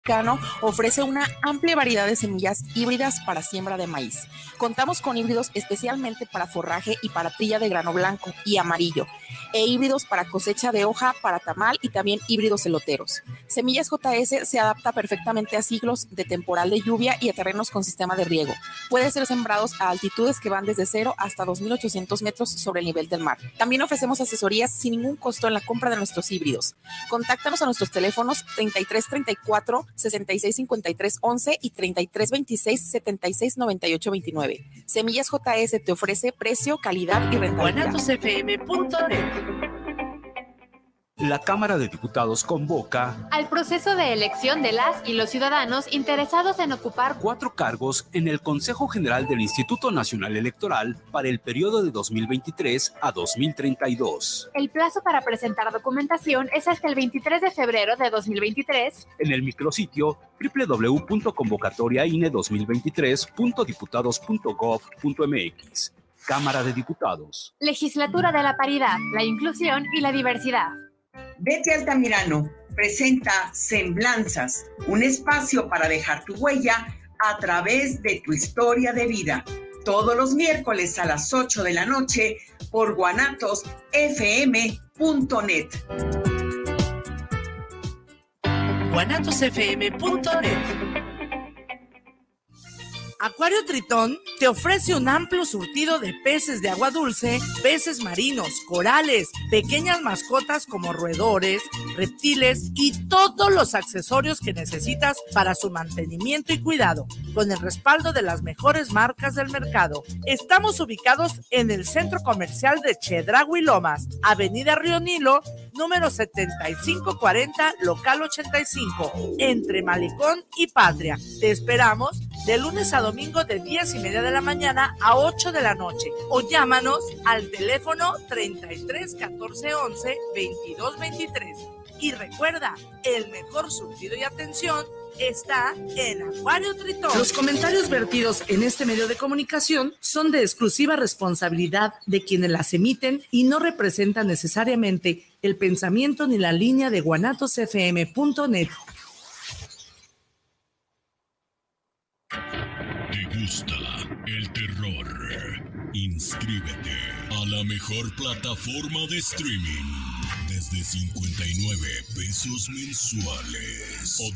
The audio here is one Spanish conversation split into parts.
Mexicano ofrece una amplia variedad de semillas híbridas para siembra de maíz. Contamos con híbridos especialmente para forraje y para trilla de grano blanco y amarillo, e híbridos para cosecha de hoja, para tamal y también híbridos eloteros. Semillas JS se adapta perfectamente a ciclos de temporal de lluvia y a terrenos con sistema de riego. Puede ser sembrados a altitudes que van desde 0 hasta 2.800 metros sobre el nivel del mar. También ofrecemos asesorías sin ningún costo en la compra de nuestros híbridos. Contáctanos a nuestros teléfonos 3334 665311 y 3326 769829. Semillas JS te ofrece precio, calidad y rentabilidad. guanatosfm.net. La Cámara de Diputados convoca al proceso de elección de las y los ciudadanos interesados en ocupar 4 cargos en el Consejo General del Instituto Nacional Electoral para el periodo de 2023 a 2032. El plazo para presentar documentación es hasta el 23 de febrero de 2023 en el micrositio www.convocatoriaine2023.diputados.gov.mx. Cámara de Diputados. Legislatura de la Paridad, la Inclusión y la Diversidad. Betty Altamirano presenta Semblanzas, un espacio para dejar tu huella a través de tu historia de vida. Todos los miércoles a las 8 de la noche por guanatosfm.net. guanatosfm.net. Acuario Tritón te ofrece un amplio surtido de peces de agua dulce, peces marinos, corales, pequeñas mascotas como roedores, reptiles y todos los accesorios que necesitas para su mantenimiento y cuidado, con el respaldo de las mejores marcas del mercado. Estamos ubicados en el Centro Comercial de Chedraui Lomas, Avenida Río Nilo, número 7540, local 85, entre Malecón y Patria. Te esperamos de lunes a domingo de 10:30 de la mañana a 8 de la noche o llámanos al teléfono 33 14 11 22 23. Y recuerda, el mejor surtido y atención está en Acuario Tritón. Los comentarios vertidos en este medio de comunicación son de exclusiva responsabilidad de quienes las emiten y no representan necesariamente el pensamiento ni la línea de guanatosfm.net. ¿Te gusta el terror? Inscríbete a la mejor plataforma de streaming desde 59 pesos mensuales o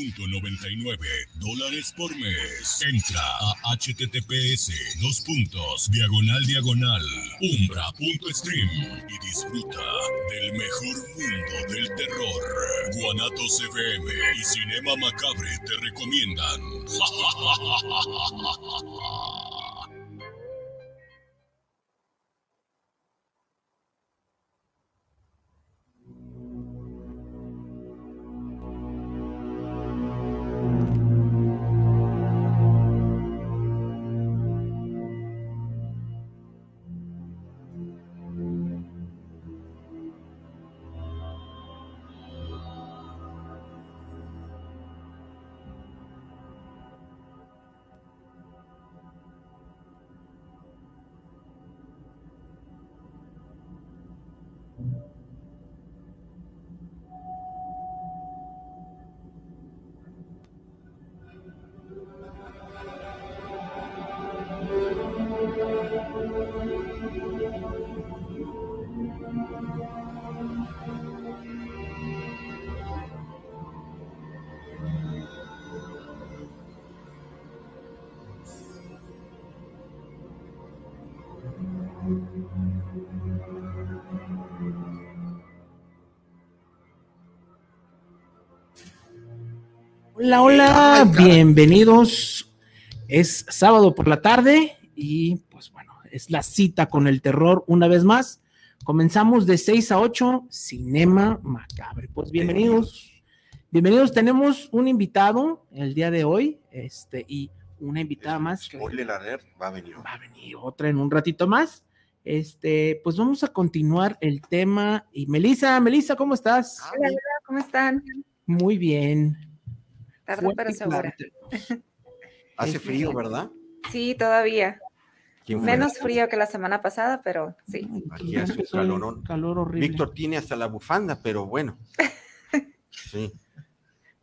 $2.99 por mes. Entra a https://umbra.stream y disfruta del mejor mundo del terror. Guanatos FM y Cinema Macabre te recomiendan. Hola, hola, bienvenidos. Es sábado por la tarde y pues bueno, es la cita con el terror una vez más. Comenzamos de 6 a 8, Cinema Macabre. Pues bienvenidos. Bienvenidos, tenemos un invitado el día de hoy, y una invitada más. Spoiler alert, va a venir otra en un ratito más. Pues vamos a continuar el tema. Y Melissa, ¿cómo estás? Hola, ¿cómo están? Muy bien. Tarde pero segura. Hace frío, ¿verdad? Sí, todavía. Menos frío que la semana pasada, pero sí. Aquí hace un calor horrible. Víctor tiene hasta la bufanda, pero bueno. Sí.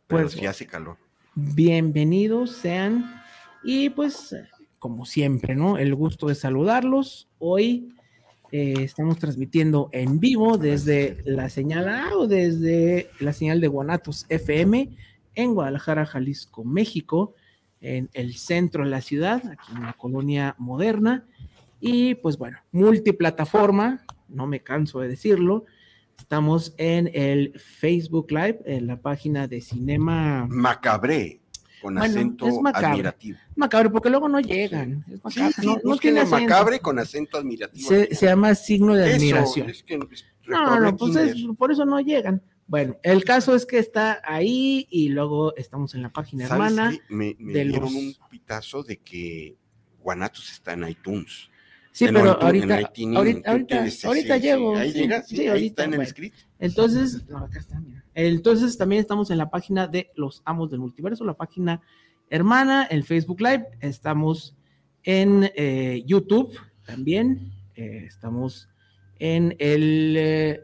Pero Pues sí hace calor. bienvenidos sean y pues como siempre, ¿no? El gusto de saludarlos. Hoy estamos transmitiendo en vivo desde la señal A o desde la señal de Guanatos FM en Guadalajara, Jalisco, México, en el centro de la ciudad, aquí en la colonia moderna. Y pues bueno, multiplataforma, no me canso de decirlo. Estamos en el Facebook Live, en la página de Cinema Macabre, con acento es macabre. admirativo. Macabre, porque luego no llegan. Es macabre, Sí, no busquen tiene el acento. Macabre con acento admirativo. Se llama signo de Eso, admiración. es que No, pues por eso no llegan. Bueno, el caso es que está ahí y luego estamos en la página hermana. ¿Sabes qué? Me dieron un pitazo de que Guanatos está en iTunes. Sí, En pero iTunes, ahorita llego. Ahí llega, sí, ahí ahorita está en el bueno. script. Entonces, no, acá está, mira. Entonces también estamos en la página de Los Amos del Multiverso, la página hermana, el Facebook Live. Estamos en YouTube también. Estamos en el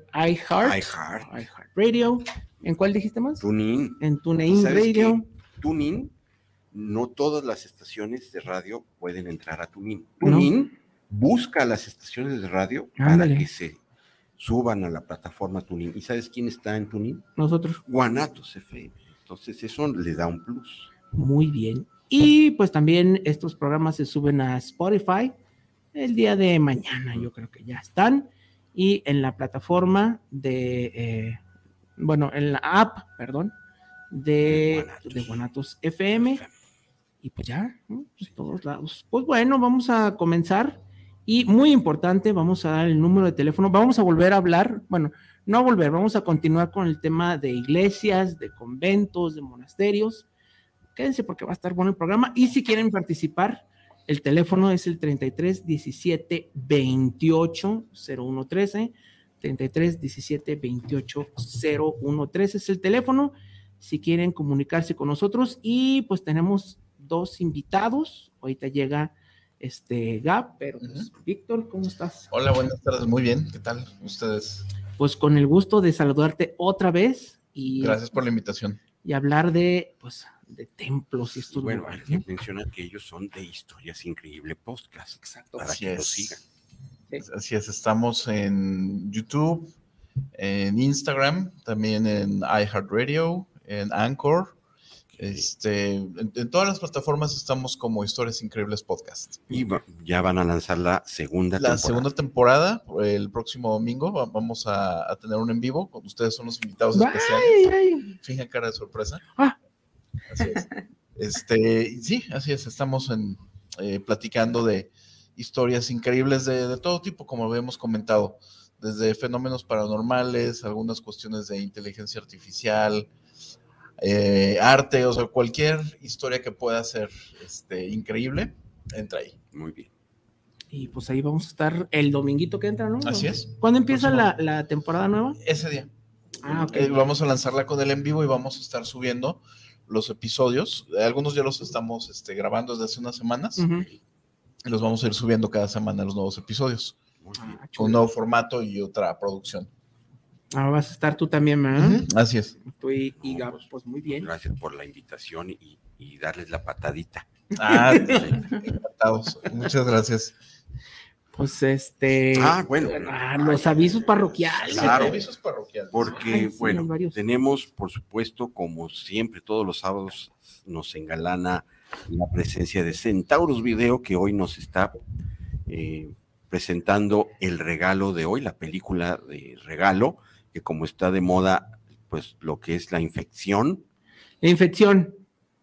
iHeartRadio. ¿En cuál dijiste más? TuneIn. En TuneIn Radio. TuneIn, no todas las estaciones de radio pueden entrar a TuneIn. TuneIn busca las estaciones de radio para que se suban a la plataforma TuneIn. ¿Y sabes quién está en TuneIn? Nosotros. Guanatos FM. Entonces eso le da un plus. Muy bien. Y pues también estos programas se suben a Spotify el día de mañana, yo creo que ya están. Y en la plataforma de, en la app, perdón, de Guanatos FM. Y pues ya, ¿no? Pues todos lados. Pues bueno, vamos a comenzar. Y muy importante, vamos a dar el número de teléfono. Vamos a volver a hablar, bueno, no volver, vamos a continuar con el tema de iglesias, de conventos, de monasterios. Quédense porque va a estar bueno el programa. Y si quieren participar, el teléfono es el 33 17 28 01 13. 33 17 28 01 13 es el teléfono. Si quieren comunicarse con nosotros. Y pues tenemos dos invitados. Ahorita llega Gab, pero pues, Víctor, ¿cómo estás? Hola, buenas tardes, muy bien, ¿qué tal ustedes? Pues con el gusto de saludarte otra vez. Y gracias por la invitación. Y hablar de templos y estos lugares. Hay que mencionar que ellos son de Historias Increíbles Podcast. Exacto. Para que lo sigan. Sí. Así es, estamos en YouTube, en Instagram, también en iHeartRadio, en Anchor. En todas las plataformas estamos como Historias Increíbles Podcast. Y ya van a lanzar la segunda temporada. La segunda temporada, el próximo domingo, vamos a tener un en vivo. Ustedes son los invitados especiales. Fija cara de sorpresa. Así es. Sí, así es. Estamos platicando de historias increíbles de todo tipo, como habíamos comentado. Desde fenómenos paranormales, algunas cuestiones de inteligencia artificial, arte, o sea, cualquier historia que pueda ser increíble, entra ahí. Muy bien. Y pues ahí vamos a estar el dominguito que entra, ¿no? Así es. ¿Cuándo empieza la temporada nueva? Ese día. Okay. Vamos a lanzarla con el en vivo y vamos a estar subiendo los episodios. Algunos ya los estamos grabando desde hace unas semanas. Y los vamos a ir subiendo cada semana los nuevos episodios. Con un nuevo formato y otra producción. Ahora vas a estar tú también, ¿verdad? Así es. Tú y Gab, pues muy bien. Gracias por la invitación y darles la patadita. Encantados. Muchas gracias. Pues los avisos parroquiales. Claro, avisos parroquiales. Porque, tenemos, por supuesto, como siempre, todos los sábados nos engalana la presencia de Centauros Video, que hoy nos está presentando el regalo de hoy, la película de regalo, que como está de moda, pues lo que es la infección. La infección.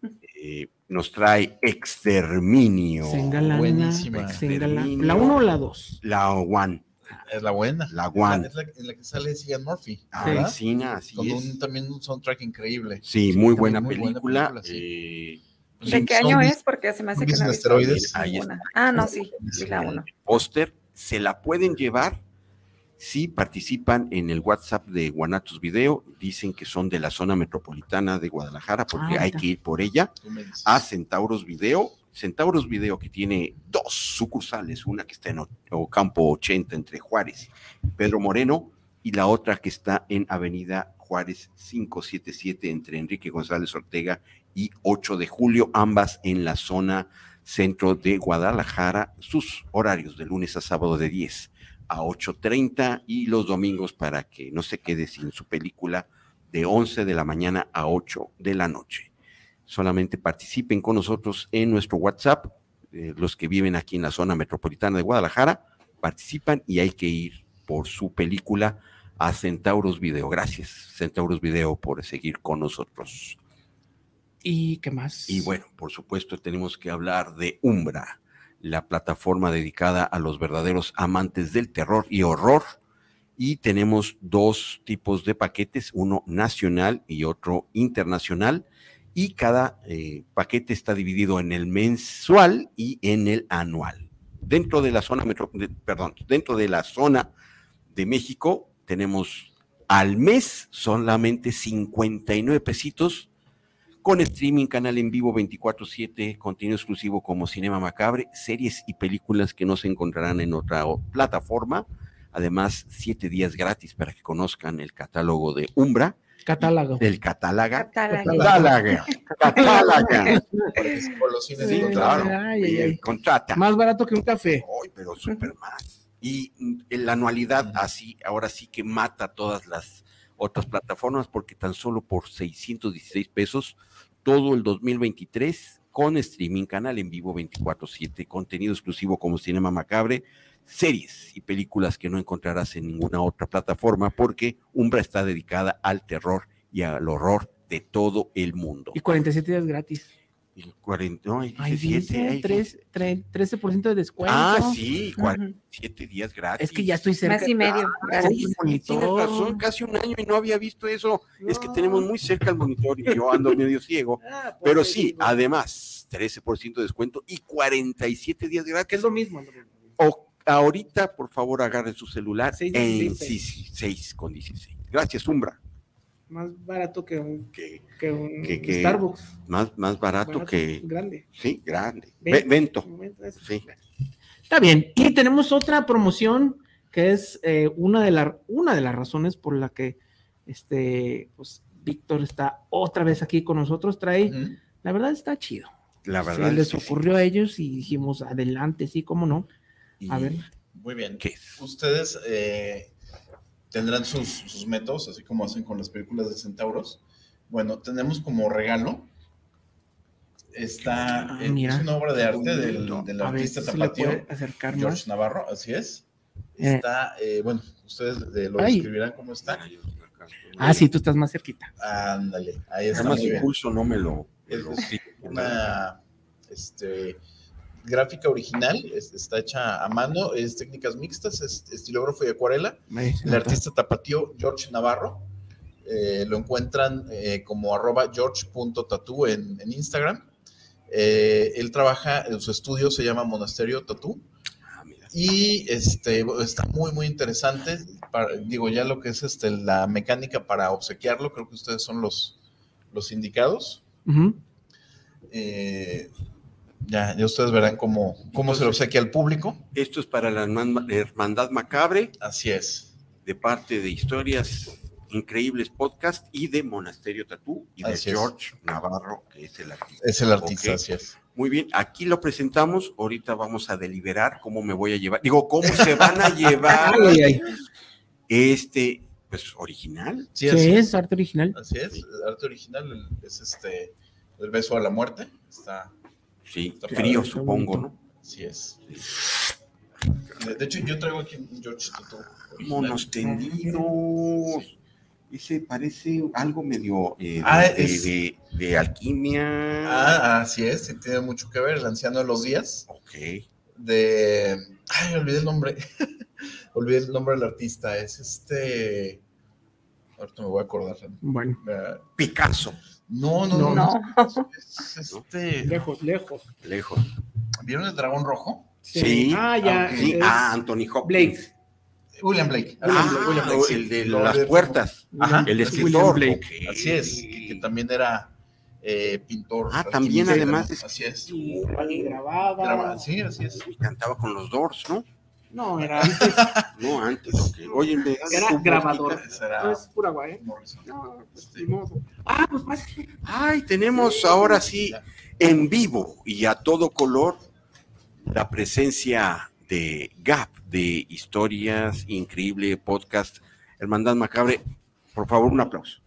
Nos trae Exterminio. Buenísima. ¿La 1 o la 2? La 1. Es la buena. La 1. Es la que sale Cillian Murphy. Sí, así con es. También un soundtrack increíble. Sí, muy buena película. ¿De qué año es? Porque se me hace que no he visto ninguna. No, sí, la 1. Póster, se la pueden llevar si participan en el WhatsApp de Guanatos Video. Dicen que son de la zona metropolitana de Guadalajara, porque hay que ir por ella a Centauros Video. Centauros Video, que tiene 2 sucursales, una que está en Ocampo 80 entre Juárez y Pedro Moreno, y la otra que está en Avenida Juárez 577 entre Enrique González Ortega y 8 de julio, ambas en la zona centro de Guadalajara, sus horarios de lunes a sábado de 10 a 8:30 y los domingos para que no se quede sin su película de 11 de la mañana a 8 de la noche. Solamente participen con nosotros en nuestro WhatsApp, los que viven aquí en la zona metropolitana de Guadalajara, participan y hay que ir por su película a Centauros Video. Gracias, Centauros Video, por seguir con nosotros. ¿Y qué más? Y bueno, por supuesto, tenemos que hablar de Umbra, la plataforma dedicada a los verdaderos amantes del terror y horror. Y tenemos dos tipos de paquetes, uno nacional y otro internacional. Y cada paquete está dividido en el mensual y en el anual. Dentro de la zona dentro de la zona de México tenemos al mes solamente 59 pesitos, con streaming, canal en vivo 24/7, contenido exclusivo como Cinema Macabre, series y películas que no se encontrarán en otra plataforma. Además, 7 días gratis para que conozcan el catálogo de Umbra. Catálogo. Del catálaga. Catálaga. Sí, claro. Contrata. Más barato que un café. Ay, pero súper más. Y la anualidad así, ahora sí que mata todas las otras plataformas, porque tan solo por 616 pesos, todo el 2023, con streaming, canal en vivo 24/7, contenido exclusivo como Cinema Macabre, series y películas que no encontrarás en ninguna otra plataforma, porque Umbra está dedicada al terror y al horror de todo el mundo. Y 47 días gratis. Y 40, no, hay 17, 13% de descuento. Ah, sí, 47 días gratis. Es que ya estoy cerca. Mes y medio. Tienes razón, casi un año y no había visto eso. No. Es que tenemos muy cerca el monitor y yo ando medio ciego. Pero sí, además, 13% de descuento y 47 días gratis. Que es lo mismo. O ahorita, por favor, agarren su celular en 6,16. Gracias, Umbra. Más barato que un Starbucks. Más barato que... Grande. Sí, grande. Vento. Sí. Está bien. Y tenemos otra promoción que es una de las razones por la que pues Víctor está otra vez aquí con nosotros. La verdad está chido. La verdad. Se les ocurrió a ellos y dijimos, adelante, sí, cómo no. A ver. Muy bien. ¿Qué? Ustedes tendrán sus métodos, así como hacen con las películas de Centauros. Bueno, tenemos como regalo es una obra de arte del artista tapatío George Navarro, así es. Está, bueno, ustedes lo describirán cómo está. Sí, tú estás más cerquita. Ándale, ahí está. Además, el pulso no me lo... Una gráfica original, está hecha a mano, es técnicas mixtas, es estilógrafo y acuarela. El artista tapatío George Navarro, lo encuentran como @george.tattoo en Instagram. Él trabaja, en su estudio se llama Monasterio Tattoo. Y está muy, muy interesante. Ya lo que es la mecánica para obsequiarlo, creo que ustedes son los indicados. Ya ustedes verán cómo se lo obsequia al público. Esto es para la Hermandad Macabre. Así es. De parte de Historias Increíbles Podcast y de Monasterio Tattoo y de George Navarro, que es el artista. Es el artista, así es. Muy bien, aquí lo presentamos. Ahorita vamos a deliberar cómo me voy a llevar. Cómo se van a llevar pues, original. Sí, es arte original. Así es, arte original es el beso a la muerte. Está frío, supongo, ¿no? Así es. De hecho, yo traigo aquí un George Tattoo. Monos tendidos. Ese parece algo medio de alquimia. Así es, sí, tiene mucho que ver, el anciano de los días. Ok. Olvidé el nombre. Olvidé el nombre del artista. Es ahorita me voy a acordar. Bueno. Picasso. No. Es Lejos. ¿Vieron el dragón rojo? Sí. Ya. Sí. Anthony Hopkins. William Blake. El de las puertas. Ajá. El escritor. Blake. Okay. Así es, que también era pintor. También además. Así es. Y grababa. Sí, así es. Y cantaba con los Doors, ¿no? No, era antes. No, antes, ok. Oye, Era grabador. Será Es pura guay. No, pues, Ni modo. Ah, pues pásale. Ay, tenemos ahora sí en vivo y a todo color la presencia de Gap, de Historias Increíble Podcast, Hermandad Macabre. Por favor, un aplauso.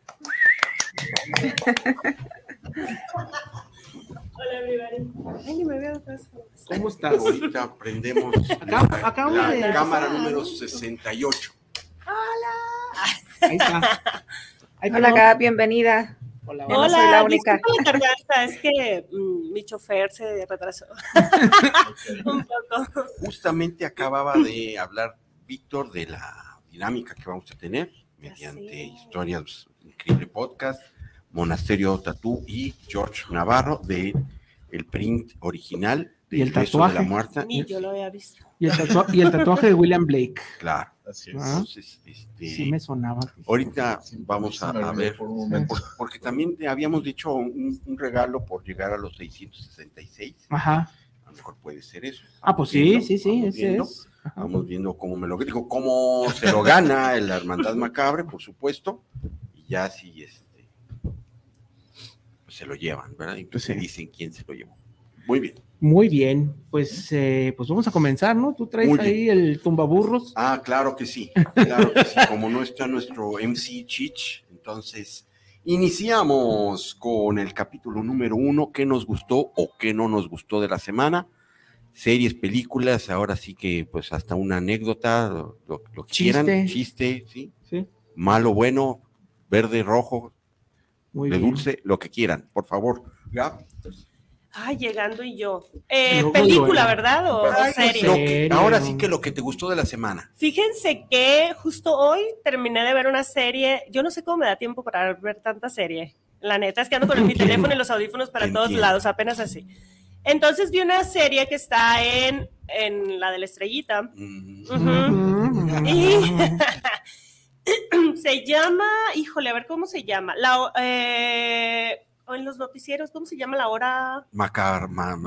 Hola, everybody. Ay, ni me veo atrás. ¿Cómo estás? Ahorita prendemos Acá la cámara número 68. Ahí está. Hola, Gab, bienvenida. Hola, Yo no soy la única. disculpa la tardanza, es que mi chofer se retrasó. Un poco. Justamente acababa de hablar Víctor de la dinámica que vamos a tener mediante Historias Increíble Podcast, Monasterio Tatú y George Navarro de el print original de Y el Beso tatuaje. de la Muerta. Ni yo lo había visto. Y el tatuaje de William Blake. Claro. Así es. Entonces, Sí me sonaba. ahorita vamos Se me a olvidó ver, por un momento. porque también te habíamos dicho un regalo por llegar a los 666. Ajá. A lo mejor puede ser eso. Ah, pues sí, Viendo, sí, vamos ese viendo. es. Ajá. Vamos viendo cómo me lo digo, cómo se lo gana la Hermandad Macabre, por supuesto, y ya si pues se lo llevan, ¿verdad? Entonces Sí. dicen quién se lo llevó. Muy bien. Muy bien, pues vamos a comenzar, ¿no? Tú traes Muy bien. ahí el tumbaburros. Ah, claro que sí, claro que sí. Como no está nuestro MC Chich, entonces iniciamos con el capítulo número 1, qué nos gustó o qué no nos gustó de la semana. Series, películas, ahora sí que pues hasta una anécdota, lo que Chiste. quieran, chiste, ¿sí? Sí. Malo, bueno, verde, rojo, Muy de bien. dulce, lo que quieran, por favor. ¿Ya? Ay, llegando y yo. Luego, Película, luego. ¿verdad? O Ay, serie. lo Serio. ahora sí que lo que te gustó de la semana. Fíjense que justo hoy terminé de ver una serie. Yo no sé cómo me da tiempo para ver tanta serie. La neta es que ando con mi teléfono y los audífonos para todos Entiendo. lados, apenas así. Entonces vi una serie que está en la de la estrellita. Ujú. Y se llama, híjole, a ver cómo se llama. En los noticieros, ¿cómo se llama la hora? Marcada.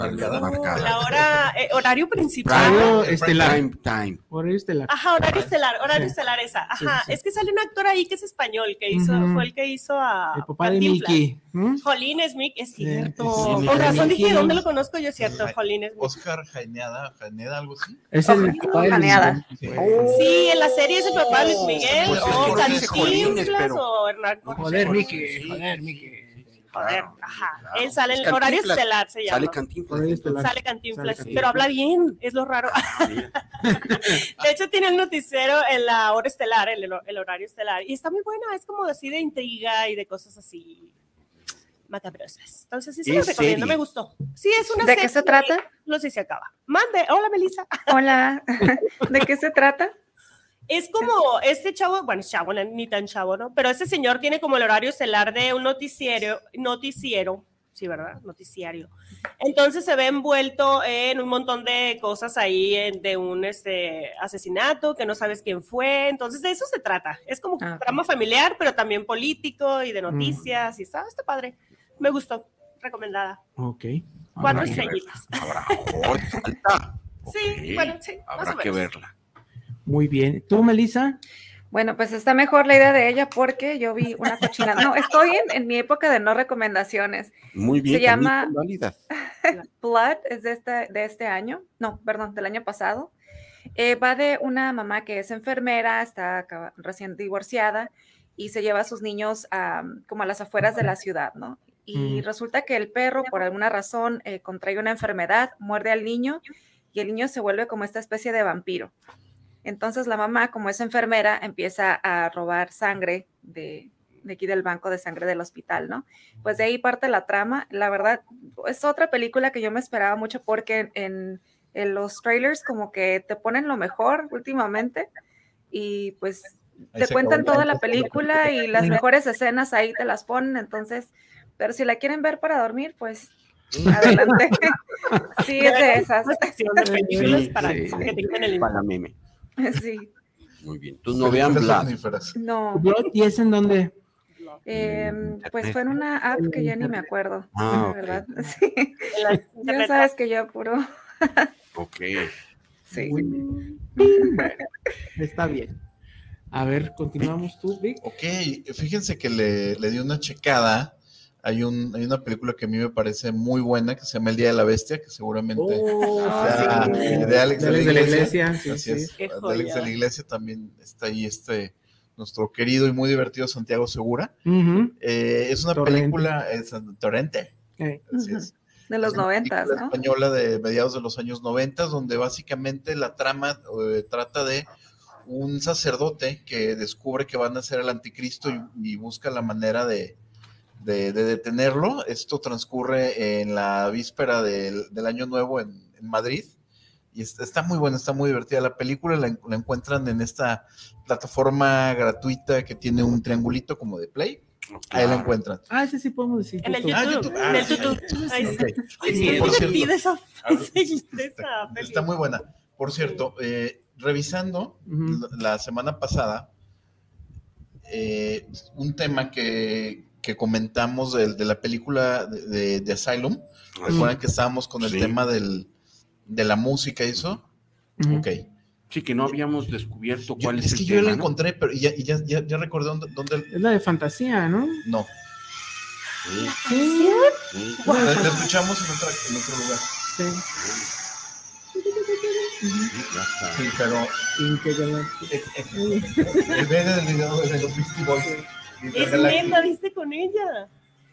La hora, horario principal. Radio estelar. Prime time. Horario estelar. Ajá, horario estelar esa. Ajá, Sí. es que sale un actor ahí que es español, que hizo, Ujú. fue el que hizo a El papá de Cantinflas. Mickey. Jolín Smith, es cierto. sí, Con razón Mickey. dije, ¿dónde lo conozco yo? Es cierto, Jolín Smith. Oscar Jaeneda, algo así. Es el papá de Janeada. Sí. Sí, en la serie es el papá de Luis Miguel, Pues, o yo dije Jolines, Cantinflas, pero- o Hernán. Joder, Mickey. Sí. Joder, Mickey. Joder, ajá. Él sale en Es el horario Cantinflas. estelar, se llama. Sale Cantinflas. Horario estelar. Sale Cantinflas, Sale Cantinflas. pero habla bien, es lo raro. Mira. De hecho, tiene el noticiero en la hora estelar, el horario estelar, y está muy buena, es como así de intriga y de cosas así macabrosas. Entonces, sí se ¿Es los recomiendo, serie? me gustó. Sí, es una ¿De serie. qué se trata? No sé si se acaba. Mande, hola, Melissa. Hola. ¿De qué se trata? Es como este chavo, bueno, chavo, ni tan chavo, ¿no? Pero ese señor tiene como el horario estelar de un noticiero, sí, ¿verdad? Noticiario. Entonces se ve envuelto en un montón de cosas ahí, de un asesinato, que no sabes quién fue. Entonces de eso se trata. Es como Ah, drama familiar, pero también político y de noticias, y está padre. Me gustó, recomendada. Ok. 4 Habrá que estrellitas. Habrá falta. Sí, Ok. bueno, sí, más Habrá o que menos. verla. Muy bien. ¿Tú, Melissa? Bueno, pues está mejor la idea de ella porque yo vi una cochinada. No, estoy en mi época de no recomendaciones. Muy bien. Se llama- también son válidas. Blood es de este año, no, perdón, del año pasado. Va de una mamá que es enfermera, está recién divorciada y se lleva a sus niños como a las afueras de la ciudad, ¿no? Y resulta que el perro, por alguna razón, contrae una enfermedad, muerde al niño y el niño se vuelve como esta especie de vampiro. Entonces la mamá, como es enfermera, empieza a robar sangre de aquí del banco de sangre del hospital, ¿no? Pues de ahí parte la trama. La verdad, es otra película que yo me esperaba mucho porque en los trailers como que te ponen lo mejor últimamente y pues Ahí te se cuentan acabó toda la la película y las mejores escenas ahí te las ponen, entonces, pero si la quieren ver para dormir, pues adelante. Sí, es de esas. Una sección de películas Sí, para sí. que tengan el Para meme. Sí, Muy bien. Entonces no vean Blood. Somníferas. no. Blood, ¿y es en dónde? Pues fue en una app que ya ni me acuerdo, Ah, la ok. verdad. Sí. Ya internet. sabes que yo puro. Ok. Sí. Muy bien. Bueno, está bien. A ver, continuamos tú, Vic. Ok, fíjense que le di una checada. Hay una película que a mí me parece muy buena que se llama El Día de la Bestia, que seguramente de Alex de la Iglesia. Sí, así es. Qué De Alex de la joya. Iglesia también está ahí nuestro querido y muy divertido Santiago Segura. Es una Torrente. película, Torrente. Así es. De los Es una 90, película ¿no? española de mediados de los años 90, donde básicamente la trama trata de un sacerdote que descubre que van a ser el anticristo y busca la manera de detenerlo. Esto transcurre en la víspera del Año Nuevo en Madrid. Y está muy buena, está muy divertida. La película la encuentran en esta plataforma gratuita que tiene un triangulito como de Play. Ahí la encuentran. Ese sí podemos decir. En el YouTube. YouTube. En el YouTube. Ay, sí. Ay, Por está cierto, divertida esa está película. muy buena. Por cierto, revisando la semana pasada, un tema que comentamos de la película de Asylum. Recuerdan que estábamos con el tema de la música y eso. Ok. Sí, que no habíamos descubierto cuál es el que yo tema, la ¿no? encontré, pero ya recordé dónde. Es la de fantasía, ¿no? No. Sí. La escuchamos en otro lugar. Sí. Sí, pero el video del video de los Beastie Boys. Es neta, ¿viste con ella?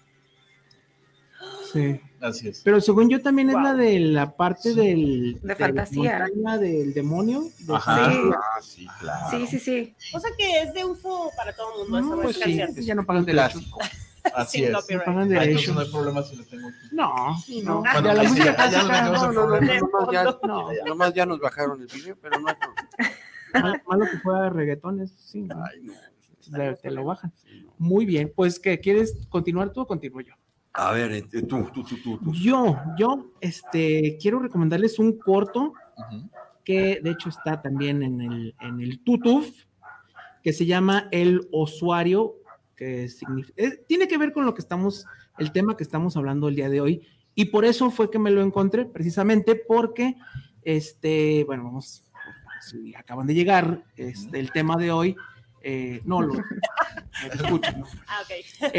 Sí. Así es. Pero según yo también es la de la parte de fantasía. la montaña del demonio. Ajá. Sí, claro. Sí. O sea que es de uso para todo el mundo. No, pues sí, ya no pagan derechos. Así Sin es. copyright. No pagan Entonces derechos. no hay problema si lo tengo aquí. No. Bueno, Ya la sí, música ya está lo sacada. dejamos en problema. Nomás ya nos bajaron el video, pero no hay problema. Malo que fuera reggaetón, eso sí. ¿no? Ay, no. Te lo bajan. Muy bien, pues ¿qué quieres continuar tú o continúo yo? A ver, tú. Yo, quiero recomendarles un corto que de hecho está también en el YouTube, que se llama El Osuario, que tiene que ver con el tema que estamos hablando el día de hoy, y por eso fue que me lo encontré, precisamente porque, bueno, si acaban de llegar, el tema de hoy, no lo escuchan, ¿no? Ok.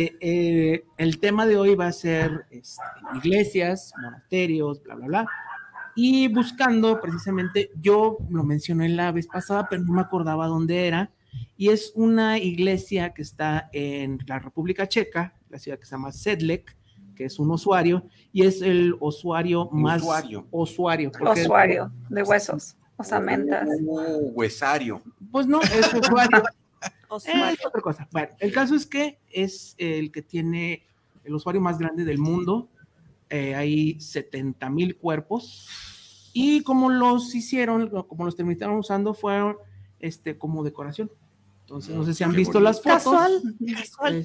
El tema de hoy va a ser iglesias, monasterios, bla, bla, bla. Y buscando precisamente, yo lo mencioné la vez pasada, pero no me acordaba dónde era. Y es una iglesia que está en la República Checa, la ciudad que se llama Sedlec, que es un osuario, y es el osuario más osuario. Osuario de huesos, osamentas. Huesario. Pues no, es osuario. Osuario. Es otra cosa. Bueno, el caso es que es el que tiene el usuario más grande del mundo. Hay 70,000 cuerpos. Y como los terminaron usando, fueron como decoración. Entonces, no sé si han visto las fotos. Casual.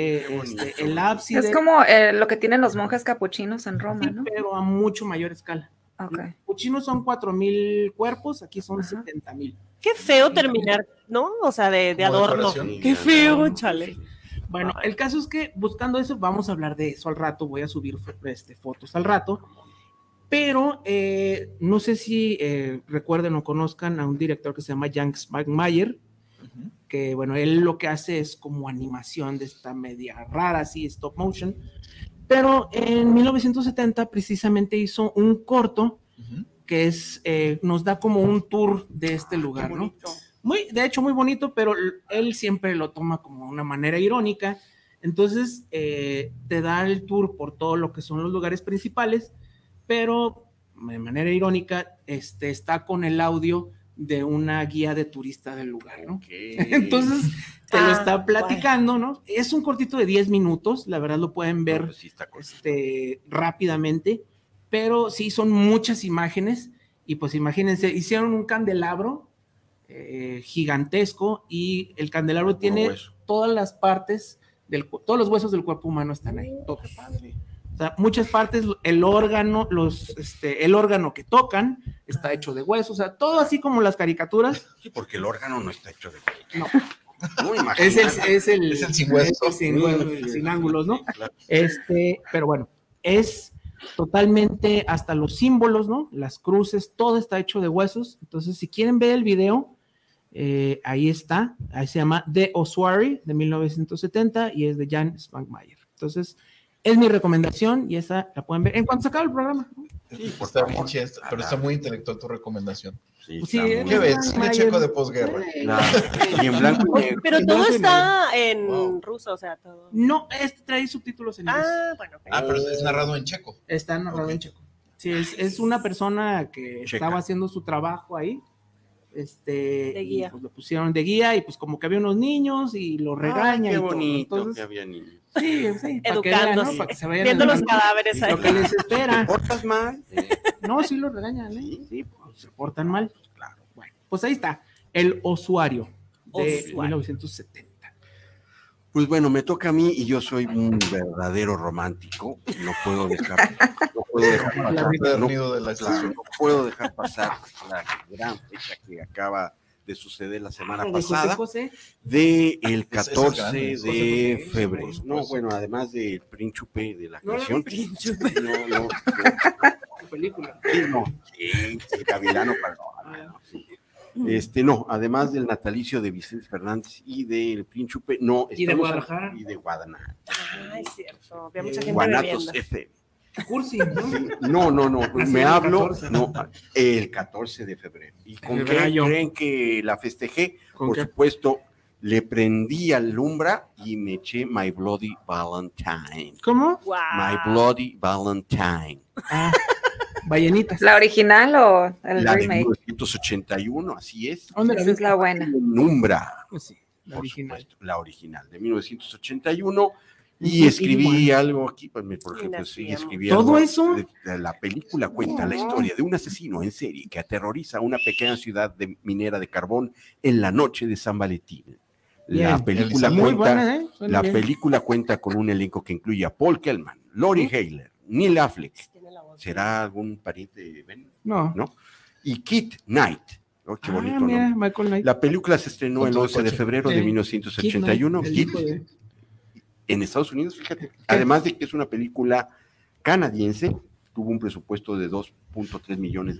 El ábside. Es como lo que tienen los monjes capuchinos en Roma, ¿no? Pero a mucho mayor escala. Okay. Los capuchinos son 4,000 cuerpos, aquí son 70,000. Qué feo terminar, ¿no? O sea, de adorno. decoración. Qué feo, chale. Bueno, el caso es que buscando eso, vamos a hablar de eso al rato, voy a subir fotos al rato, pero no sé si recuerden o conozcan a un director que se llama Jan Smackmayer, que bueno, él lo que hace es como animación de esta media rara, así, stop motion, pero en 1970 precisamente hizo un corto que nos da como un tour de este lugar, ¿no? De hecho, muy bonito, pero él siempre lo toma como una manera irónica. Entonces, te da el tour por todo lo que son los lugares principales, pero de manera irónica, está con el audio de una guía de turista del lugar, ¿no? Okay. Entonces, te lo está platicando, ¿no? Es un cortito de 10 minutos, la verdad lo pueden ver No, pues sí está rápidamente, pero sí son muchas imágenes, y pues imagínense, hicieron un candelabro gigantesco, y el candelabro tiene todas las partes, todos los huesos del cuerpo humano están ahí, todos. O sea, muchas partes, el órgano que tocan está hecho de hueso, o sea, todo así como las caricaturas. Sí, porque el órgano no está hecho de no. No, es el sin hueso. sin ángulos, ¿no? Claro. Pero bueno, es totalmente, hasta los símbolos, ¿no? Las cruces, todo está hecho de huesos. Entonces, si quieren ver el video, ahí está. Ahí se llama The Ossuary, de 1970, y es de Jan Svankmajer. Entonces, es mi recomendación, y esa la pueden ver en cuanto se acabe el programa, ¿no? Sí, está bien chida, pero está muy intelectual tu recomendación. Sí, Sí, ¿qué ves? Cine checo de posguerra. Y en blanco y negro. Pero todo está en ruso, o sea, todo. No, trae subtítulos en inglés. Bueno. Pero es narrado en checo. Está narrado en checo. Sí, es una persona que estaba haciendo su trabajo ahí. De guía. Pues lo pusieron de guía, y pues como que había unos niños y lo regañan. Qué y todo. bonito. Entonces, Que había niños. Sí, para que vean, ¿no? Para que se vayan viendo los cadáveres ahí. lo que les espera. ¿Te portas mal? No, sí lo regañan, ¿eh? Sí, pues, se portan mal. Claro. Bueno, pues ahí está, El Ossuario, de 1970. Pues bueno, me toca a mí, y yo soy un verdadero romántico. No puedo dejar pasar la gran fecha que acaba de suceder la semana pasada, de el 14 de febrero. No, bueno, además del Príncipe de la Canción. No. Película. Sí, el Gavilano para no, además del natalicio de Vicente Fernández y del Príncipe, no. Y de Guadalajara. Y de Guadalajara. Es cierto, había mucha gente Guanatos bebiendo. FM. Cursi, ¿no? No, me hablo, 14, el 14 de febrero. ¿Y con qué creen que la festejé? Por supuesto, le prendí al Lumbra y me eché My Bloody Valentine. ¿Cómo? Wow. My Bloody Valentine. Ballenitas. ¿La original o el la remake? de 1981, así es. ¿Dónde la Esa es la buena. Lumbra. Pues sí, la original. Supuesto, la original, de 1981. Y escribí algo aquí, por ejemplo, sí, escribí ¿Todo algo. eso? La película cuenta la historia de un asesino en serie que aterroriza a una pequeña ciudad minera de carbón en la noche de San Valentín. La película cuenta con un elenco que incluye a Paul Kellman, Lori Hayler, Neil Affleck. ¿Será algún pariente de Ben? No. Y Kit Knight. Oh, qué bonito, mira, ¿no? Michael Knight. La película se estrenó el 11 de febrero de Sí. 1981. Kit Knight, En Estados Unidos, fíjate. Además de que es una película canadiense, tuvo un presupuesto de $2.3 millones,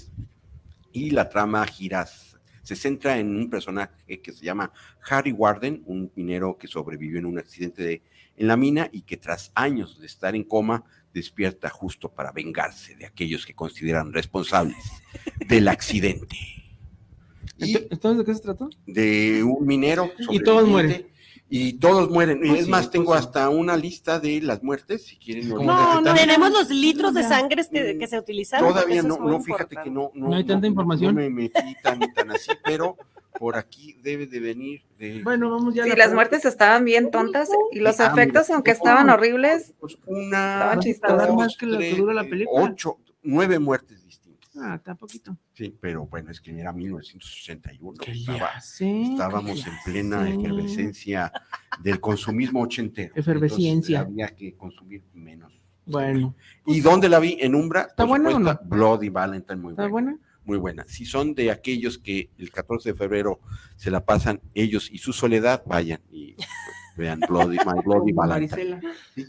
y la trama se centra en un personaje que se llama Harry Warden, un minero que sobrevivió en un accidente en la mina y que tras años de estar en coma despierta justo para vengarse de aquellos que consideran responsables del accidente. ¿Entonces de qué se trató? De un minero. Y todos mueren. Y todos mueren. Pues es sí, más, tengo pues hasta una lista de las muertes, si quieren. No, tenemos los litros de sangre que se utilizaron. Todavía no, fíjate que no hay tanta información. No me metí tan así, pero por aquí debe de venir. Bueno, vamos ya. Sí, las muertes estaban bien tontas y los efectos, aunque estaban horribles, pues estaban dos, chistosos. Más que la que dura la película. 9 muertes distintas. Está poquito. Sí, pero bueno, es que era 1961. Estábamos en plena efervescencia del consumismo ochentero. Efervescencia. Había que consumir menos. Bueno. ¿Y dónde la vi? En Umbra. ¿Está buena o no? Bloody Valentine, muy buena. ¿Está buena? Muy buena. Si son de aquellos que el 14 de febrero se la pasan ellos y su soledad, vayan y vean My Bloody Valentine.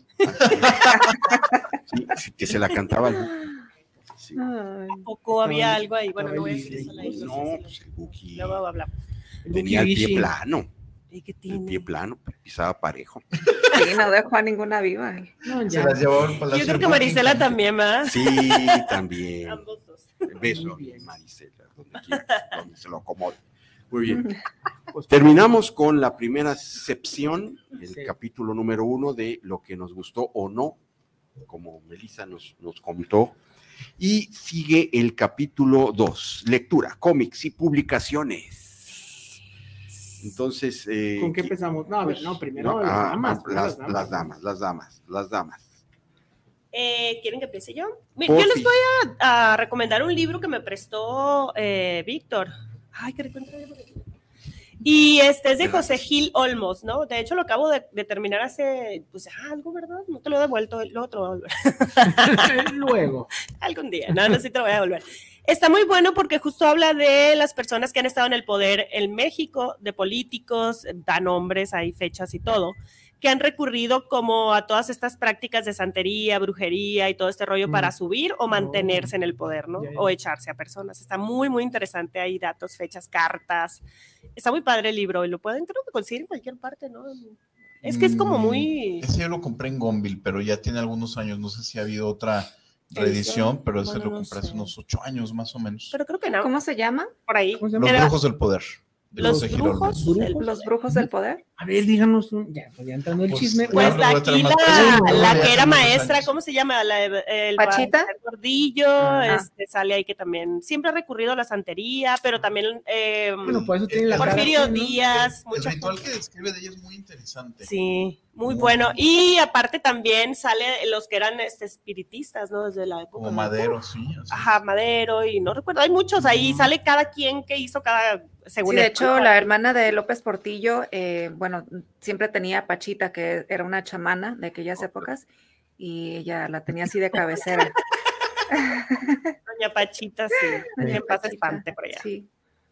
Sí, que se la cantaba. Sí. Poco había algo ahí. Bueno, no voy a decir eso. Pues el Buki luego hablamos. tenía el pie plano. ¿Qué tiene? El pie plano, pisaba parejo. Sí, no dejó a ninguna viva. No, se las llevó al Palacio. Yo creo que Marisela también, ¿verdad? Sí, también. Ambos dos. Beso a Marisela, donde se lo acomode. Muy bien. Pues terminamos con la primera sección, el capítulo número 1 de lo que nos gustó o no, como Melissa nos contó. Y sigue el capítulo 2, lectura, cómics y publicaciones. Entonces, ¿con qué empezamos? No, a ver, primero las damas. ¿Quieren que empiece yo? Yo les voy a recomendar un libro que me prestó Víctor. Ay, qué rico entrega. Y es de José Gil Olmos, ¿no? De hecho, lo acabo de terminar hace, pues, algo, ¿verdad? No te lo he devuelto, luego te lo voy a devolver. Luego. Algún día, no, sí te lo voy a devolver. Está muy bueno porque justo habla de las personas que han estado en el poder en México, de políticos, da nombres, hay fechas y todo, que han recurrido como a todas estas prácticas de santería, brujería y todo este rollo para subir o mantenerse en el poder, ¿no? O echarse a personas. Está muy, muy interesante. Hay datos, fechas, cartas. Está muy padre el libro y lo pueden, creo que conseguir en cualquier parte, ¿no? Es que es como muy... Ese yo lo compré en Gonville, pero ya tiene algunos años. No sé si ha habido otra reedición, pero ese lo compré hace unos 8 años más o menos. Pero creo que no. ¿Cómo se llama? Por ahí. Los Brujos del Poder. Los Brujos del Poder. A ver, díganos, ya entrando el chisme. Pues aquí la que era maestra, ¿cómo se llama? El Pachita Gordillo, sale ahí que también siempre ha recurrido a la santería, pero también bueno, por eso tiene la Porfirio Díaz. El ritual que describe de ella es muy interesante. Sí, muy bueno. Y aparte también sale los que eran espiritistas, ¿no? Desde la época. Como Madero, sí. Ajá, Madero, y no recuerdo, hay muchos ahí, sale cada quien que hizo cada... Según sí, de hecho, la hermana de López Portillo, bueno, siempre tenía a Pachita, que era una chamana de aquellas épocas, y ella la tenía así de cabecera. Doña Pachita, sí. En paz espante por allá. Sí.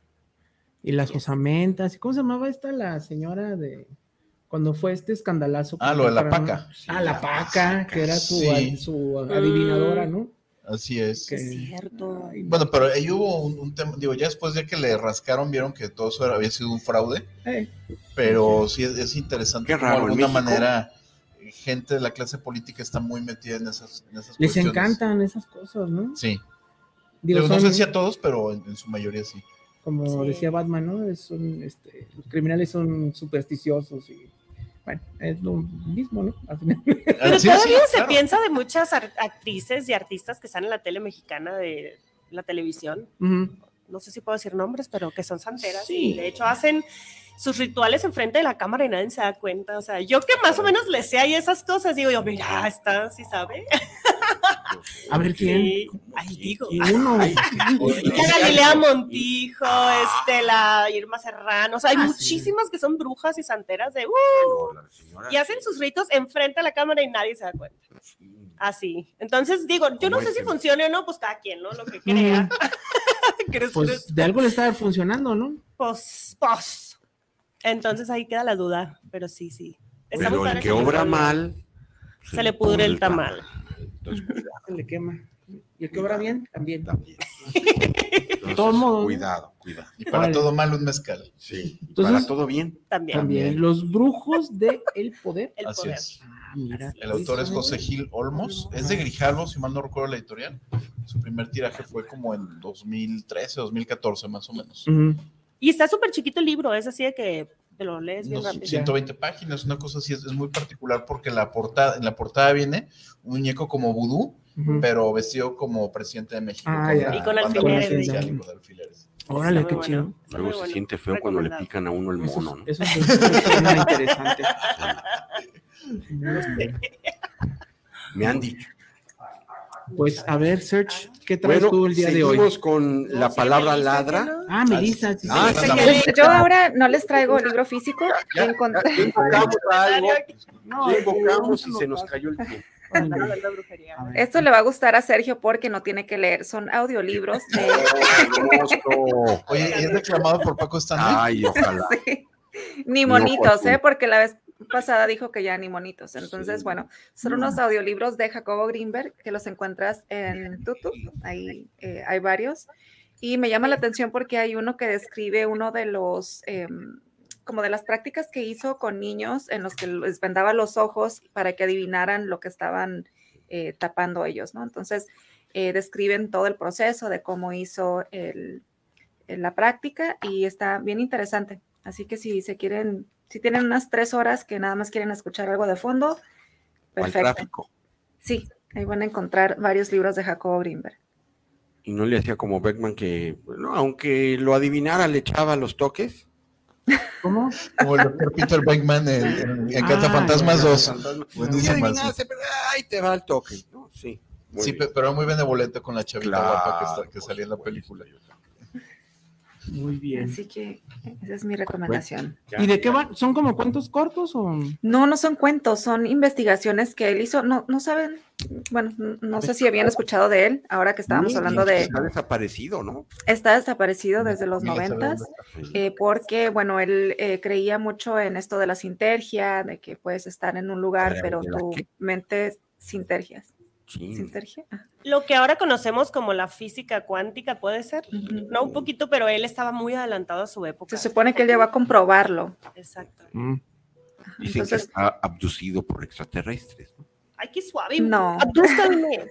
Y las osamentas, ¿cómo se llamaba esta la señora de cuando fue este escandalazo? Lo de la Paca. La Paca, que era su adivinadora, ¿no? Así es. Es cierto. Bueno, pero ahí hubo un tema, digo, ya después de que le rascaron, vieron que todo eso había sido un fraude, pero sí es interesante. Qué raro, de alguna manera, gente de la clase política está muy metida en esas Les cuestiones. encantan esas cosas, ¿no? Sí. Digo, no sé si a todos, pero en su mayoría sí. Como decía Batman, ¿no? Los criminales son supersticiosos y... Bueno, es lo mismo, ¿no? Al final. Pero todavía se piensa de muchas actrices y artistas que están en la tele mexicana de la televisión. No sé si puedo decir nombres, pero que son santeras. Sí. Y de hecho hacen sus rituales enfrente de la cámara y nadie se da cuenta. O sea, yo que más o menos le sé ahí esas cosas, digo yo, mira, esta sí sabe. A ver, ¿quién? Sí. Ahí digo. Uno. Galilea Montijo, la Irma Serrano, o sea, hay muchísimas que son brujas y santeras de y hacen sus ritos enfrente a la cámara y nadie se da cuenta. Así. Entonces digo, yo no sé si funcione o no, pues cada quien, ¿no? Lo que crea. Pues de algo le está funcionando, ¿no? Pues. Entonces ahí queda la duda, pero sí. Está pero el que obra mal se le pudre el tamal. Se le quema. Y el que obra bien, también. De todos modos. Cuidado. Y para todo mal un mezcal. Sí. Entonces, para todo bien. También. Los Brujos del Poder. Así es. Mira. El autor es José Gil Olmos. Es de Grijalvo, si mal no recuerdo la editorial. Su primer tiraje fue como en 2013, 2014, más o menos. Y está súper chiquito el libro, es así de que te lo lees bien rápido. 120 páginas, una cosa así, es muy particular porque en la portada viene un muñeco como vudú, pero vestido como presidente de México. Y con alfileres. Órale, qué chido. Luego se siente feo cuando le pican a uno el mono, ¿no? Eso es muy interesante. Me han dicho. Pues a ver, Serge, ¿qué traes tú el día de hoy? Seguimos con la palabra ladra. Ah, Melissa. Yo ahora no les traigo el libro físico. Invocamos y se nos cayó el tiempo. Esto le va a gustar a Sergio porque no tiene que leer, son audiolibros de... Oye, ¿es reclamado por Paco Stanley? Ay, ojalá. Sí. Ni monitos, porque la vez pasada dijo que ya ni monitos. Entonces, bueno, son unos audiolibros de Jacobo Greenberg que los encuentras en YouTube, ahí hay varios. Y me llama la atención porque hay uno que describe uno de los... como de las prácticas que hizo con niños en los que les vendaba los ojos para que adivinaran lo que estaban tapando ellos, ¿no? Entonces, describen todo el proceso de cómo hizo la práctica y está bien interesante. Así que si tienen unas 3 horas que nada más quieren escuchar algo de fondo, perfecto. Sí, ahí van a encontrar varios libros de Jacobo Greenberg. Y no le hacía como Beckman que, bueno, aunque lo adivinara, le echaba los toques. ¿Cómo? Como el doctor Peter Beckman en Cazafantasmas 2. Buenísimo. Ahí te va el toque, ¿no? Sí. Sí, pero muy benevolente con la chavita guapa que salía en la película. Muy bien. Así que esa es mi recomendación. ¿Y de qué van? ¿Son como cuentos cortos o...? No, no son cuentos, son investigaciones que él hizo. No, no saben, bueno, no sé si habían escuchado de él, ahora que estábamos hablando de... Está desaparecido, ¿no? Está desaparecido desde los 90s, porque, bueno, él creía mucho en esto de la sintergia, de que puedes estar en un lugar, pero tu mente sintergias. ¿Sintergia? Lo que ahora conocemos como la física cuántica, ¿puede ser? No un poquito, pero él estaba muy adelantado a su época. Se supone que él llegó a comprobarlo. Exacto. Dicen que está abducido por extraterrestres, ¿no? Ay, qué suave. No. Abdúzcanme.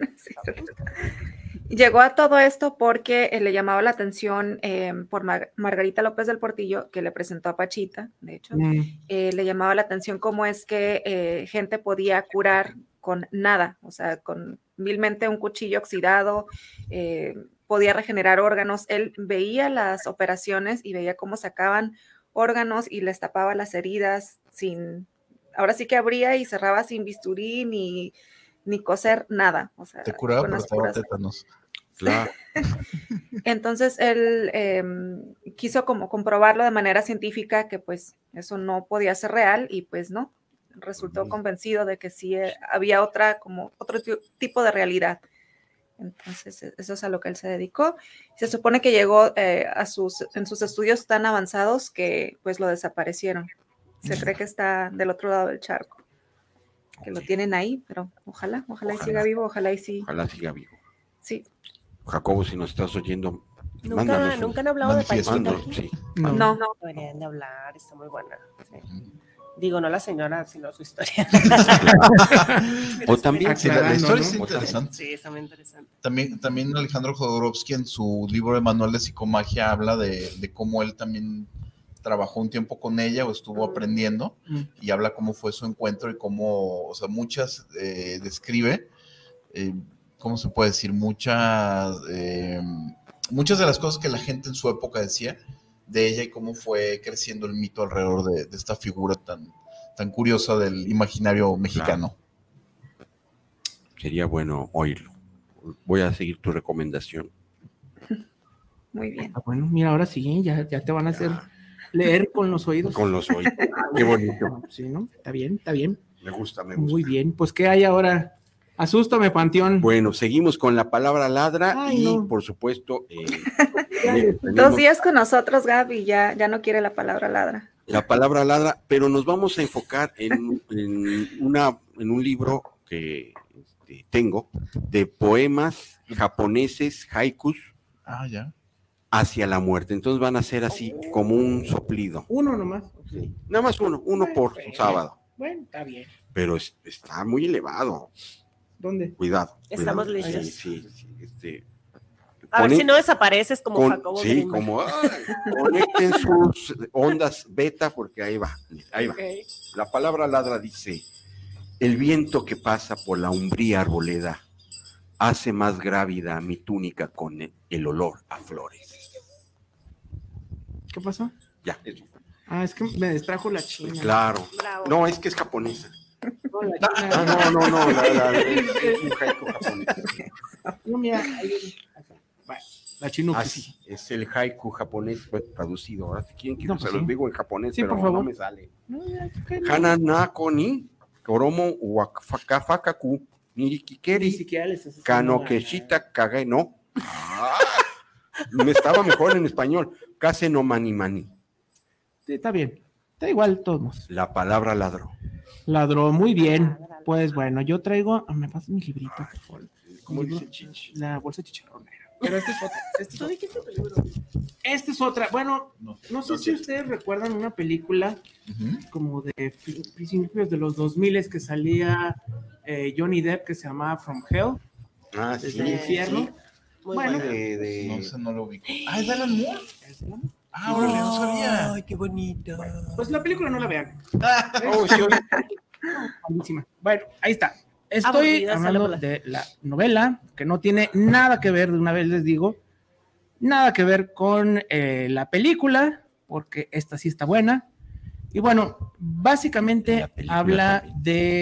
Llegó a todo esto porque le llamaba la atención por Margarita López del Portillo, que le presentó a Pachita, de hecho. Le llamaba la atención cómo es que gente podía curar con nada, o sea, con vilmente un cuchillo oxidado, podía regenerar órganos. Él veía las operaciones y veía cómo sacaban órganos y les tapaba las heridas sin, ahora sí que abría y cerraba sin bisturí ni coser nada. O sea, te curaba, pero estaba tétanos. Claro. Entonces él quiso como comprobarlo de manera científica que pues eso no podía ser real y pues no. Resultó convencido de que sí había otro tipo de realidad. Entonces, eso es a lo que él se dedicó. Se supone que llegó en sus estudios tan avanzados que pues lo desaparecieron. Se cree que está del otro lado del charco. Que lo tienen ahí, pero ojalá y siga vivo, ojalá y sí. Ojalá siga vivo. Sí. Jacobo, si nos estás oyendo, nunca han hablado de Pachita aquí. Sí. No. Deberían de hablar, está muy buena. Sí. Digo, no la señora, sino su historia. O también la historia es interesante. Sí, está muy interesante. También Alejandro Jodorowsky en su libro de Manual de Psicomagia habla de cómo él también trabajó un tiempo con ella o estuvo aprendiendo y habla cómo fue su encuentro y cómo, o sea, muchas describe, ¿cómo se puede decir? Muchas de las cosas que la gente en su época decía de ella y cómo fue creciendo el mito alrededor de esta figura tan curiosa del imaginario mexicano. Claro. Sería bueno oírlo. Voy a seguir tu recomendación. Muy bien. Bueno, mira, ahora sí, ya te van a hacer leer con los oídos. Con los oídos. Qué bonito. Sí, ¿no? Está bien. Me gusta. Muy bien, pues ¿qué hay ahora? Asústame, Panteón. Bueno, seguimos con la palabra ladra por supuesto... 2 días con nosotros, Gaby, ya no quiere la palabra ladra. La palabra ladra, pero nos vamos a enfocar en un libro que tengo de poemas japoneses, haikus, hacia la muerte. Entonces van a ser así como un soplido. Uno nomás. Sí. Nada más uno por sábado. Bueno, está bien. Pero está muy elevado. ¿Dónde? Cuidado. Estamos listos. Sí. A ver si no desapareces como Jacobo. Sí, como conecten sus ondas beta porque ahí va. Okay. La palabra ladra dice: el viento que pasa por la umbría arboleda hace más grávida mi túnica con el olor a flores. ¿Qué pasó? Ya, eso. Es que me distrajo la china. Claro. Bravo. No, es que es japonesa. No, un haiku japonés. No, mira, la chino. Así es el haiku japonés traducido. Ahora, si quieren que se los digo en japonés, sí, pero por favor. no me sale. Hana nako ni koromo wakafakaku nirikikeri kanokeshita kage no. Me estaba mejor en español. Kase no mani mani. Sí, está bien. Está igual todos. La palabra ladró. Ladró, muy bien. Pues bueno, yo traigo. Me pasa mi librito, por favor. ¿Cómo dice Chichi? La bolsa chicharronera. Pero esta es otra. Esta es otra. Bueno, no sé si ustedes recuerdan una película como de principios de los 2000 que salía Johnny Depp, que se llamaba From Hell. Desde el infierno. Sí. Bueno, no sé, no lo ubico. ¿Es de Alan Moore? Órale, no sabía. Ay, qué bonito. Pues la película no la vean. Sí. Bueno, ahí está. Estoy hablando de la novela, que no tiene nada que ver, de una vez les digo, nada que ver con la película, porque esta sí está buena. Y bueno, básicamente habla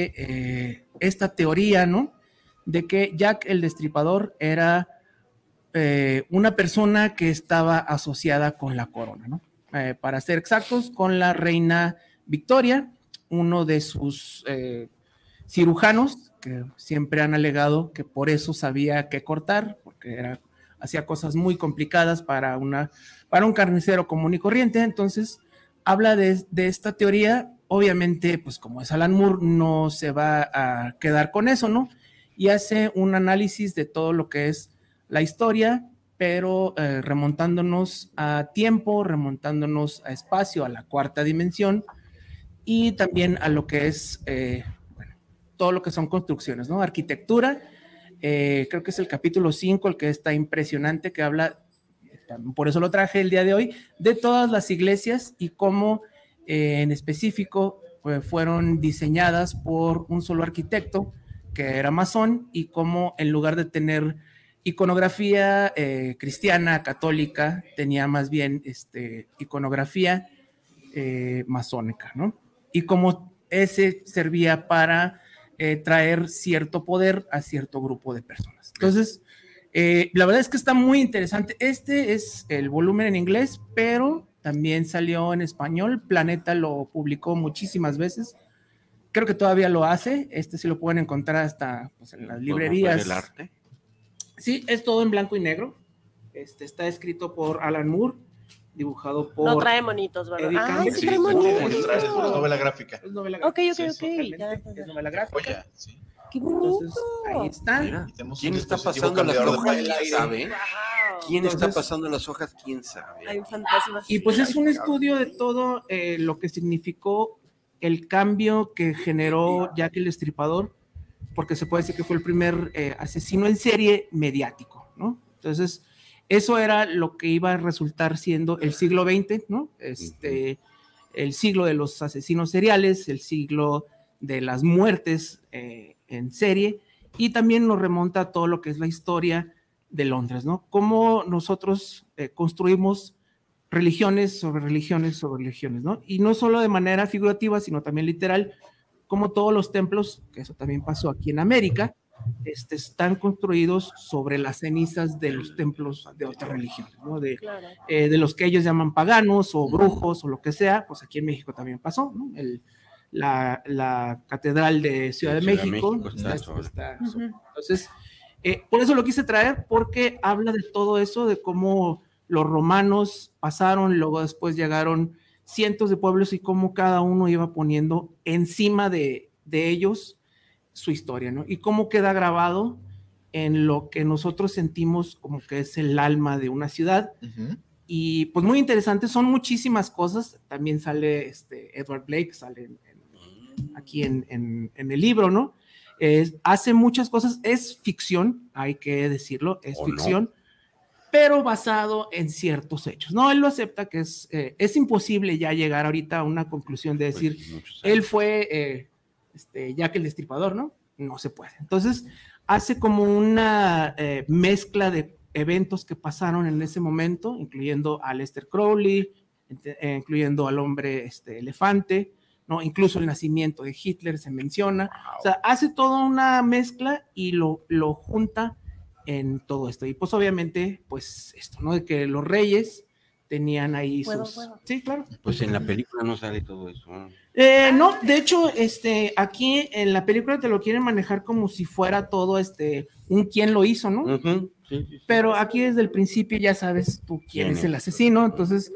de esta teoría, ¿no? De que Jack el Destripador era una persona que estaba asociada con la corona, ¿no? Para ser exactos, con la reina Victoria, uno de sus cirujanos, que siempre han alegado que por eso sabía qué cortar, porque hacía cosas muy complicadas para un carnicero común y corriente. Entonces, habla de esta teoría. Obviamente, pues como es Alan Moore, no se va a quedar con eso, ¿no? Y hace un análisis de todo lo que es la historia, pero remontándonos a tiempo, remontándonos a espacio, a la cuarta dimensión, y también a lo que es, todo lo que son construcciones, ¿no? Arquitectura, creo que es el capítulo 5, el que está impresionante, que habla, por eso lo traje el día de hoy, de todas las iglesias y cómo en específico fueron diseñadas por un solo arquitecto, que era masón, y cómo en lugar de tener iconografía cristiana, católica, tenía más bien iconografía masónica, ¿no? Y cómo ese servía para traer cierto poder a cierto grupo de personas. Entonces, la verdad es que está muy interesante. Este es el volumen en inglés, pero también salió en español. Planeta lo publicó muchísimas veces. Creo que todavía lo hace. Sí lo pueden encontrar hasta pues, en las librerías. ¿El arte? Sí, es todo en blanco y negro. Está escrito por Alan Moore, dibujado por... No trae monitos, ¿verdad? Eddie Campbell. Sí, trae monitos. Es novela gráfica. Es novela gráfica. Ok. Es novela gráfica. Oye, sí. ¡Qué bonito! Entonces, ahí está. Mira, ¿quién está pasando las hojas? ¿Quién sabe? ¿Quién está pasando las hojas? ¿Quién sabe? Hay fantasmas. Y pues es un estudio de todo lo que significó el cambio que generó Jack el Destripador, porque se puede decir que fue el primer asesino en serie mediático, ¿no? Entonces, eso era lo que iba a resultar siendo el siglo XX, ¿no? El siglo de los asesinos seriales, el siglo de las muertes en serie, y también nos remonta a todo lo que es la historia de Londres, ¿no? Cómo nosotros construimos religiones sobre religiones sobre religiones, ¿no? Y no solo de manera figurativa, sino también literal, como todos los templos, que eso también pasó aquí en América, están construidos sobre las cenizas de los templos de otras religiones, ¿no? De los que ellos llaman paganos o brujos o lo que sea, pues aquí en México también pasó, ¿no? La Catedral de Ciudad de México está. Entonces, por eso lo quise traer, porque habla de todo eso, de cómo los romanos pasaron, luego después llegaron cientos de pueblos y cómo cada uno iba poniendo encima de ellos su historia, ¿no? Y cómo queda grabado en lo que nosotros sentimos como que es el alma de una ciudad. Y pues muy interesante, son muchísimas cosas. También sale Edward Blake, sale aquí en el libro, ¿no? Hace muchas cosas, es ficción, hay que decirlo, es ficción, no, pero basado en ciertos hechos. No, él lo acepta, que es imposible ya llegar ahorita a una conclusión de decir, pues, él fue Jack el Destripador, ¿no? No se puede. Entonces, hace como una mezcla de eventos que pasaron en ese momento, incluyendo a Aleister Crowley, incluyendo al hombre elefante, ¿no? Incluso el nacimiento de Hitler se menciona. Wow. O sea, hace toda una mezcla y lo junta en todo esto. Y pues obviamente, pues esto, ¿no? De que los reyes tenían ahí sus... Sí, claro. Pues en la película no sale todo eso. No, de hecho, aquí en la película te lo quieren manejar como si fuera todo un quién lo hizo, ¿no? Sí. Pero aquí desde el principio ya sabes tú quién es el asesino, entonces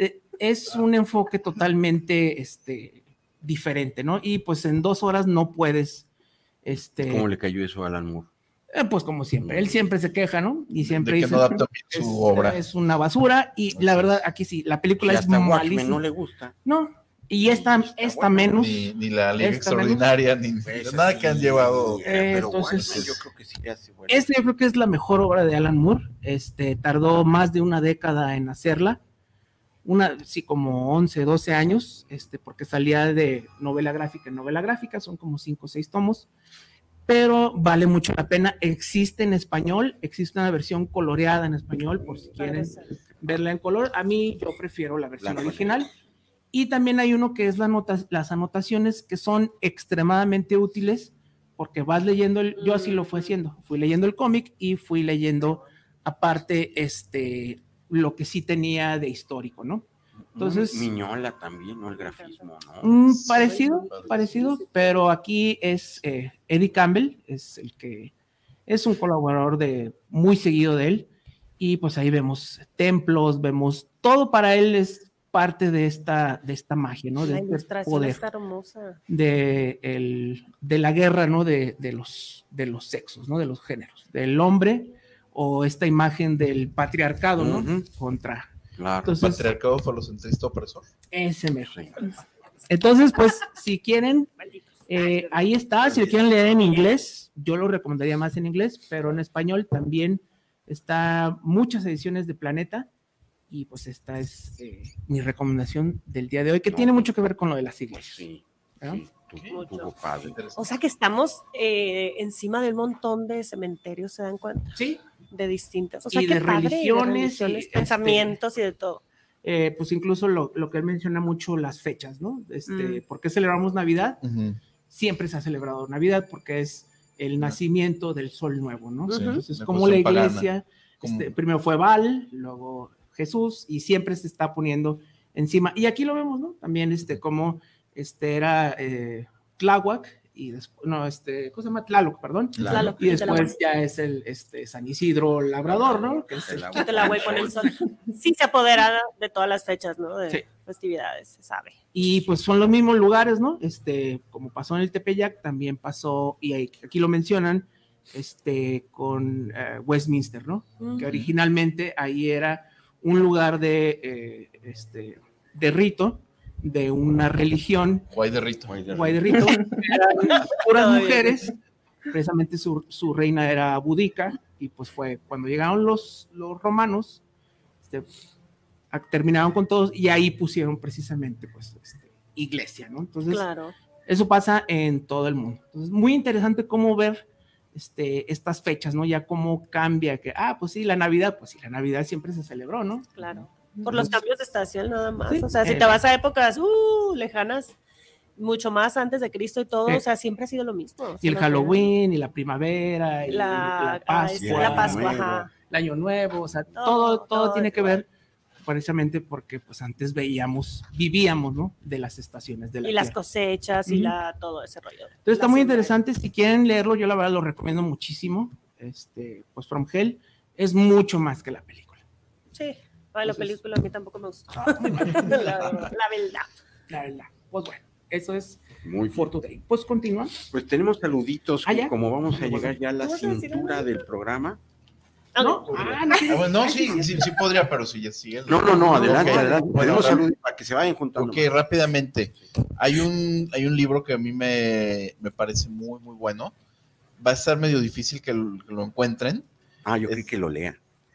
es un enfoque totalmente diferente, ¿no? Y pues en 2 horas no puedes... ¿Cómo le cayó eso a Alan Moore? Pues como siempre, él siempre se queja, ¿no? Y siempre dice, no adapta bien su obra. Es una basura, y la verdad, aquí sí, la película es malísima. No le gusta. No, y esta menos. Ni la Liga Extraordinaria, ni nada que han llevado. Entonces, yo creo que sí hace bueno. Yo creo que es la mejor obra de Alan Moore. Tardó más de una década en hacerla. Sí, como 11, 12 años, porque salía de novela gráfica en novela gráfica, son como 5 o 6 tomos. Pero vale mucho la pena. Existe en español, existe una versión coloreada en español, por si quieren verla en color. A mí, yo prefiero la versión original. Y también hay uno que es las anotaciones, que son extremadamente útiles, porque vas leyendo, yo así lo fui haciendo, fui leyendo el cómic y fui leyendo aparte, lo que sí tenía de histórico, ¿no? Entonces, Miñola también, ¿no? El grafismo, ¿no? Parecido, pero aquí es Eddie Campbell, es el que es un colaborador muy seguido de él, y pues ahí vemos templos, vemos todo para él es parte de esta magia, ¿no? La ilustración poder, está hermosa. de la guerra, ¿no? De los sexos, ¿no? De los géneros, del hombre o esta imagen del patriarcado, ¿no? Contra. Claro. Entonces, Patriarcado falocentrista opresor. Ese mejor. Entonces, pues, si quieren, ahí está. Si lo quieren leer en inglés, yo lo recomendaría más en inglés, pero en español también está muchas ediciones de Planeta. Y pues esta es mi recomendación del día de hoy, que tiene mucho que ver con lo de las iglesias. Sí. Mucho. O sea que estamos encima de un montón de cementerios, ¿se dan cuenta? Sí. De distintas, o sea, y qué de padre, religiones, y, pensamientos y de todo. Pues incluso lo que él menciona mucho, las fechas, ¿no? ¿Por qué celebramos Navidad? Siempre se ha celebrado Navidad porque es el nacimiento del sol nuevo, ¿no? Sí, entonces, como la iglesia, primero fue Baal, luego Jesús, y siempre se está poniendo encima. Y aquí lo vemos, ¿no? También como era Tláhuac, y después, no, ¿cómo se llama? Tlaloc, perdón. Tlaloc, y después ya es el San Isidro Labrador, ¿no? Que es Tlaloc con el sol. Sí se apodera de todas las fechas, ¿no? De festividades, se sabe. Y pues son los mismos lugares, ¿no? Como pasó en el Tepeyac, también pasó, y aquí lo mencionan, con Westminster, ¿no? Que originalmente ahí era un lugar de rito, de una religión. Guay de rito. Eran puras mujeres, precisamente su reina era Boudica, y pues fue cuando llegaron los romanos, terminaron con todos, y ahí pusieron precisamente, pues, iglesia, ¿no? Entonces, eso pasa en todo el mundo. Entonces, muy interesante cómo ver estas fechas, ¿no? Ya cómo cambia, que, pues sí, la Navidad siempre se celebró, ¿no? Claro. Por los cambios de estación nada más, o sea, si te vas a épocas lejanas, mucho más antes de Cristo y todo, o sea, siempre ha sido lo mismo. Y el Halloween, y la primavera, y la Pascua, el Año Nuevo, o sea, todo tiene que ver precisamente porque pues antes vivíamos, ¿no? De las estaciones de la tierra. Las cosechas y todo ese rollo. Entonces está muy interesante, si quieren leerlo, yo la verdad lo recomiendo muchísimo, pues From Hell es mucho más que la película. Sí. La película a mí tampoco me gustó. La verdad. Pues bueno, eso es muy for today. Pues continuamos. Pues tenemos saluditos, como vamos a llegar ya a la cintura del programa. ¿No? No, sí podría, pero sí, ya sigue. No, adelante. Tenemos saludos para que se vayan juntando. Ok, rápidamente. Hay un libro que a mí me parece muy, muy bueno. Va a estar medio difícil que lo encuentren. Yo creí que lo lean.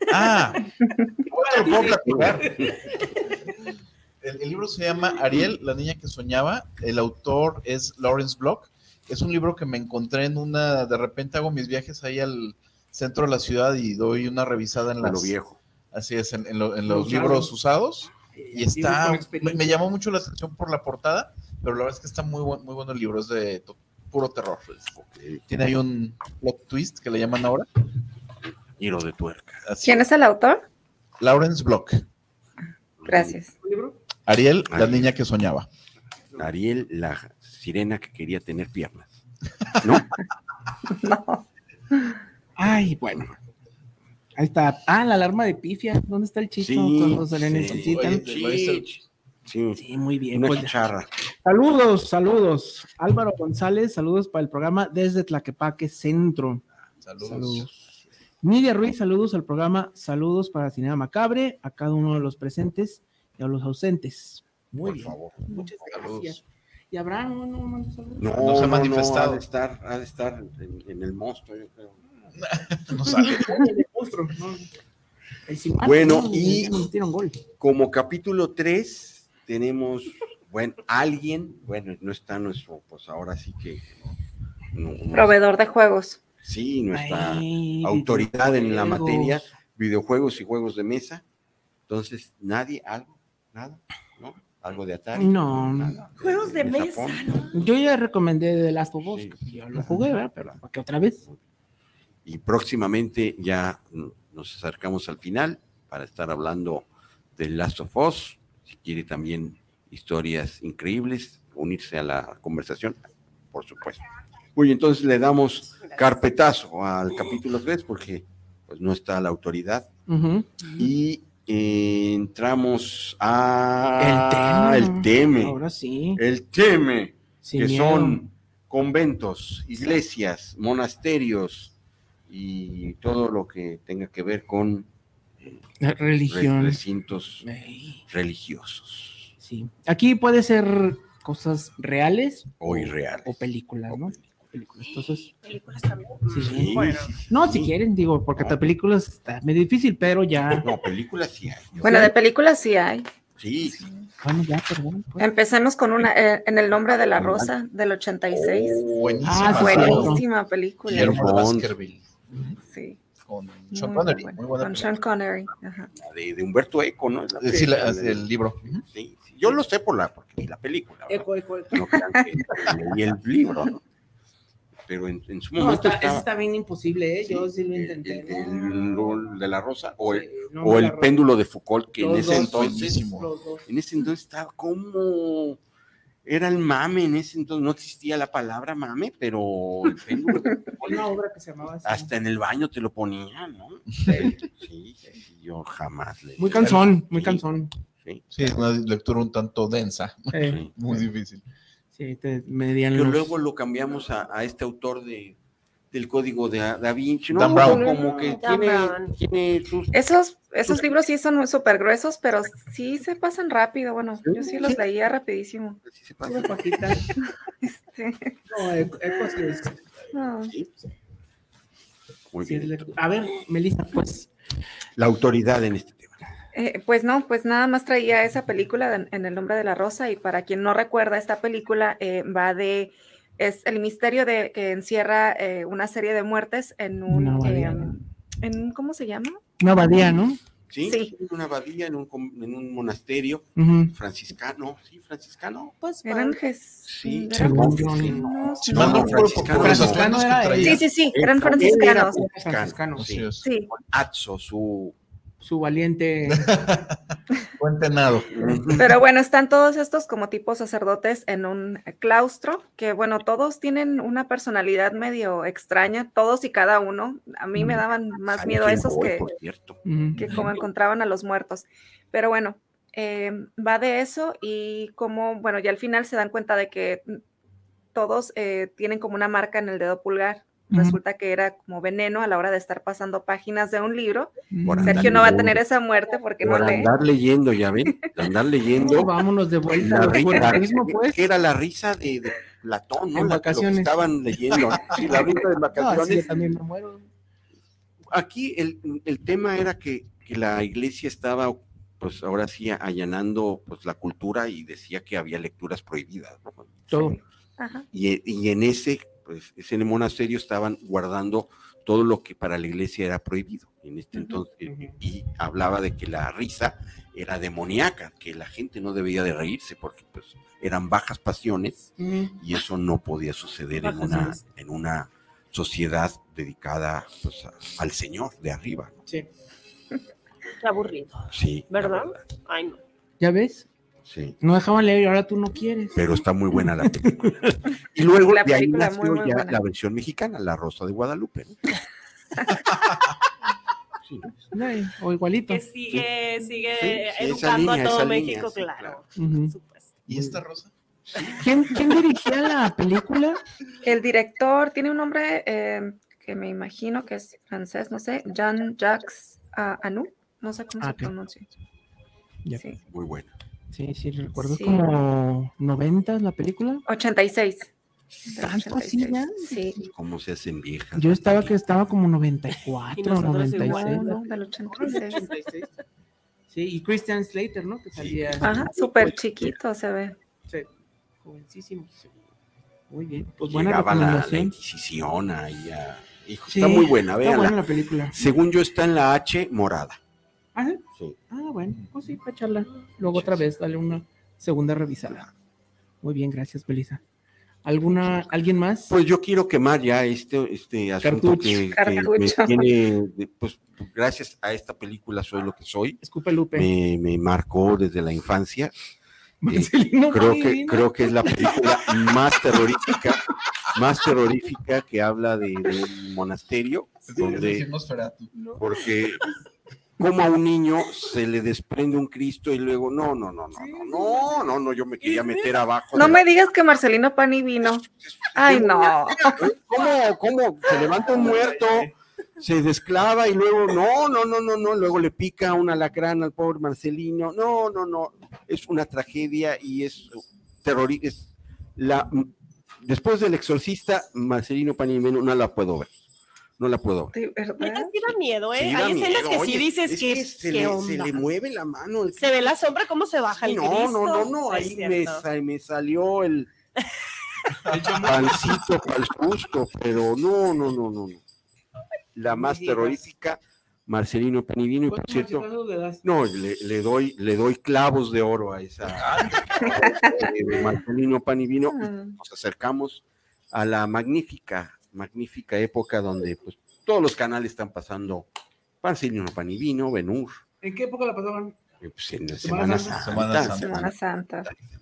El libro se llama Ariel, la niña que soñaba. El autor es Lawrence Block. Es un libro que me encontré de repente hago mis viajes ahí al centro de la ciudad y doy una revisada en lo viejo. Así es, en los libros usados. Y me llamó mucho la atención por la portada, pero la verdad es que está muy bueno el libro, es de puro terror. Tiene ahí un plot twist que le llaman ahora. Giro de tuerca. ¿Quién es el autor? Lawrence Block. Gracias. Ariel, la niña que soñaba. Ariel, la sirena que quería tener piernas. ¿No? No. Ay, bueno. Ahí está. La alarma de pifia. ¿Dónde está el chicho? Todos se le necesitan. Sí, muy bien. Una chicharra. Saludos. Álvaro González, saludos para el programa desde Tlaquepaque Centro. Saludos. Nidia Ruiz, saludos al programa, saludos para Cinema Macabre, a cada uno de los presentes y a los ausentes. Muy bien. Por favor. Muchas gracias. ¿Y Abraham no se ha manifestado? Ha de estar en el monstruo, yo creo. No sale. Bueno, y como capítulo 3 tenemos, alguien, no está nuestro, pues ahora sí que... Proveedor de juegos. Sí, nuestra autoridad en la materia, videojuegos y juegos de mesa. Entonces, nada, ¿no? Algo de Atari. No. Nada, juegos de mesa, ¿no? Yo ya recomendé The Last of Us, yo lo jugué, ¿verdad? Pero ¿para qué otra vez? Y próximamente ya nos acercamos al final para estar hablando de Last of Us. Si quiere también historias increíbles, unirse a la conversación, por supuesto. Muy bien, entonces le damos carpetazo al capítulo 3 porque pues no está la autoridad. Y entramos a el Teme. Ahora sí. El Teme, Sin que miedo. son conventos, iglesias, monasterios y todo lo que tenga que ver con Religión. recintos religiosos. Sí. Aquí puede ser cosas reales o irreales. O películas, ¿no? Películas. Entonces, películas también. sí. Bueno. No, si quieren, digo, porque esta película está medio difícil, pero ya. No, películas sí hay. Bueno, de películas sí hay. Sí. Bueno, ya, perdón. Pues. Empecemos con una, En el nombre de la rosa, del 86. Buenísima. Buenísima película. Guillermo Baskerville. Sí. Con Sean Connery. Muy buena con Sean Connery. Ajá. De Humberto Eco, ¿no? Sí, el libro. Sí, yo lo sé porque vi la película. Eco. No crean que leí el libro, ¿no? Pero en su No, momento eso está bien imposible, ¿eh? Yo sí lo intenté. El de la rosa o el, no, o el rosa. péndulo de Foucault, que Los en dos, ese entonces estaba como era el mame, en ese entonces no existía la palabra mame, pero el péndulo de Foucault, Una obra que se llamaba así. hasta en el baño te lo ponían, ¿no? Sí, yo jamás leí. Muy cansón, muy cansón. Sí, es una lectura un tanto densa, Sí. muy difícil. Sí, medían Pero los... luego lo cambiamos a este autor del Código de Da Vinci, ¿no? Dan Brown. Como que tiene sus... Esos libros sí son súper gruesos, pero sí se pasan rápido. Bueno, yo sí los leía rapidísimo. Una pajita. No, Eco sí es... No. Muy sí bien. A ver, Melissa, pues... La autoridad en este tema. Pues no, pues nada más traía esa película en El nombre de la rosa, y para quien no recuerda, esta película es el misterio que encierra una serie de muertes en ¿cómo se llama? Una abadía, ¿no? Sí, en una abadía, en un monasterio franciscano, Pues eran sí, franciscanos. Sí, eran franciscanos. Sí. Atzo, su valiente Cuentenado. Pero bueno, están todos estos como tipo sacerdotes en un claustro, que bueno, todos tienen una personalidad medio extraña, todos y cada uno. A mí me daban más miedo esos que como encontraban a los muertos. Pero bueno, va de eso, y como, bueno, ya al final se dan cuenta de que todos tienen como una marca en el dedo pulgar. Resulta que era como veneno a la hora de estar pasando páginas de un libro. Sergio no va a tener esa muerte porque no lee. Andar leyendo, ya ven, andar leyendo. Vámonos de vuelta. Que era la risa de Platón, ¿no? En vacaciones. Lo que estaban leyendo. Sí, la risa de vacaciones. Sí, yo también me muero. Aquí el tema era que la iglesia estaba, pues ahora sí, allanando pues la cultura, y decía que había lecturas prohibidas, ¿no? Todo. Ajá. Y en ese monasterio estaban guardando todo lo que para la iglesia era prohibido en este entonces, y hablaba de que la risa era demoníaca, que la gente no debía de reírse porque pues eran bajas pasiones, y eso no podía suceder en una sociedad dedicada pues, al Señor de arriba, ¿no? Sí. Qué aburrido. Sí. ¿Verdad? Ay, no. ¿Ya ves? Sí. No dejaban leer y ahora tú no quieres. Pero está muy buena la película. Y luego La de ahí película nació muy ya buena. la versión mexicana, La Rosa de Guadalupe, ¿no? Sí. O igualito. Que sigue esa educando línea, a todo esa México, línea, claro. ¿Y esta rosa? ¿Quién dirigía la película? El director tiene un nombre que me imagino que es francés, no sé, Jean-Jacques Anou, no sé cómo se pronuncia. Ya. Sí. Muy buena. Sí, recuerdo Sí. como 90 la película. 86. ¿Tanto así ya? Sí. ¿Cómo se hacen viejas? Yo estaba como 94, Y nosotros 96. igual, No, del 86. Sí, y Christian Slater, ¿no? Que salía. Ajá, súper chiquito se ve. Sí, jovencísimo. Muy bien, pues buena Llegaba la recomendación. Inquisición ahí hijo, Sí, está muy buena, está véanla. buena la película. Según yo está en la H morada. ¿Ah, sí? Sí. Bueno, pues sí, para echarla. Luego otra vez, dale una segunda revisada. Muy bien, gracias, Belisa. ¿Alguien más? Pues yo quiero quemar ya este asunto que me tiene, pues gracias a esta película soy lo que soy. Escupe Lupe. Me marcó desde la infancia. Creo que es la película más terrorífica que habla de un monasterio, porque como a un niño se le desprende un Cristo y luego no, yo me quería meter abajo. No me digas que Marcelino Panivino. Ay, no. ¿Cómo? Se levanta un muerto, se desclava y luego no, luego le pica un alacrán al pobre Marcelino. No, es una tragedia y es terrorífica. Después del Exorcista, Marcelino Panivino no la puedo ver. No la puedo ver. Sí da miedo, ¿eh? Sí Hay escenas que Oye, sí dices que se le mueve la mano. Se ve la sombra, cómo se baja el Cristo. No, ahí me salió el pancito para el susto, pero no. La más terrorífica, Marcelino Panivino, y por cierto, no, le doy clavos de oro a esa Marcelino Panivino. Nos acercamos a la magnífica época donde pues todos los canales están pasando Marcelino Panivino, Ben-Hur. ¿En qué época la pasaban? Pues en la Semana Santa.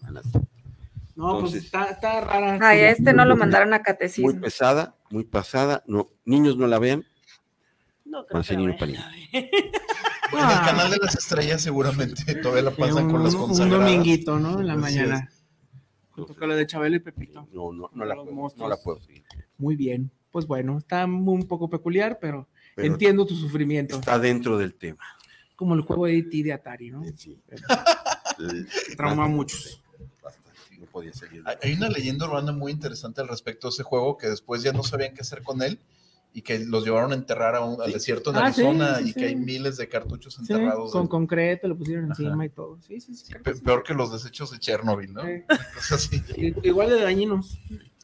No, entonces, pues está rara. Ay, no lo mandaron a catecismo. Muy pasada. No, niños no la vean. No creo Marcelino Panivino. En el canal de las estrellas seguramente todavía la pasan con las consagradas. Un dominguito, ¿no? En la mañana. Junto con lo de Chabelo y Pepito. No la puedo seguir. Muy bien. Pues bueno, está un poco peculiar, pero entiendo tu sufrimiento. Está dentro del tema. Como el juego de E.T. de Atari, ¿no? Sí. Trauma a muchos. No podía seguir. Hay una leyenda urbana muy interesante al respecto de ese juego, que después ya no sabían qué hacer con él y que los llevaron a enterrar al desierto en Arizona, y que hay miles de cartuchos enterrados. Con concreto, lo pusieron encima y todo. Sí. Peor que los desechos de Chernobyl, ¿no? Igual de dañinos.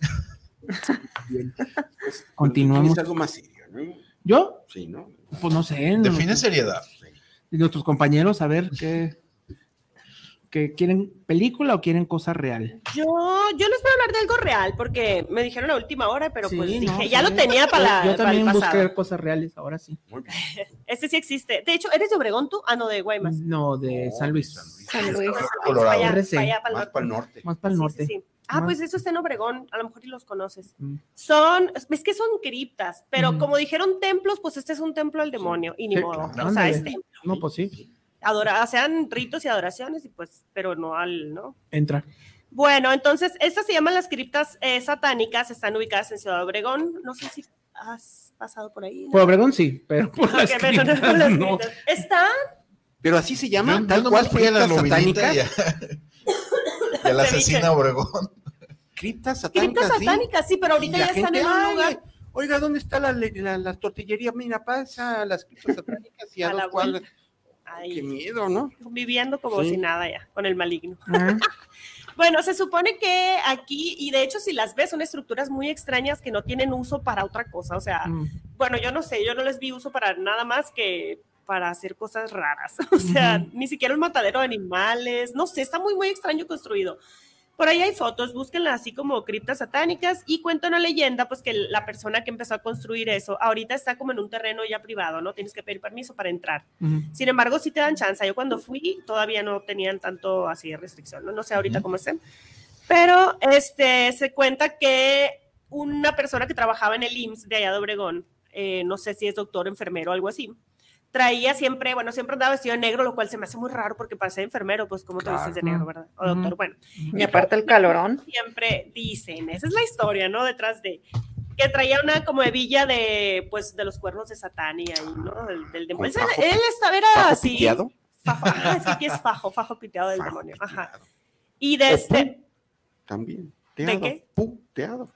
Bien. Pues, continuamos. ¿Tienes algo más serio, no? ¿Yo? Sí, ¿no? Pues no sé. Define seriedad. Y nuestros compañeros, a ver qué quieren, película o quieren cosa real. Yo les voy a hablar de algo real porque me dijeron a última hora, pero pues dije, ya lo sí. tenía para Yo también para el pasado. busqué cosas reales, ahora sí. Este sí existe. De hecho, ¿eres de Obregón tú? Ah, no, de Guaymas. No, de San Luis. San Luis. Colorado. RC. Más para el norte. Más para el norte. Sí. Ah, pues eso está en Obregón, a lo mejor ni los conoces. Es que son criptas, pero como dijeron templos, pues este es un templo al demonio, y ni modo, o sea, es templo. No, pues sí. Sean ritos y adoraciones, y pues, pero no ¿no? Entra. Bueno, entonces, estas se llaman las criptas satánicas, están ubicadas en Ciudad Obregón, no sé si has pasado por ahí, ¿no? Por Obregón sí, pero por las criptas no. ¿Están? Pero así se llama, tal cual, criptas satánicas. Y a la asesina Obregón. Criptas satánicas. Criptas satánicas, sí, pero ahorita ya están en un lugar. Oiga, ¿dónde está la tortillería? Mira, pasa las criptas satánicas y a 2 cuadras. Ay, qué miedo, ¿no? Viviendo como si nada ya, con el maligno. Bueno, se supone que aquí, y de hecho si las ves, son estructuras muy extrañas que no tienen uso para otra cosa. O sea, bueno, yo no sé, yo no les vi uso para nada más que para hacer cosas raras. O sea, ni siquiera un matadero de animales. No sé, está muy, muy extraño construido. Por ahí hay fotos, búsquenla así como criptas satánicas, y cuenta una leyenda, pues que la persona que empezó a construir eso, ahorita está como en un terreno ya privado, ¿no? Tienes que pedir permiso para entrar. Sin embargo, sí te dan chance. Yo cuando fui, todavía no tenían tanto así de restricción, ¿no? No sé ahorita cómo estén. Pero se cuenta que una persona que trabajaba en el IMSS de allá de Obregón, no sé si es doctor, enfermero o algo así, traía siempre andaba vestido de negro, lo cual se me hace muy raro porque para ser enfermero, pues como te vistes de negro, ¿verdad? O doctor, bueno. Y aparte el calorón. Siempre dicen, esa es la historia, ¿no? Detrás de que traía una como hebilla de los cuernos de Satán y ahí, ¿no? Del demonio. Él era así. ¿Piteado? Sí, es fajo piteado del demonio. Ajá. Y de también. ¿De qué? Puteado.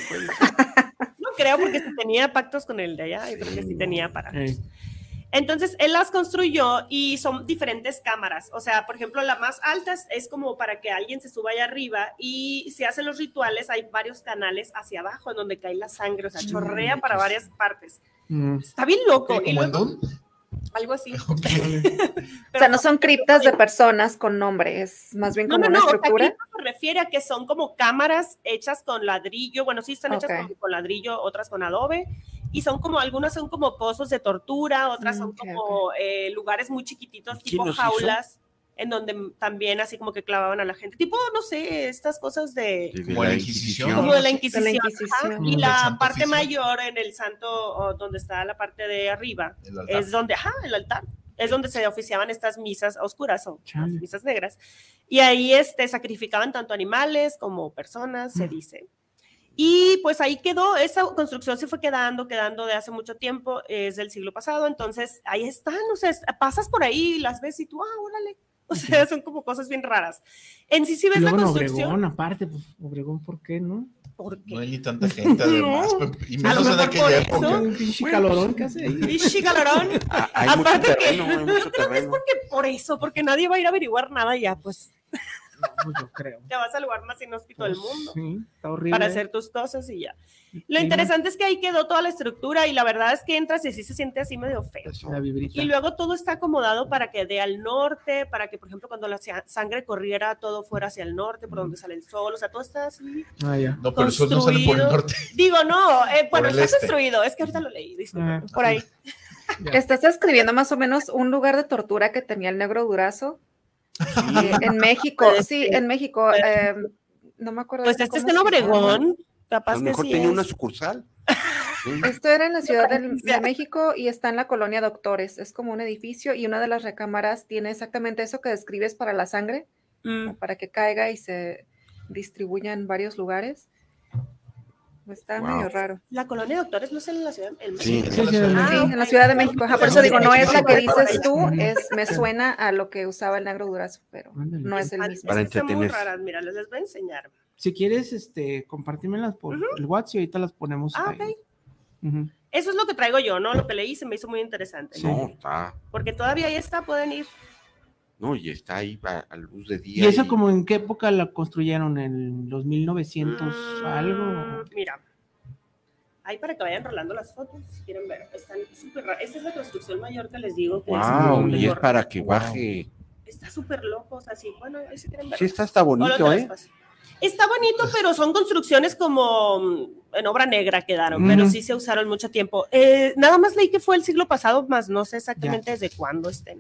No creo, porque si tenía pactos con el de allá, yo creo que sí tenía para. Entonces, él las construyó y son diferentes cámaras. O sea, por ejemplo, la más alta es como para que alguien se suba allá arriba, y se hacen los rituales, hay varios canales hacia abajo en donde cae la sangre, o sea, chorrea para varias partes. Está bien loco. ¿Como en Dune? algo así. O sea, no son criptas de personas con nombre, es más bien como una estructura. O sea, se refiere a que son como cámaras hechas con ladrillo, bueno, sí están hechas con ladrillo, otras con adobe, y son como, algunas son como pozos de tortura, otras son como lugares muy chiquititos, tipo jaulas, en donde también así como que clavaban a la gente, tipo, no sé, estas cosas de como la Inquisición. Como de la Inquisición. Y la parte mayor en el santo, donde está la parte de arriba, es donde, el altar, es donde se oficiaban estas misas oscuras o las misas negras. Y ahí sacrificaban tanto animales como personas, se dice. Y pues ahí quedó, esa construcción se fue quedando de hace mucho tiempo, es del siglo pasado, entonces ahí están, o sea, pasas por ahí, las ves y tú, órale. O sea, son como cosas bien raras. En sí ves la construcción. Obregón, aparte, pues, Obregón, ¿por qué no? ¿Por qué? No hay ni tanta gente, además. Y menos en aquella época. Un pinche calorón que hace ahí. Pinche calorón. Hay mucho terreno, hay mucho terreno. Porque nadie va a ir a averiguar nada ya, pues. No, yo creo. Te vas al lugar más inhóspito del mundo. Sí, está horrible. Para hacer tus cosas y ya. Lo interesante es que ahí quedó toda la estructura y la verdad es que entras y sí se siente así medio feo. Y luego todo está acomodado para que dé al norte, para que, por ejemplo, cuando la sangre corriera, todo fuera hacia el norte, por donde sale el sol, o sea, todo está así. No, pero el sol no sale por el norte. Digo, no, bueno, está construido, es que ahorita lo leí, disculpen, por ahí. Estás escribiendo más o menos un lugar de tortura que tenía el Negro Durazo. En México, en México, no me acuerdo. Pues este es en Obregón, capaz a lo mejor que sí tenía es. una sucursal. Esto era en la Ciudad de México y está en la colonia Doctores, es como un edificio y una de las recámaras tiene exactamente eso que describes para la sangre, para que caiga y se distribuya en varios lugares. Está medio raro. La colonia de Doctores no es en la Ciudad de México. Sí, en la Ciudad de México. Por eso digo, no es la que dices tú, me suena a lo que usaba el Negro Durazo, pero no es el mismo. Para Están muy entretenerse. raras, mira, les voy a enseñar. Si quieres, compártimelas por el WhatsApp y ahorita las ponemos ahí. Ok. Eso es lo que traigo yo, ¿no? Lo que leí se me hizo muy interesante. No, está. Porque todavía ahí está, pueden ir. No, y está ahí a luz de día. ¿Y esa como en qué época la construyeron? ¿En los 1900 algo? Mira, ahí para que vayan rolando las fotos, si quieren ver. Están súper raras. Esta es la construcción mayor que les digo. Que Y es para que baje. Está súper loco, o sea, sí, bueno, ahí si quieren ver. Sí, está bonito, Está bonito, pero son construcciones como en obra negra quedaron, pero sí se usaron mucho tiempo. Nada más leí que fue el siglo pasado, más no sé exactamente desde cuándo estén.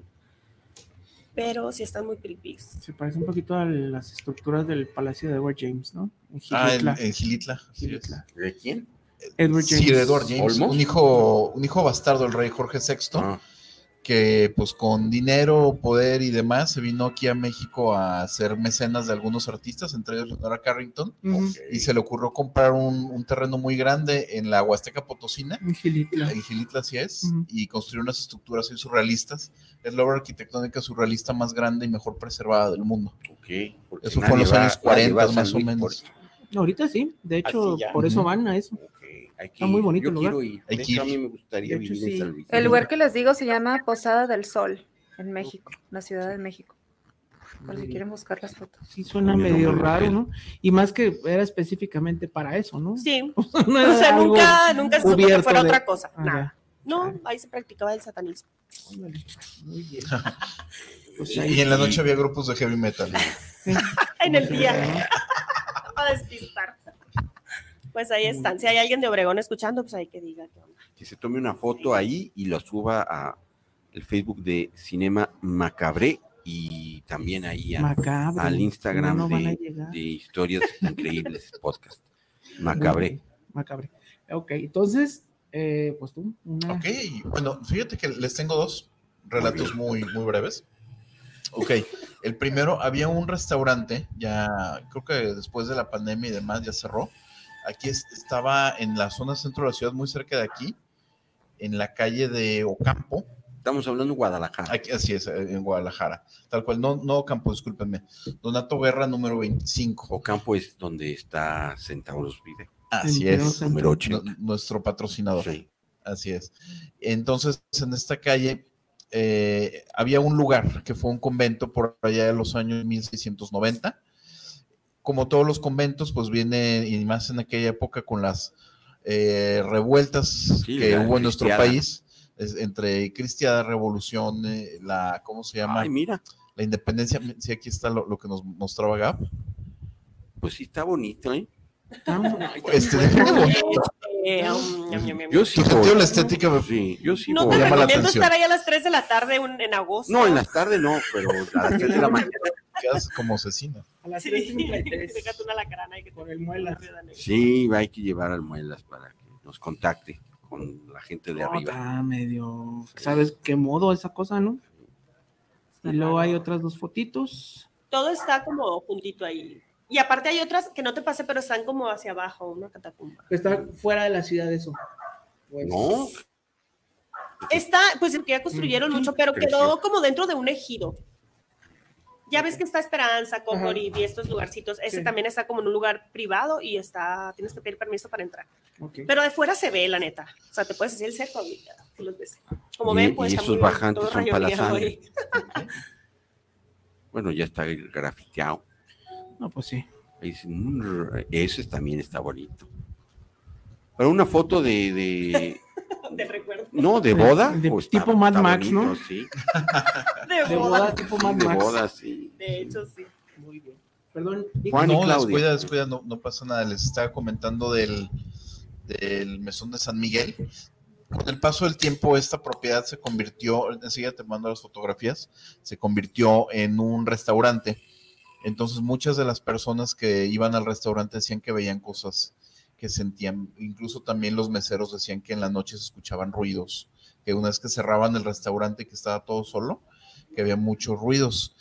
Pero sí están muy creepy. Se parece un poquito a las estructuras del Palacio de Edward James, ¿no? En Gilitla. ¿De quién? Edward James. Sí, de Edward James, un hijo bastardo del rey Jorge VI, que pues con dinero, poder y demás se vino aquí a México a hacer mecenas de algunos artistas, entre ellos Leonora Carrington, y se le ocurrió comprar un terreno muy grande en la Huasteca Potosina, en Gilitla así es, y construir unas estructuras así surrealistas. Es la obra arquitectónica surrealista más grande y mejor preservada del mundo. Eso fue en los años 40 más o menos. Ahorita sí, de hecho, por eso van a eso. Está muy bonito el lugar. De hecho, a mí me gustaría vivir en San Luis. El lugar que les digo se llama Posada del Sol, en México, la Ciudad de México. Por si quieren buscar las fotos. Sí, suena medio raro, ¿no? Y más que era específicamente para eso, ¿no? Sí. No o sea, nunca se supo que fuera otra cosa. Nada. No, ahí se practicaba el satanismo. Muy bien. Pues y en la noche había grupos de heavy metal. En el día. A despistar. Pues ahí están. Si hay alguien de Obregón escuchando, pues ahí que diga qué onda. Que se tome una foto ahí y lo suba a el Facebook de Cinema Macabre y también ahí al Instagram de Historias Increíbles Podcast. Macabre. Ok, entonces, pues tú. Ok, bueno, fíjate que les tengo dos relatos muy breves. Ok, el primero, había un restaurante, ya creo que después de la pandemia y demás ya cerró. Aquí estaba en la zona centro de la ciudad, muy cerca de aquí, en la calle de Ocampo. Estamos hablando de Guadalajara. Aquí, así es, en Guadalajara. Tal cual, no Ocampo, discúlpenme. Donato Guerra, número 25. Ocampo es donde está Centauros Vive. Así es. Número 8. Nuestro patrocinador. Sí. Así es. Entonces, en esta calle había un lugar que fue un convento por allá de los años 1690. Como todos los conventos, pues viene, y más en aquella época con las revueltas que hubo en nuestro país, entre Cristiada Revolución, ¿cómo se llama? Ay, mira. La independencia, sí, aquí está lo que nos mostraba Gab. Pues sí, está bonito, ¿eh? Yo sí voy. La estética, sí, yo sí no voy. te recomiendo estar ahí a las 3 de la tarde en agosto. No, en las tardes no, pero a las 3 de la mañana. Quedas como asesina. A las 3:33. Déjate una lacrana y que con el Muelas. Sí, hay que llevar al Muelas para que nos contacte con la gente de arriba. Está medio, ¿sabes qué modo esa cosa, no? Y luego hay otras 2 fotitos. Todo está como juntito ahí. Y aparte hay otras que no te pasé, pero están como hacia abajo, una catacumba. Está fuera de la ciudad eso. Pues, no. Está, pues ya construyeron mucho, pero quedó como dentro de un ejido. Ya ves que está Esperanza, Cocorit y estos lugarcitos. Ese también está como en un lugar privado y tienes que pedir permiso para entrar. Okay. Pero de fuera se ve, la neta. O sea, te puedes hacer el cerco ahorita. Tú los ves. Como ven, pues. Y esos bajantes son para la sangre. Bueno, ya está grafiteado. No, pues sí. Ese también está bonito. Pero una foto de recuerdo. No, de boda. Tipo Mad Max, bonito, ¿no? Sí. De boda, tipo Mad Max. De boda, sí. De hecho, sí. Muy bien. Perdón. Juan y Claudia. Descuida, no pasa nada. Les estaba comentando del mesón de San Miguel. Con el paso del tiempo, esta propiedad se convirtió, enseguida te mando las fotografías, se convirtió en un restaurante. Entonces, muchas de las personas que iban al restaurante decían que veían cosas que sentían, incluso también los meseros decían que en la noche se escuchaban ruidos, que una vez que cerraban el restaurante que estaba todo solo, que había muchos ruidos.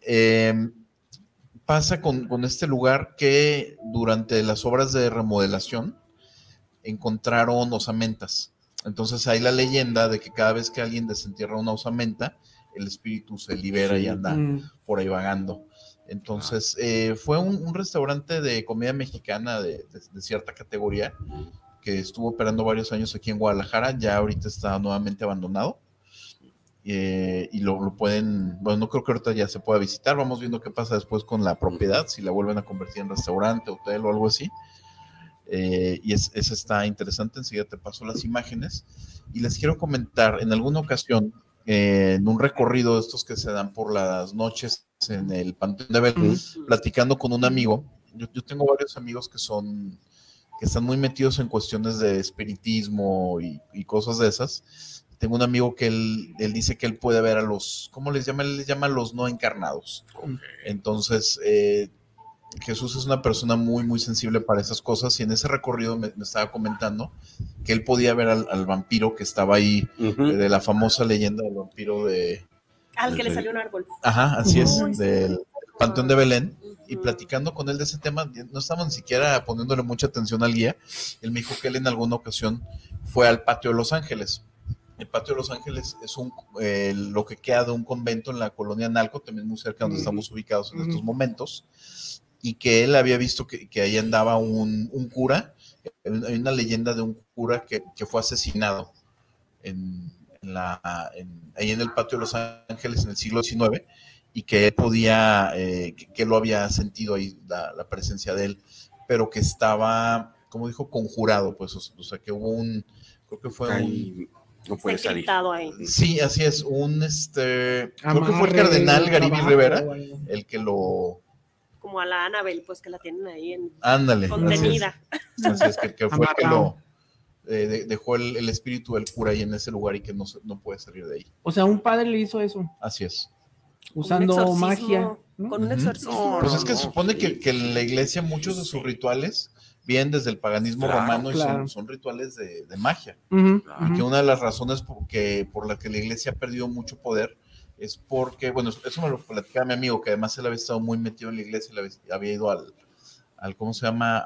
Pasa con este lugar que durante las obras de remodelación encontraron osamentas. Entonces hay la leyenda de que cada vez que alguien desentierra una osamenta, el espíritu se libera y anda por ahí vagando. Entonces fue un restaurante de comida mexicana de cierta categoría que estuvo operando varios años aquí en Guadalajara, ya ahorita está nuevamente abandonado. Y lo pueden, bueno, no creo que ahorita ya se pueda visitar, vamos viendo qué pasa después con la propiedad, si la vuelven a convertir en restaurante, hotel o algo así. Y eso está interesante, enseguida te paso las imágenes. Y les quiero comentar, en alguna ocasión, en un recorrido de estos que se dan por las noches en el Panteón de Belén, platicando con un amigo, yo tengo varios amigos que están muy metidos en cuestiones de espiritismo y cosas de esas. Tengo un amigo que él dice que él puede ver a los, ¿cómo les llama? Él les llama a los no encarnados. Okay. Entonces, Jesús es una persona muy, muy sensible para esas cosas y en ese recorrido me estaba comentando que él podía ver al vampiro que estaba ahí, de la famosa leyenda del vampiro de... Al que le salió un árbol. Ajá, así es, del Panteón de Belén. Y platicando con él de ese tema, no estaba ni siquiera poniéndole mucha atención al guía. Él me dijo que él en alguna ocasión fue al Patio de Los Ángeles. El Patio de Los Ángeles es lo que queda de un convento en la colonia Analco, también muy cerca donde estamos ubicados en estos momentos, y que él había visto que ahí andaba un cura. Hay una leyenda de un cura que fue asesinado ahí en el Patio de Los Ángeles en el siglo XIX, y que él podía, que lo había sentido ahí la presencia de él, pero que estaba, como dijo, conjurado, pues, o sea, que hubo creo que fue no puede salir. Ahí. Sí, así es, creo que fue el cardenal Garibay Rivera el que lo... Como a la Anabel, pues que la tienen ahí Ándale, contenida. Así es que fue el que lo dejó el espíritu del cura ahí en ese lugar y que no puede salir de ahí. O sea, un padre le hizo eso. Así es. Usando magia. ¿No? Con un exorcismo. Pues es que se supone que en la iglesia muchos de sus rituales vienen desde el paganismo romano y son rituales de magia. Y que una de las razones por la que la iglesia ha perdido mucho poder es porque, bueno, eso me lo platicaba mi amigo, que además él había estado muy metido en la iglesia, había ido al ¿cómo se llama?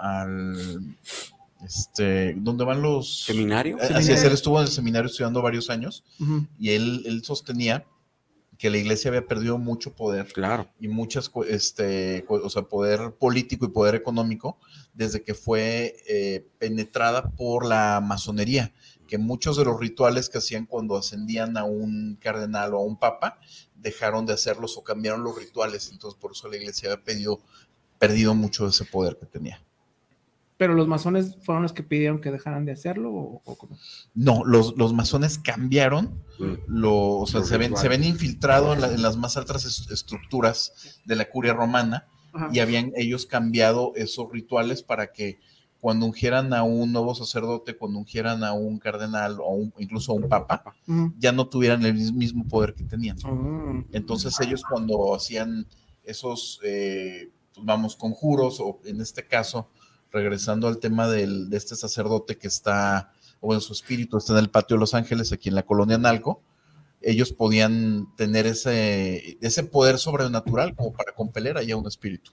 ¿Dónde van los seminarios? Así es, él estuvo en el seminario estudiando varios años y él sostenía que la iglesia había perdido mucho poder, y muchas, o sea, poder político y poder económico desde que fue penetrada por la masonería, que muchos de los rituales que hacían cuando ascendían a un cardenal o a un papa, dejaron de hacerlos o cambiaron los rituales, entonces por eso la iglesia había perdido mucho de ese poder que tenía. ¿Pero los masones fueron los que pidieron que dejaran de hacerlo o cómo? No, los masones cambiaron, o sea, se ven infiltrados en las más altas estructuras de la curia romana. Ajá. Y habían ellos cambiado esos rituales para que cuando ungieran a un nuevo sacerdote, cuando ungieran a un cardenal o incluso a un papa, ya no tuvieran el mismo poder que tenían. Entonces ellos cuando hacían esos, conjuros, o en este caso, regresando al tema de este sacerdote que está, o bueno, su espíritu está en el patio de Los Ángeles, aquí en la colonia Analco, ellos podían tener ese poder sobrenatural como para compeler allá un espíritu.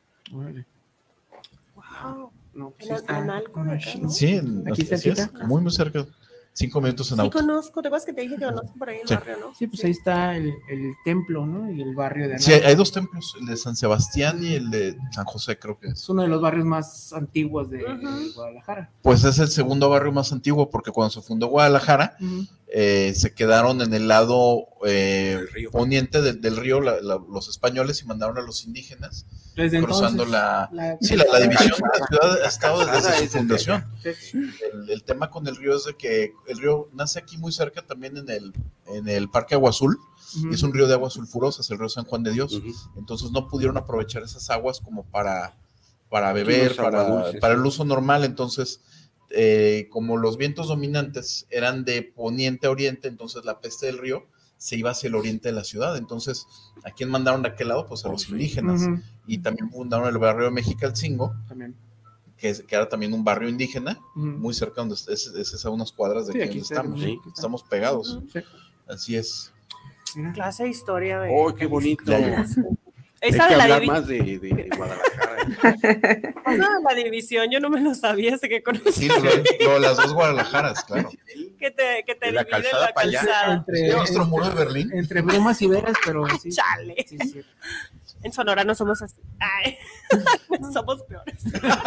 Wow. No, sí, ¿no? Sí, aquí cerquita. Muy, muy cerca. 5 minutos en auto. Sí, conozco. ¿Te acuerdas que te dije que conozco por ahí el barrio, no? Sí, pues ahí está el templo, ¿no? Y el barrio de Analco. Sí, hay 2 templos, el de San Sebastián y el de San José, creo que es. Es uno de los barrios más antiguos de Guadalajara. Pues es el segundo barrio más antiguo, porque cuando se fundó Guadalajara, se quedaron en el lado poniente del río los españoles y mandaron a los indígenas desde cruzando la división de la ciudad ha estado desde su fundación. El tema con el río es de que el río nace aquí muy cerca también en el Parque Agua Azul. Es un río de aguas sulfurosas, el río San Juan de Dios. Entonces no pudieron aprovechar esas aguas como para beber, para el uso normal. Entonces como los vientos dominantes eran de poniente a oriente, entonces la peste del río se iba hacia el oriente de la ciudad. Entonces, ¿a quién mandaron de aquel lado? Pues a los indígenas. Y también fundaron el barrio de Mexicalcingo, que era también un barrio indígena, muy cerca donde es a unas cuadras de aquí estamos. Estamos pegados. Así es. Clase de historia. ¡Oh, qué bonito! Esa hay que de hablar más de Guadalajara. No, la división, yo no me lo sabía, sé que conocí. Sí, las 2 Guadalajaras, claro. Que te la dividen calzada la para allá. calzada. Entre nuestro muro de Berlín. Entre brumas y veras, pero sí. Chale. Sí. En Sonora no somos así. Ay. Somos peores.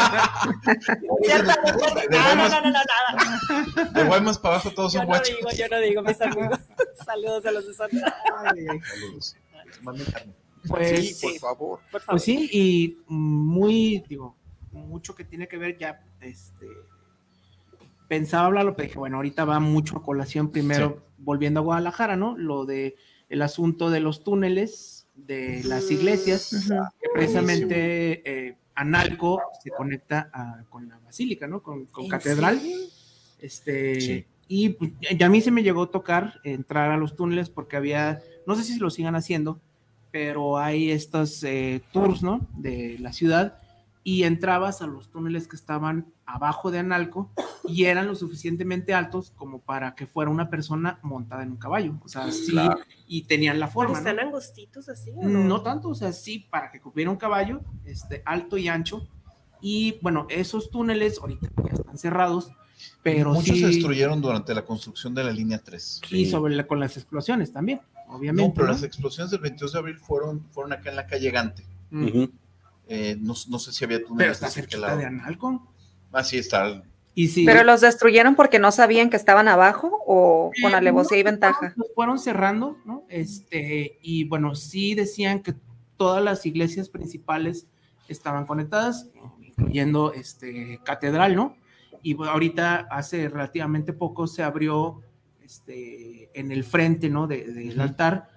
De Guaymas para abajo todos son guachos. Yo no digo, mis amigos. Saludos a los de Sonora. Saludos. Manden carne. Pues sí, por favor. Pues sí, y mucho que tiene que ver ya, pensaba hablarlo, pero dije, bueno, ahorita va mucho a colación primero, volviendo a Guadalajara, ¿no? Lo de el asunto de los túneles, de las iglesias, que precisamente Analco se conecta con la basílica, ¿no? Con catedral. Y pues, ya a mí se me llegó a tocar entrar a los túneles porque había, no sé si lo sigan haciendo, pero hay estos tours, ¿no? De la ciudad, y entrabas a los túneles que estaban abajo de Analco y eran lo suficientemente altos como para que fuera una persona montada en un caballo, o sea, sí, y tenían la forma. ¿Están ¿no? angostitos así? No tanto, o sea, sí, para que cupiera un caballo, alto y ancho, y bueno, esos túneles ahorita ya están cerrados, pero muchos sí, se destruyeron durante la construcción de la línea 3. Y con las explosiones también, obviamente. No, pero las explosiones del 22 de abril fueron acá en la calle Gante. No sé si había túneles. Pero está cerquita de Analco. Ah, sí, está. Y sí, ¿pero los destruyeron porque no sabían que estaban abajo o con alevosía y ventaja? Los fueron cerrando, ¿no? Y bueno, sí decían que todas las iglesias principales estaban conectadas, incluyendo catedral, ¿no? Y bueno, ahorita hace relativamente poco se abrió en el frente, ¿no? Del altar,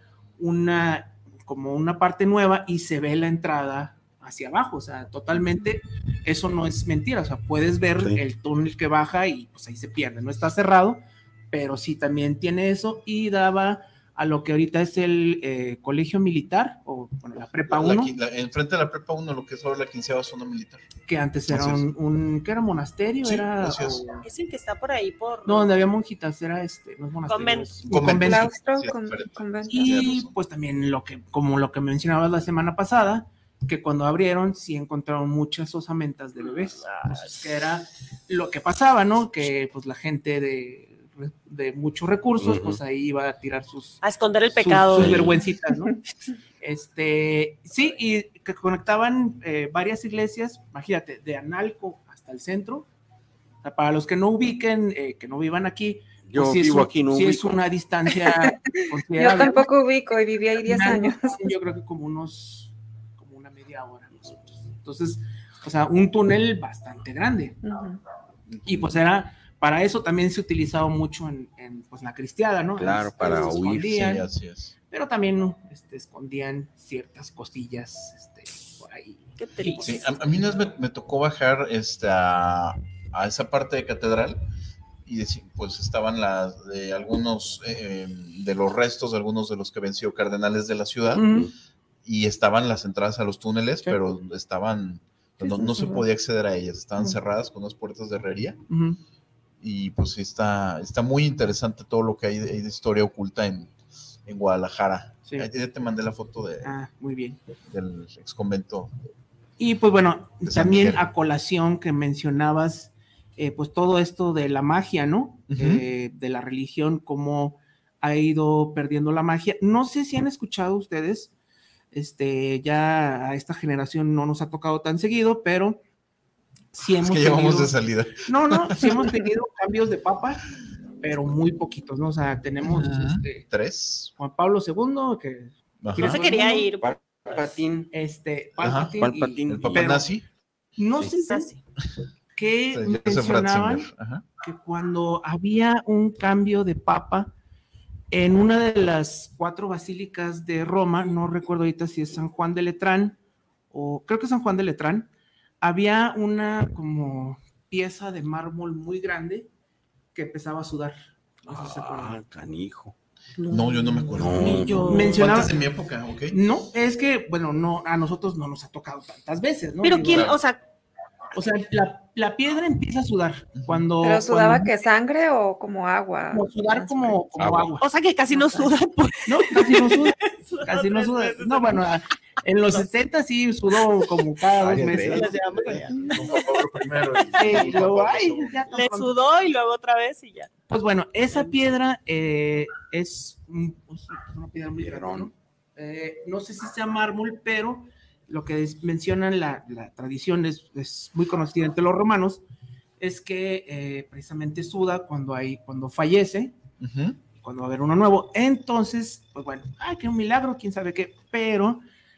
como una parte nueva y se ve la entrada hacia abajo, o sea, totalmente, eso no es mentira, o sea, puedes ver el túnel que baja y pues ahí se pierde, no está cerrado, pero sí también tiene eso y daba a lo que ahorita es el colegio militar, o bueno, la prepa 1. Enfrente de la prepa 1, lo que es ahora la 15ª zona militar. Que antes era ¿qué era? ¿Monasterio? Sí, era, es el que está por ahí, no, donde había monjitas, era no es monasterio. Convento. Y pues también como lo que mencionabas la semana pasada, que cuando abrieron sí encontraron muchas osamentas de bebés, entonces, que era lo que pasaba, ¿no? Que pues la gente de muchos recursos, pues ahí iba a tirar a esconder el pecado, sus vergüencitas, ¿no? Sí, y que conectaban varias iglesias, imagínate, de Analco hasta el centro. O sea, para los que no ubiquen, que no vivan aquí, yo pues vivo aquí, no sí ubico. Es una distancia considerable. Yo tampoco ubico y viví ahí 10 años. Yo creo que como una media hora nosotros. Entonces, o sea, un túnel bastante grande. Y pues para eso también se utilizaba mucho en pues, la cristiada, ¿no? Claro, para huir. Sí, así es. Pero también escondían ciertas costillas por ahí. Qué triste. Sí, a mí una vez me tocó bajar a esa parte de catedral y pues estaban algunos de los restos de algunos de los que venció cardenales de la ciudad y estaban las entradas a los túneles, pero estaban, no se podía acceder a ellas, estaban cerradas con unas puertas de herrería. Y pues sí, está muy interesante todo lo que hay de historia oculta en Guadalajara. Sí. Ya te mandé la foto muy bien. Del ex convento. Y pues bueno, también a colación que mencionabas, pues todo esto de la magia, ¿no? De la religión, cómo ha ido perdiendo la magia. No sé si han escuchado ustedes, ya a esta generación no nos ha tocado tan seguido, pero sí hemos tenido... llevamos de salida. No, sí hemos tenido cambios de papa, pero muy poquitos, ¿no? O sea, tenemos 3. Juan Pablo II, que no se quería ir. Palpatine. Palpatine. El Papa nazi. No sé que mencionaban que cuando había un cambio de papa en una de las 4 basílicas de Roma, no recuerdo ahorita si es San Juan de Letrán, o creo que es San Juan de Letrán, había una como pieza de mármol muy grande que empezaba a sudar. No sé si se acuerdan. Canijo. No, yo no me acuerdo. Mencionaba... Antes de mi época, ¿ok? No, es que, bueno, no, a nosotros no nos ha tocado tantas veces, ¿no? Pero quién, o sea, la piedra empieza a sudar cuando... ¿Pero sudaba que sangre o como agua? No, sudar como agua. O sea que casi no suda. Pues. No, casi no suda. Casi no suda. No, bueno, en los 70 sí sudó como cada 2 meses. Le sudó y luego otra vez y ya. Pues bueno, esa piedra es una piedra muy grande, ¿no? No sé si sea mármol, pero lo que mencionan la tradición es muy conocida entre los romanos, es que precisamente suda cuando fallece, cuando va a haber uno nuevo. Entonces, pues bueno, qué un milagro, quién sabe qué, pero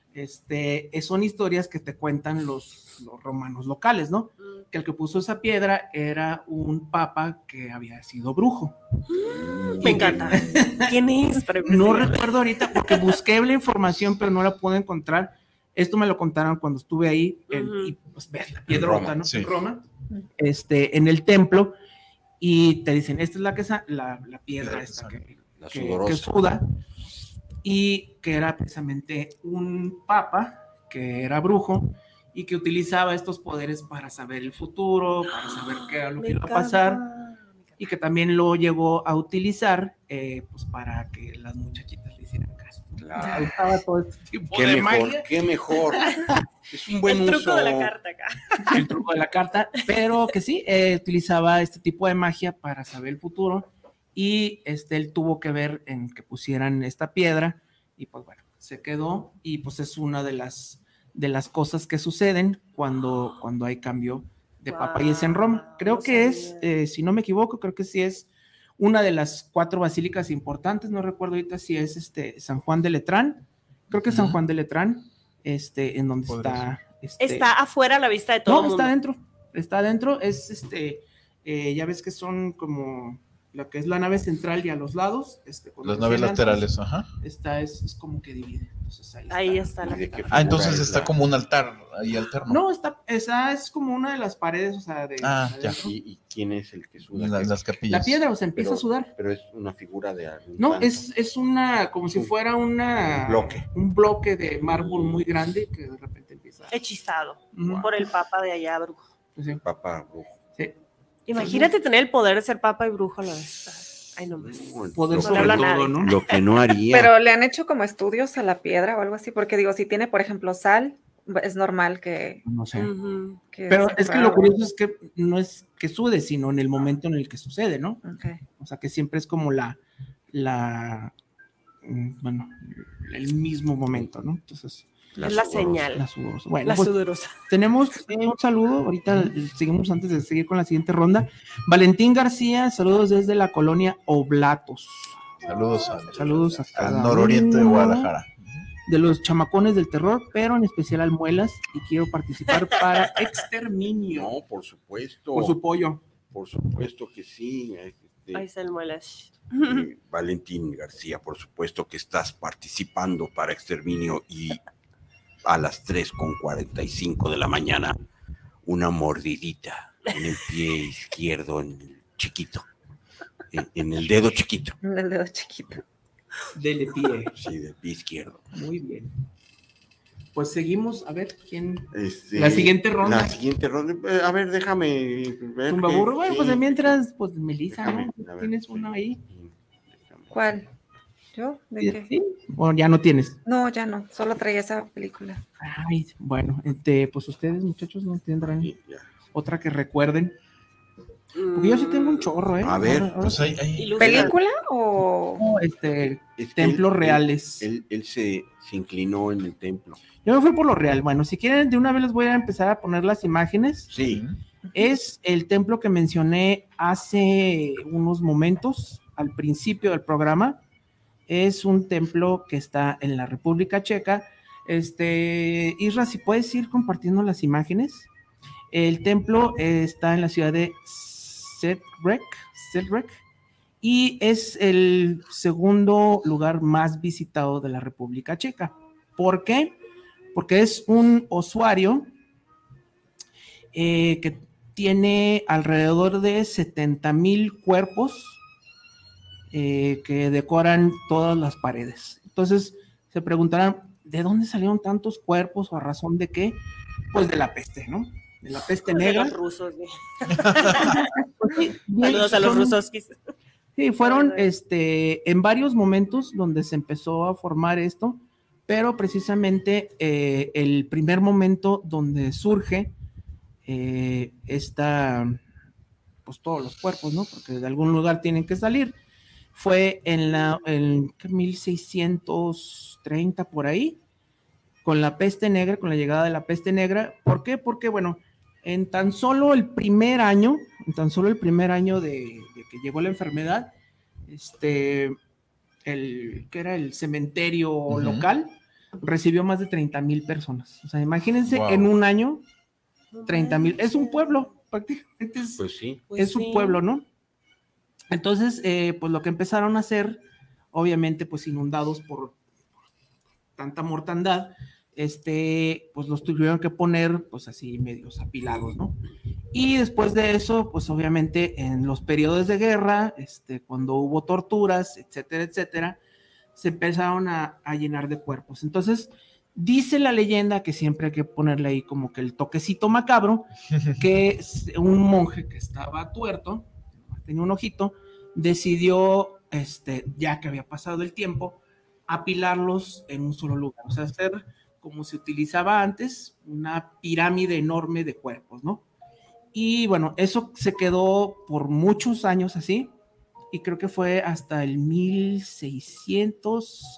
son historias que te cuentan los romanos locales, ¿no? Que el que puso esa piedra era un papa que había sido brujo. Me encanta. ¿Quién es? No recuerdo ahorita porque busqué la información, pero no la pude encontrar. Esto me lo contaron cuando estuve ahí y pues ves la piedrota, ¿no? Sí. En Roma, en el templo, y te dicen, esta es la piedra esta que suda, y que era precisamente un papa que era brujo y que utilizaba estos poderes para saber el futuro, para saber qué era lo que iba a pasar, y que también lo llegó a utilizar pues para que las muchachitas le hicieran caso. Claro. Todo este tipo de magia. Qué mejor. Es un buen uso. El truco de la carta acá. El truco de la carta, pero que sí, utilizaba este tipo de magia para saber el futuro, y él tuvo que ver en que pusieran esta piedra, y pues bueno, se quedó, y pues es una de las cosas que suceden cuando hay cambio de papa, y es en Roma. Creo que es, si no me equivoco, creo que sí es una de las 4 basílicas importantes, no recuerdo ahorita si es San Juan de Letrán, creo que es San Juan de Letrán, en donde está... está afuera a la vista de todo el mundo. Está adentro, es ya ves que son como lo que es la nave central y a los lados, las naves laterales, es como que divide. Entonces, ahí está la entonces está como un altar ahí alterno. No, esa es como una de las paredes, o sea, ya. ¿Y quién es el que suda? Las capillas. La piedra, o sea, empieza a sudar. Pero es una figura de algún No, es una, como si fuera un bloque de mármol muy grande que de repente empieza. Hechizado por el papa de allá, brujo. Sí. Papa brujo. Sí. Imagínate tener el poder de ser papa y brujo a la vez. Ay, no más. Poder sobre todo, ¿no? Lo que no haría. Pero le han hecho como estudios a la piedra o algo así, porque digo, si tiene, por ejemplo, sal, es normal que... No sé. Pero es que lo curioso es que no es que sude, sino en el momento en el que sucede, ¿no? Okay. O sea, que siempre es como el mismo momento, ¿no? Entonces... Es la señal. La sudorosa. Bueno, la sudorosa. Tenemos un saludo, ahorita seguimos antes de seguir con la siguiente ronda. Valentín García, saludos desde la colonia Oblatos. Saludos al nororiente de Guadalajara. de los chamacones del terror, pero en especial al Muelas, y quiero participar para Exterminio. No, por supuesto. Por su pollo. Por supuesto que sí. Ahí está el Muelas. Valentín García, por supuesto que estás participando para Exterminio, y a las 3:45 de la mañana, una mordidita en el pie izquierdo, en el chiquito, en el dedo chiquito. En el dedo chiquito. Del pie. Sí, del pie izquierdo. Muy bien. Pues seguimos, a ver quién. La siguiente ronda. La siguiente ronda. A ver, déjame ver. Tumbaburro, bueno, pues mientras, pues Melissa, ¿no? ¿Tienes uno ahí? ¿Cuál? ¿Yo? ¿De qué? ¿Sí? ¿O ya no tienes? No, ya no, solo traía esa película. Ay, bueno, pues ustedes, muchachos, no tendrán otra que recuerden. Porque yo sí tengo un chorro, ¿eh? A ver, pues hay... ¿Película o...? No, templos reales. Él se inclinó en el templo. Yo me fui por lo real. Bueno, si quieren, de una vez les voy a empezar a poner las imágenes. Sí. Es el templo que mencioné hace unos momentos, al principio del programa. Es un templo que está en la República Checa. Isra, si puedes ir compartiendo las imágenes. El templo está en la ciudad de Sedrec, y es el segundo lugar más visitado de la República Checa. ¿Por qué? Porque es un ossuario que tiene alrededor de 70,000 cuerpos que decoran todas las paredes. Entonces se preguntarán, ¿de dónde salieron tantos cuerpos o a razón de qué? Pues de la peste, ¿no? De la peste negra. De los rusos. Saludos a los rusos. Sí, fueron en varios momentos donde se empezó a formar esto, pero precisamente el primer momento donde surge pues todos los cuerpos, ¿no? Porque de algún lugar tienen que salir. Fue en 1630 por ahí, con la peste negra, con la llegada de la peste negra. ¿Por qué? Porque, bueno, en tan solo el primer año de que llegó la enfermedad, que era el cementerio local, recibió más de 30,000 personas. O sea, imagínense, en un año, 30,000. Es un pueblo, prácticamente. Pues sí. Es un pueblo, ¿no? Entonces, pues lo que empezaron a hacer, obviamente, pues inundados por tanta mortandad, pues los tuvieron que poner, pues así, medios apilados, ¿no? Y después de eso, pues obviamente, en los periodos de guerra, cuando hubo torturas, etcétera, etcétera, se empezaron a llenar de cuerpos. Entonces, dice la leyenda, que siempre hay que ponerle ahí como que el toquecito macabro, que un monje que estaba tuerto, tenía un ojito, decidió, ya que había pasado el tiempo, apilarlos en un solo lugar, o sea, hacer como se utilizaba antes, una pirámide enorme de cuerpos, ¿no? Y bueno, eso se quedó por muchos años así, y creo que fue hasta el 1600,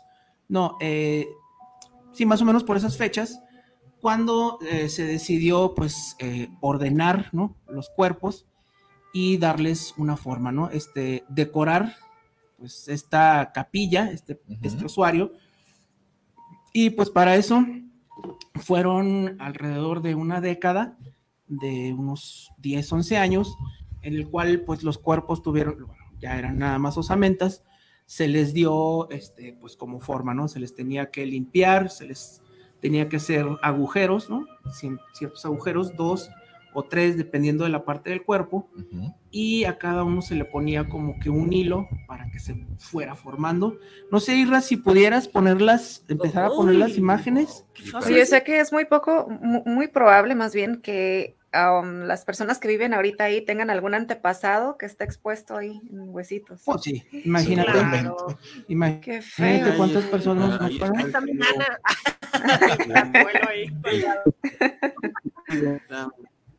sí, más o menos por esas fechas, cuando se decidió, pues, ordenar, ¿no?, los cuerpos y darles una forma, ¿no? Decorar, pues, esta capilla, este ossuario. Y pues para eso fueron alrededor de una década, de unos 10, 11 años, en el cual pues los cuerpos tuvieron, bueno, ya eran nada más osamentas, se les dio pues como forma, ¿no? Se les tenía que limpiar, se les tenía que hacer agujeros, ¿no? Ciertos agujeros, 2 o 3, dependiendo de la parte del cuerpo, y a cada uno se le ponía como que un hilo para que se fuera formando. No sé, Irra, si pudieras empezar a poner las imágenes. Oye, sé que es muy probable más bien que las personas que viven ahorita ahí tengan algún antepasado que esté expuesto ahí en huesitos. Oh, sí, imagínate. Claro. Qué feo. Imagínate cuántas personas nos pagan. Ahí está mi nana. El abuelo ahí colgado.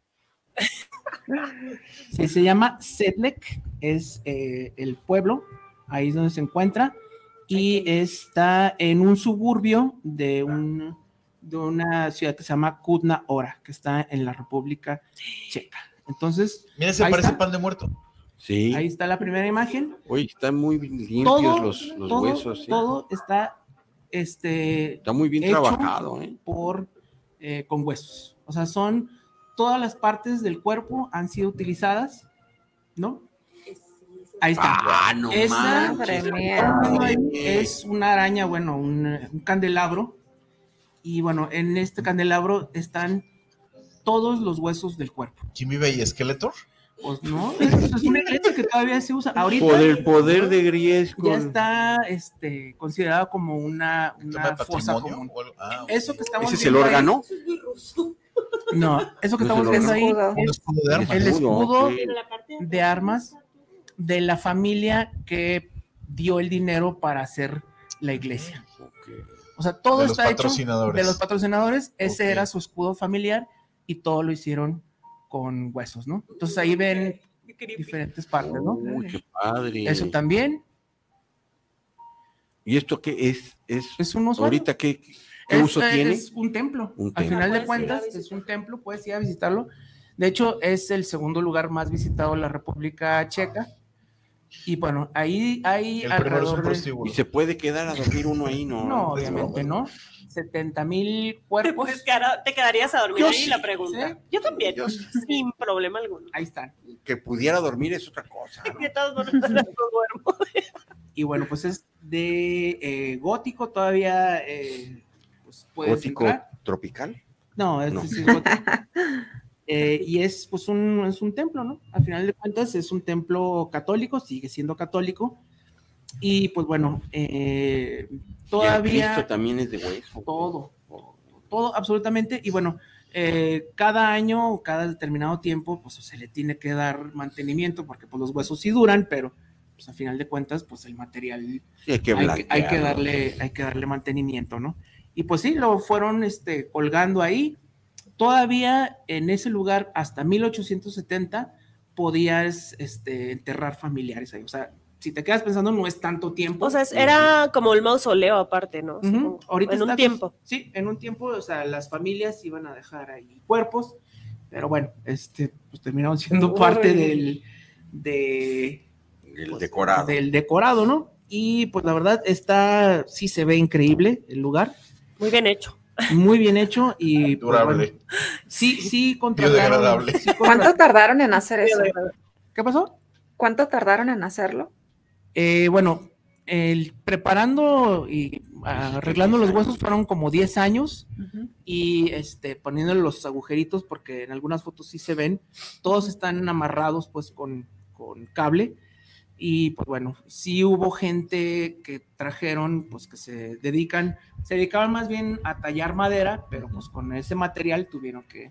Sí, se llama Sedlec, es el pueblo, ahí es donde se encuentra, y está en un suburbio de una ciudad que se llama Kutna Hora, que está en la República Checa. Entonces, mira, se parece pan de muerto. Sí. Ahí está la primera imagen. Uy, están muy limpios los huesos. Sí. Todo está Está muy bien hecho trabajado, con huesos. O sea, todas las partes del cuerpo han sido utilizadas, ¿no? Ahí está. No Esa madre mía. es una araña, bueno, un candelabro. Y bueno, en este candelabro están todos los huesos del cuerpo. ¿Quién vive ahí? ¿Skeletor? Pues no, es una iglesia que todavía se usa. Ahorita Por el poder de Griesco. ya está considerada como una fosa común. Eso que estamos ¿Ese es el órgano? No, eso que estamos viendo ahí es el escudo de armas de la familia que dio el dinero para hacer la iglesia. O sea, todo está hecho de los patrocinadores. Ese era su escudo familiar y todo lo hicieron con huesos, ¿no? Entonces ahí ven diferentes partes, ¿no? Uy, qué padre. Eso también. ¿Y esto qué es? Es un oso. ¿Ahorita qué uso tiene? Es un templo. Un Al templo. final de cuentas, es un templo, puedes ir a visitarlo. De hecho, es el segundo lugar más visitado en la República Checa. Y bueno, ahí hay alrededor de... ¿Y se puede quedar a dormir uno ahí? No, obviamente no. 70,000 cuerpos. Pues te quedarías a dormir Yo ahí, sí, la pregunta. ¿sí? Yo también, sin problema alguno. Ahí están. Que pudiera dormir es otra cosa, ¿no? Que todos duermo. Y bueno, pues es de gótico todavía. Pues puedes ¿Gótico entrar. tropical? No, es gótico. Y es pues es un templo, ¿no? Al final de cuentas es un templo católico, sigue siendo católico. Y pues bueno, todavía... ¿Y el Cristo también es de hueso? Todo absolutamente. Y bueno, cada año, cada determinado tiempo, pues se le tiene que dar mantenimiento, porque pues los huesos sí duran, pero pues a final de cuentas, pues el material sí, hay que darle mantenimiento, ¿no? Y pues sí, lo fueron colgando ahí. Todavía en ese lugar, hasta 1870, podías enterrar familiares ahí. O sea, si te quedas pensando, no es tanto tiempo. O sea, era como el mausoleo aparte, ¿no? Ahorita en un tiempo. Sí, en un tiempo, o sea, las familias iban a dejar ahí cuerpos, pero bueno, pues terminaron siendo parte del decorado. Del decorado, ¿no? Y pues la verdad, sí se ve increíble el lugar. Muy bien hecho. Muy bien hecho y durable. Pues, bueno, sí contrataron. ¿Cuánto tardaron en hacer eso? ¿Qué pasó? ¿Cuánto tardaron en hacerlo? Bueno, preparando y arreglando los huesos fueron como 10 años y poniéndole los agujeritos, porque en algunas fotos sí se ven, todos están amarrados pues con cable. Y pues bueno, sí hubo gente que trajeron, pues que se dedicaban más bien a tallar madera, pero pues con ese material tuvieron que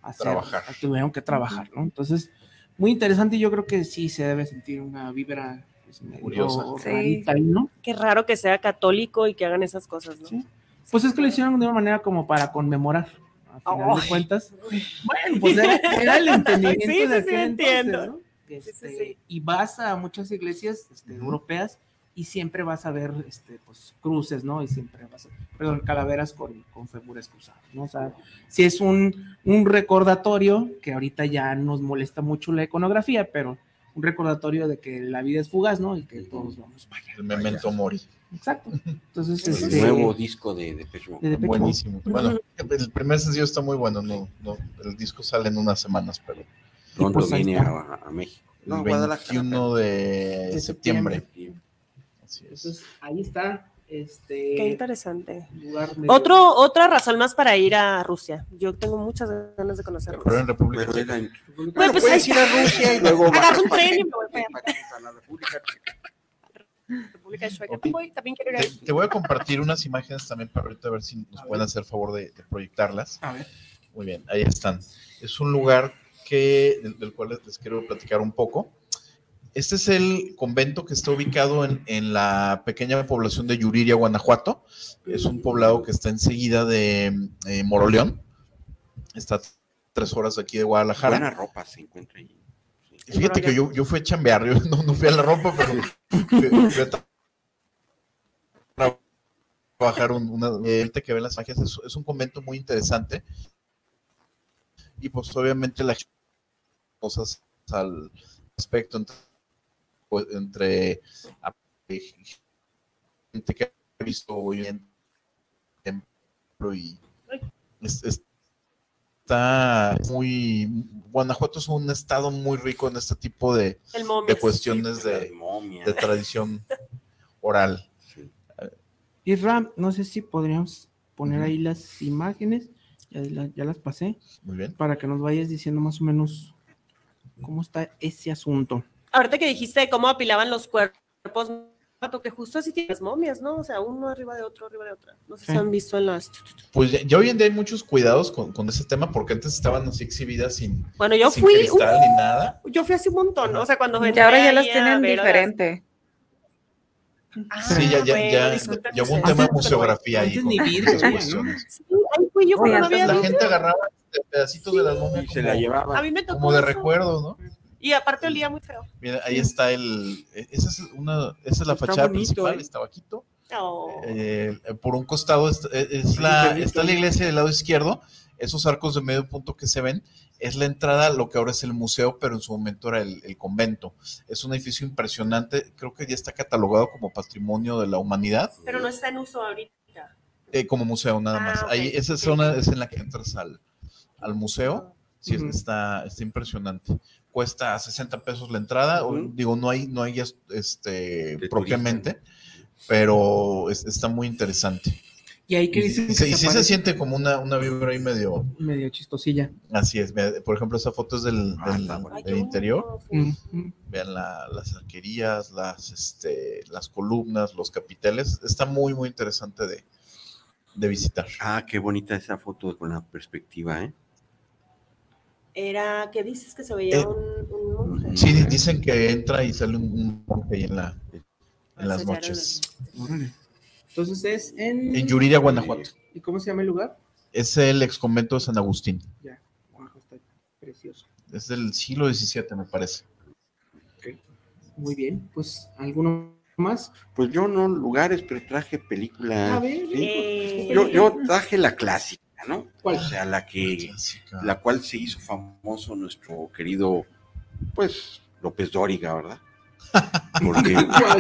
trabajar, ¿no? Entonces, muy interesante, y yo creo que sí se debe sentir una vibra curiosa. Rarita, ¿no? Qué raro que sea católico y que hagan esas cosas, ¿no? Sí. Pues es que lo hicieron de una manera como para conmemorar, a final de cuentas. Bueno, pues era el entendimiento de aquel entiendo. entonces, ¿no? Y vas a muchas iglesias europeas y siempre vas a ver pues, cruces, ¿no? Y siempre vas a calaveras con fémures cruzados, ¿no? O sea, sí es un recordatorio que ahorita ya nos molesta mucho la iconografía, pero un recordatorio de que la vida es fugaz, ¿no? Y que todos vamos para allá. El Memento Mori. Exacto. Entonces, el nuevo disco de Depeche Mode. Buenísimo. Bueno, el primer sencillo está muy bueno, no, el disco sale en unas semanas, pero pronto pues viene a México. No, el 21 de septiembre. Así es. Entonces, ahí está. Qué interesante. Otra razón más para ir a Rusia. Yo tengo muchas ganas de conocer Rusia. Pero en República Checa. Pues puedes ir a Rusia y luego agarro un tren y me voy a la República Checa. República Checa. Okay. También quiero ir te voy a compartir unas imágenes también para ahorita a ver si nos pueden hacer favor de proyectarlas. A ver. Muy bien, ahí están. Es un lugar del cual les quiero platicar un poco. Este es el convento que está ubicado en la pequeña población de Yuriria, Guanajuato. Es un poblado que está enseguida de Moroleón. Está a 3 horas de aquí de Guadalajara. Buena ropa se encuentra ahí. Sí. Fíjate que yo fui a chambear, yo no fui a la ropa, pero fui a trabajar ahorita que ven las imágenes. Es un convento muy interesante. Y pues obviamente las cosas al respecto entre gente que ha visto hoy en y está muy... Guanajuato es un estado muy rico en este tipo de cuestiones de tradición oral. Y Ram, no sé si podríamos poner ahí las imágenes, ya las pasé. Muy bien. Para que nos vayas diciendo más o menos cómo está ese asunto. Ahorita que dijiste cómo apilaban los cuerpos, que justo así tienen las momias, ¿no? O sea, uno arriba de otro, arriba de otra. No sé si han visto en las... Pues ya hoy en día hay muchos cuidados con ese tema, porque antes estaban así exhibidas sin, bueno, yo sin fui, cristal ni nada. Yo fui hace un montón, o sea, cuando... Y ahora ya las tienen diferente. Sí, ya hubo un tema de museografía ahí. Con esas cuestiones. Sí, ahí fui yo cuando antes la gente agarraba pedacitos de las momias y se la llevaba. A mí me tocó como de eso. recuerdo, ¿no? Y aparte olía muy feo. Mira, ahí está esa es la fachada principal, está bajito. Oh. Por un costado está la iglesia del lado izquierdo, esos arcos de medio punto que se ven, es la entrada a lo que ahora es el museo, pero en su momento era el convento. Es un edificio impresionante, creo que ya está catalogado como Patrimonio de la Humanidad. Pero no está en uso ahorita. Como museo nada más. Okay. Ahí, esa zona es en la que entras al museo. Sí, está impresionante. Cuesta 60 pesos la entrada, digo, no hay propiamente, pero está muy interesante. Y ahí que dicen que sí se siente como una vibra ahí medio chistosilla. Así es, por ejemplo, esa foto es del interior. Vean las arquerías, las columnas, los capiteles. Está muy, muy interesante de visitar. Ah, qué bonita esa foto con la perspectiva, ¿eh? Era, ¿qué dices? Que se veía un monje. Sí, dicen que entra y sale un monje ahí en las noches. Entonces es en Yuriria, Guanajuato. ¿Y cómo se llama el lugar? Es el ex convento de San Agustín. Ya, está precioso. Es del siglo XVII, me parece. Okay. Muy bien, pues, ¿alguno más? Pues yo no lugares, pero traje películas. A ver, ¿sí? Yo traje la clásica, ¿no? ¿Cuál? O sea, la cual se hizo famoso nuestro querido, pues, López Dóriga, ¿verdad? Porque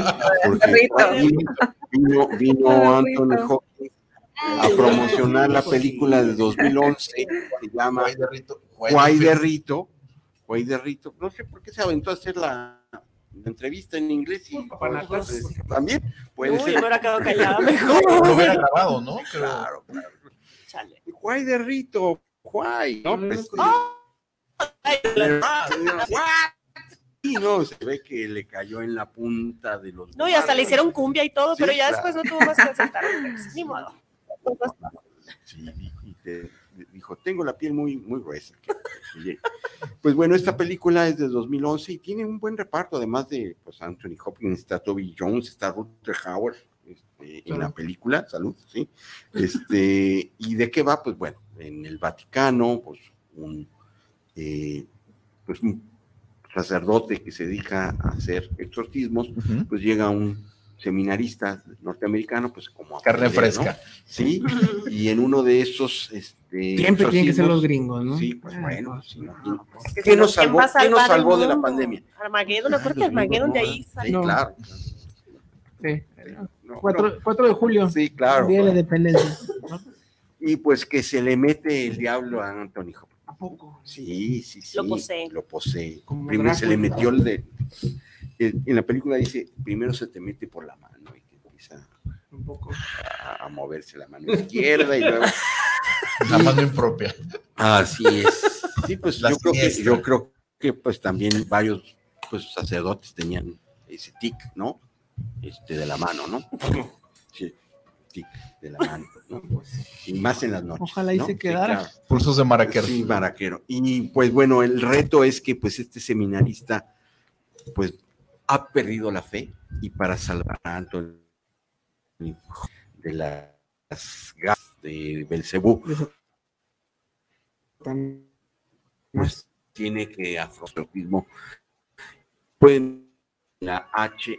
vino Anthony Hopkins a promocionar la película de 2011, se llama Guay de Rito. No sé por qué se aventó a hacer la entrevista en inglés y también puede ser. Me hubiera quedado callada mejor. Lo hubiera grabado, ¿no? Claro. Guay de Rito, guay, ¿no? Pues, y no, se ve que le cayó en la punta de los... No, y hasta le hicieron cumbia y todo, sí, pero ya después no tuvo más que aceptar. Ni modo. Sí, y te dijo, tengo la piel muy, muy gruesa. Pues bueno, esta película es de 2011 y tiene un buen reparto, además de pues, Anthony Hopkins, está Toby Jones, está Rutger Hauer en la película, salud, ¿sí? ¿Y de qué va? Pues bueno, en el Vaticano, pues un sacerdote que se dedica a hacer exorcismos, pues llega un seminarista norteamericano, pues como carne fresca, ¿no? Sí, y en uno de esos siempre tienen que ser los gringos, ¿no? Sí, pues bueno, sí, no. ¿Quién nos salvó de la pandemia? Armagedón, acuérdate de Armagedón, de ahí salió. Sí, claro. Sí. 4 de julio. Sí, claro. Día de la Independencia. Y pues que se le mete el diablo a Anthony Hopkins. ¿A poco? Sí. Lo posee. Primero se le metió en la película dice, primero se te mete por la mano y que empieza un poco a moverse la mano izquierda y luego la mano impropia. Así es. Sí, pues yo creo que pues también varios pues sacerdotes tenían ese tic, ¿no? De la mano, ¿no? Sí, tic de la mano, ¿no? Y más en las noches. Ojalá y ¿no? se quedara. Sí, claro. Pulsos de maraquero. Sí, maraquero. Y pues bueno, el reto es que pues este seminarista pues ha perdido la fe y para salvar a Anthony de las gafas de Belcebú pues tiene que afrontar el mismo. Pueden la H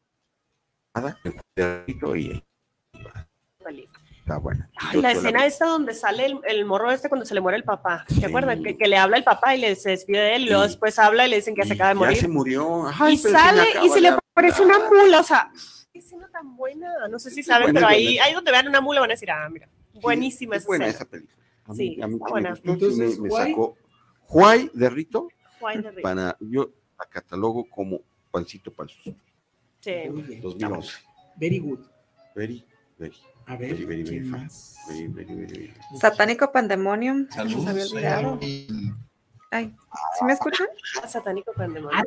y está buena. Ay, la escena esta donde sale el morro cuando se le muere el papá. ¿Te acuerdas? Que le habla el papá y se despide de él y luego después habla y le dicen que se acaba de morir. Ya se murió. Ay, y sale y se le aparece una mula, o sea, qué escena tan buena. No sé si saben, pero ahí donde vean una mula van a decir, mira. Buenísima es buena escena. esa película. Sí, a mí buena. me gustó, Entonces, me sacó Juay de Rito, Juan de Rito. para yo la catalogo como Pancito Panzoso. Sí. 2011. Very good. Very A ver, very ¿quién fine. más? Very. Satánico Pandemonium. Se Saludos. nos había olvidado. Ay, ¿sí me escuchan? Satánico Pandemonium.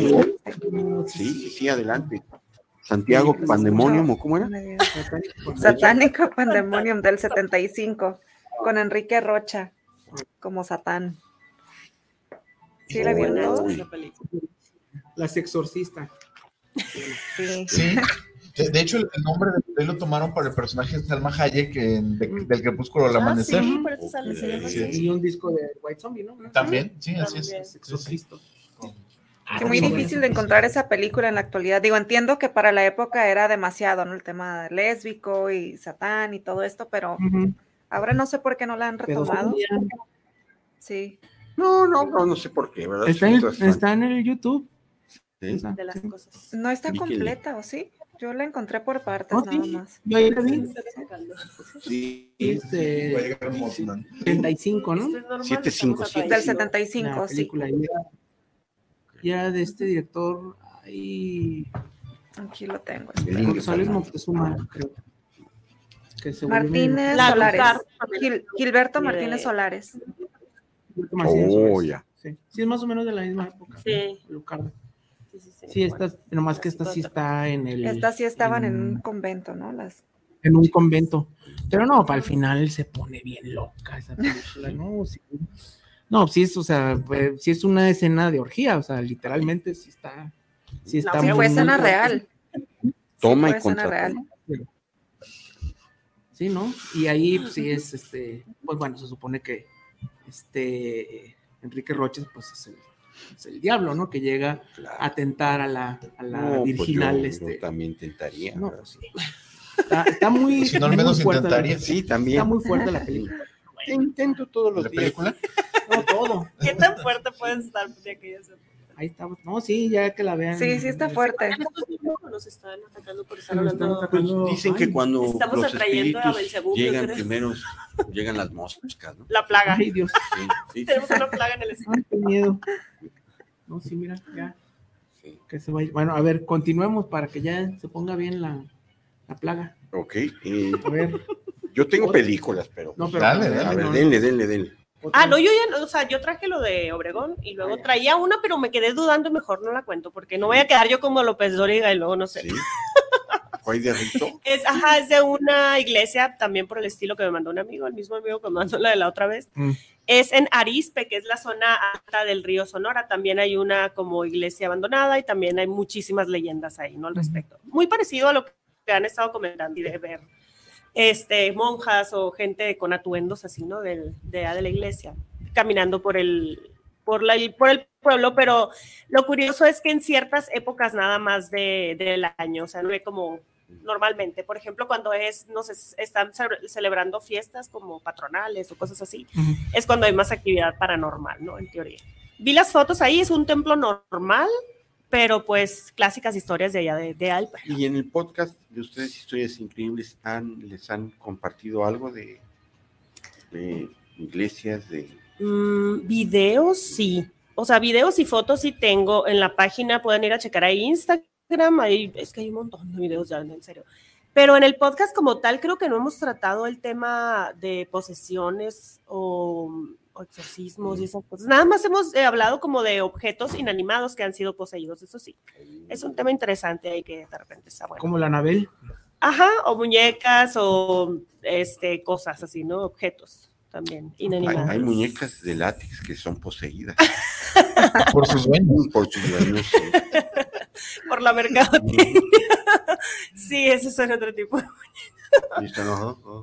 Sí, adelante. Santiago Pandemonium, ¿o cómo era? Satánico Pandemonium del 75, con Enrique Rocha como Satán. ¿Sí la vieron todos? Las exorcistas. Sí. De hecho, el nombre de lo tomaron para el personaje de Salma Hayek del Crepúsculo al Amanecer. Sí, por eso sale, Y un disco de White Zombie, ¿no? También, sí, así es. Exorcista. Es muy difícil de encontrar esa película en la actualidad. Digo, entiendo que para la época era demasiado, ¿no? El tema lésbico y Satán y todo esto, pero ahora no sé por qué no la han retomado. Sí. No sé por qué, ¿verdad? Está en el YouTube. Sí. de las cosas. No está completa, ¿o sí? Yo la encontré por partes nada más. Yo ahí la vi. Sí. 75, ¿no? 757. Del 75, sí. Ya de este director ahí. Aquí lo tengo. González Moctezuma, creo. Que se Martínez Solares. Gilberto Martínez Solares. Ya. Sí, es más o menos de la misma época. Sí. Lucardo. Sí, esta, nomás que esta sí está en el... Estas sí estaban en un convento, ¿no? En un convento. Pero no, para el final se pone bien loca esa película, ¿no? Sí. No, sí es, o sea, sí es una escena de orgía, o sea, literalmente sí está... Sí está no, fue escena real. Toma sí, y contratoma. Sí, ¿no? Y ahí pues, sí es, pues bueno, se supone que Enrique Roches, pues es el diablo, ¿no? Que llega a tentar a la virginal. Pues yo también tentaría. No, pues sí. Está muy. Si no, al menos fuerte intentaría. Sí, también. Está muy fuerte la película. Intento todos los días. ¿La película? No, todo. ¿Qué tan fuerte puede estar de que ya se... Ahí está. No, sí, ya que la vean. Sí, está fuerte. Nos están atacando por estar hablando. Pues dicen que cuando estamos los atrayendo a espíritus Belzebú, llegan primero, llegan las moscas, ¿no? La plaga. Ay, Dios. Sí. Tenemos una plaga en el estudio. Ay, qué miedo. No, sí, mira, ya. Sí. Que se vaya. Bueno, a ver, continuemos para que ya se ponga bien la plaga. Ok. A ver. Yo tengo películas, pero. No, pero dale, A ver, no. denle. Ah, no, yo ya, o sea, yo traje lo de Obregón y luego traía una, pero me quedé dudando y mejor no la cuento, porque no voy a quedar yo como López Dóriga y luego no sé. Sí. ¿Cuál de Rito? Es de una iglesia, también por el estilo que me mandó un amigo, el mismo amigo que me mandó la de la otra vez. Es en Arizpe, que es la zona alta del río Sonora. También hay una como iglesia abandonada y también hay muchísimas leyendas ahí, ¿no? Al respecto. Muy parecido a lo que han estado comentando y de ver monjas o gente con atuendos así, ¿no? De la iglesia, caminando por el pueblo, pero lo curioso es que en ciertas épocas nada más del año, o sea, no es como normalmente, por ejemplo, cuando están celebrando fiestas como patronales o cosas así, es cuando hay más actividad paranormal, ¿no? En teoría. Vi las fotos ahí, es un templo normal, pero pues clásicas historias de allá de Alpa. Y en el podcast de ustedes, Historias Increíbles, ¿les han compartido algo de iglesias, de videos? Sí, o sea, videos y fotos sí tengo en la página, pueden ir a checar ahí Instagram, ahí es que hay un montón de videos ya, en serio. Pero en el podcast como tal creo que no hemos tratado el tema de posesiones o exorcismos y esas cosas. Nada más hemos hablado como de objetos inanimados que han sido poseídos, eso sí. Es un tema interesante ahí que de repente está bueno. Como la Anabel. Ajá, o muñecas o cosas así, ¿no? Objetos también inanimados. Hay muñecas de látex que son poseídas. Por sus dueños. Por sus dueños, sí. Por la mercadotecnia. Sí, esos son otro tipo de muñecas. ¿Listo? No.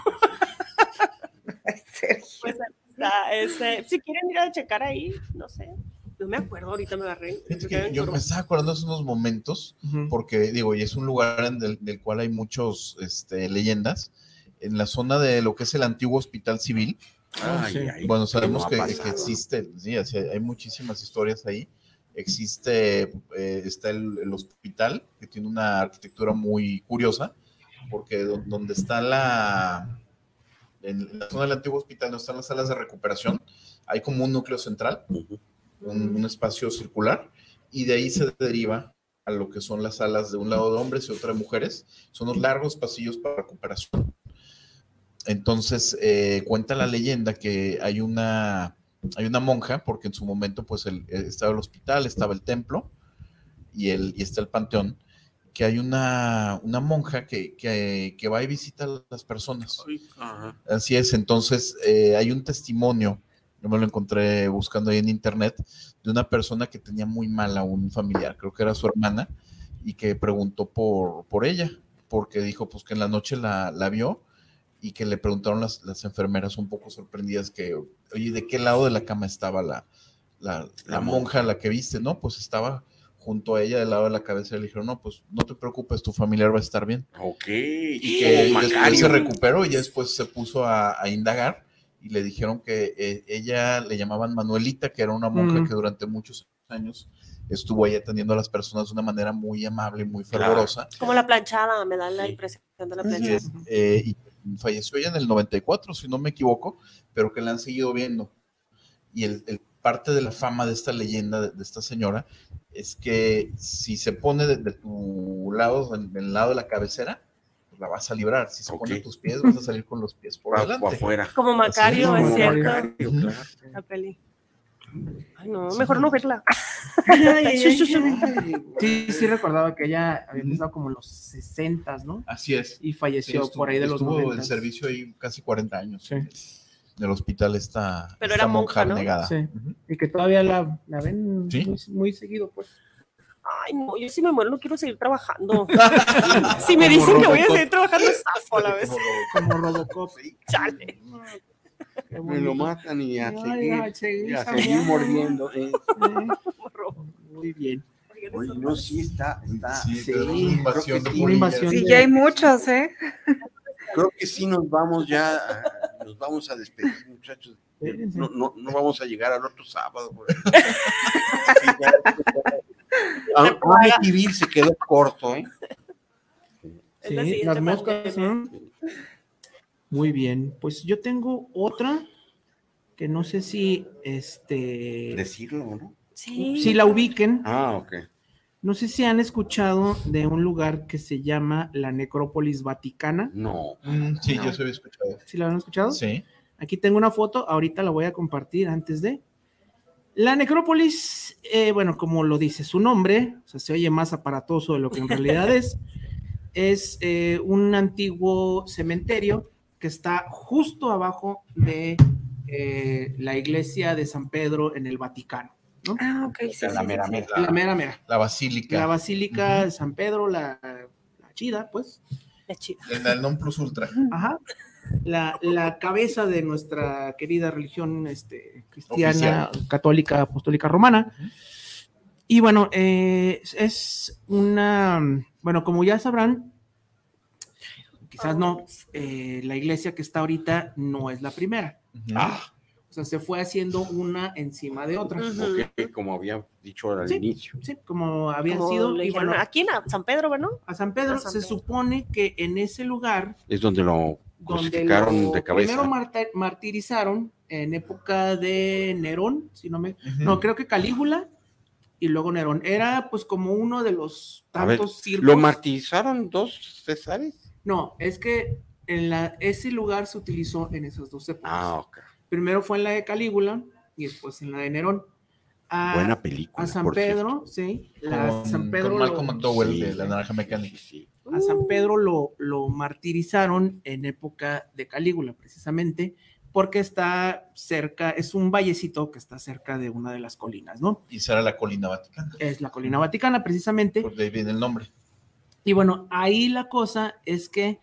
Pues, si quieren ir a checar ahí, no sé, no me acuerdo, ahorita me agarré. Yo me estaba acordando hace unos momentos, porque digo, y es un lugar del cual hay muchos leyendas, en la zona de lo que es el antiguo hospital civil. Bueno, sabemos que existe, sí, hay muchísimas historias ahí. Está el hospital, que tiene una arquitectura muy curiosa, porque donde está en la zona del antiguo hospital, donde están las salas de recuperación, hay como un núcleo central, un espacio circular, y de ahí se deriva a lo que son las salas de un lado de hombres y otra de mujeres. Son unos largos pasillos para recuperación. Entonces, cuenta la leyenda que hay una monja, porque en su momento pues estaba el hospital, estaba el templo y está el panteón, que hay una monja que va y visita a las personas. Ajá. Así es. Entonces hay un testimonio, yo me lo encontré buscando ahí en internet, de una persona que tenía muy mal a un familiar, creo que era su hermana, y que preguntó por ella, porque dijo pues que en la noche la vio, y que le preguntaron las enfermeras un poco sorprendidas que, oye, ¿de qué lado de la cama estaba la monja a la que viste? No, pues estaba junto a ella del lado de la cabeza, y le dijeron, no, pues no te preocupes, tu familiar va a estar bien. Ok. Y que después se recuperó y ya después se puso a indagar, y le dijeron que ella le llamaban Manuelita, que era una monja que durante muchos años estuvo ahí atendiendo a las personas de una manera muy amable y muy fervorosa. Como la planchada, me da la impresión de la planchada. Y falleció ella en el 94, si no me equivoco, pero que la han seguido viendo. Y el parte de la fama de esta leyenda, de esta señora, es que si se pone de tu lado, del lado de la cabecera, pues la vas a librar. Si se pone a tus pies, vas a salir con los pies por delante. Afuera. Como Macario, es cierto. Macario, claro. La peli. Ay, no, mejor no verla. Sí, recordaba que ella había empezado como en los 60s, ¿no? Así es. Y falleció por ahí de los 90s. Estuvo en servicio ahí casi 40 años. Sí. Del hospital esta monja abnegada. Sí. Y que todavía la ven muy seguido, pues. Ay, no, yo si me muero no quiero seguir trabajando. Si me dicen que voy a seguir trabajando, zafo a la vez. Como Robocop. Chale. Me lo matan y a seguir mordiendo. Muy bien. Oye, no, sí está. Sí, una invasión. Sí, ya hay muchos, ¿eh? Creo que sí nos vamos a despedir, muchachos. No vamos a llegar al otro sábado. Civil se quedó corto, ¿eh? Sí, las moscas. Muy bien, pues yo tengo otra que no sé si decirlo, ¿no? Si la ubiquen. Ok. No sé si han escuchado de un lugar que se llama la Necrópolis Vaticana. No. Sí, yo se había escuchado. ¿Sí la han escuchado? Sí. Aquí tengo una foto, ahorita la voy a compartir antes de. La necrópolis, bueno, como lo dice su nombre, o sea, se oye más aparatoso de lo que en realidad es un antiguo cementerio que está justo abajo de la iglesia de San Pedro en el Vaticano, ¿no? Ok, sí. La mera. La mera. La basílica. La basílica de San Pedro, la chida, pues. La chida. El non plus ultra. Ajá. La cabeza de nuestra querida religión cristiana, católica, apostólica romana. Y bueno, es una, bueno, como ya sabrán, quizás no, la iglesia que está ahorita no es la primera. O sea, se fue haciendo una encima de otra. Okay, como había dicho al inicio. Sí, como había sido. Y bueno, aquí en San Pedro, ¿verdad? A San Pedro se supone que en ese lugar es donde lo crucificaron de cabeza. Primero martirizaron en época de Nerón, si no me... No, creo que Calígula y luego Nerón. Era pues como uno de los tantos circos. ¿Lo martirizaron 2 Césares? No, es que ese lugar se utilizó en esas 2 épocas. Ok. Primero fue en la de Calígula y después en la de Nerón. Buena película. A San Pedro, sí. San Pedro con Malcolm McDowell de La Naranja Mecánica. Sí. A San Pedro lo martirizaron en época de Calígula, precisamente, porque está cerca, es un vallecito que está cerca de una de las colinas, ¿no? Y será la colina Vaticana. Es la colina Vaticana, precisamente. Por ahí viene el nombre. Y bueno, ahí la cosa es que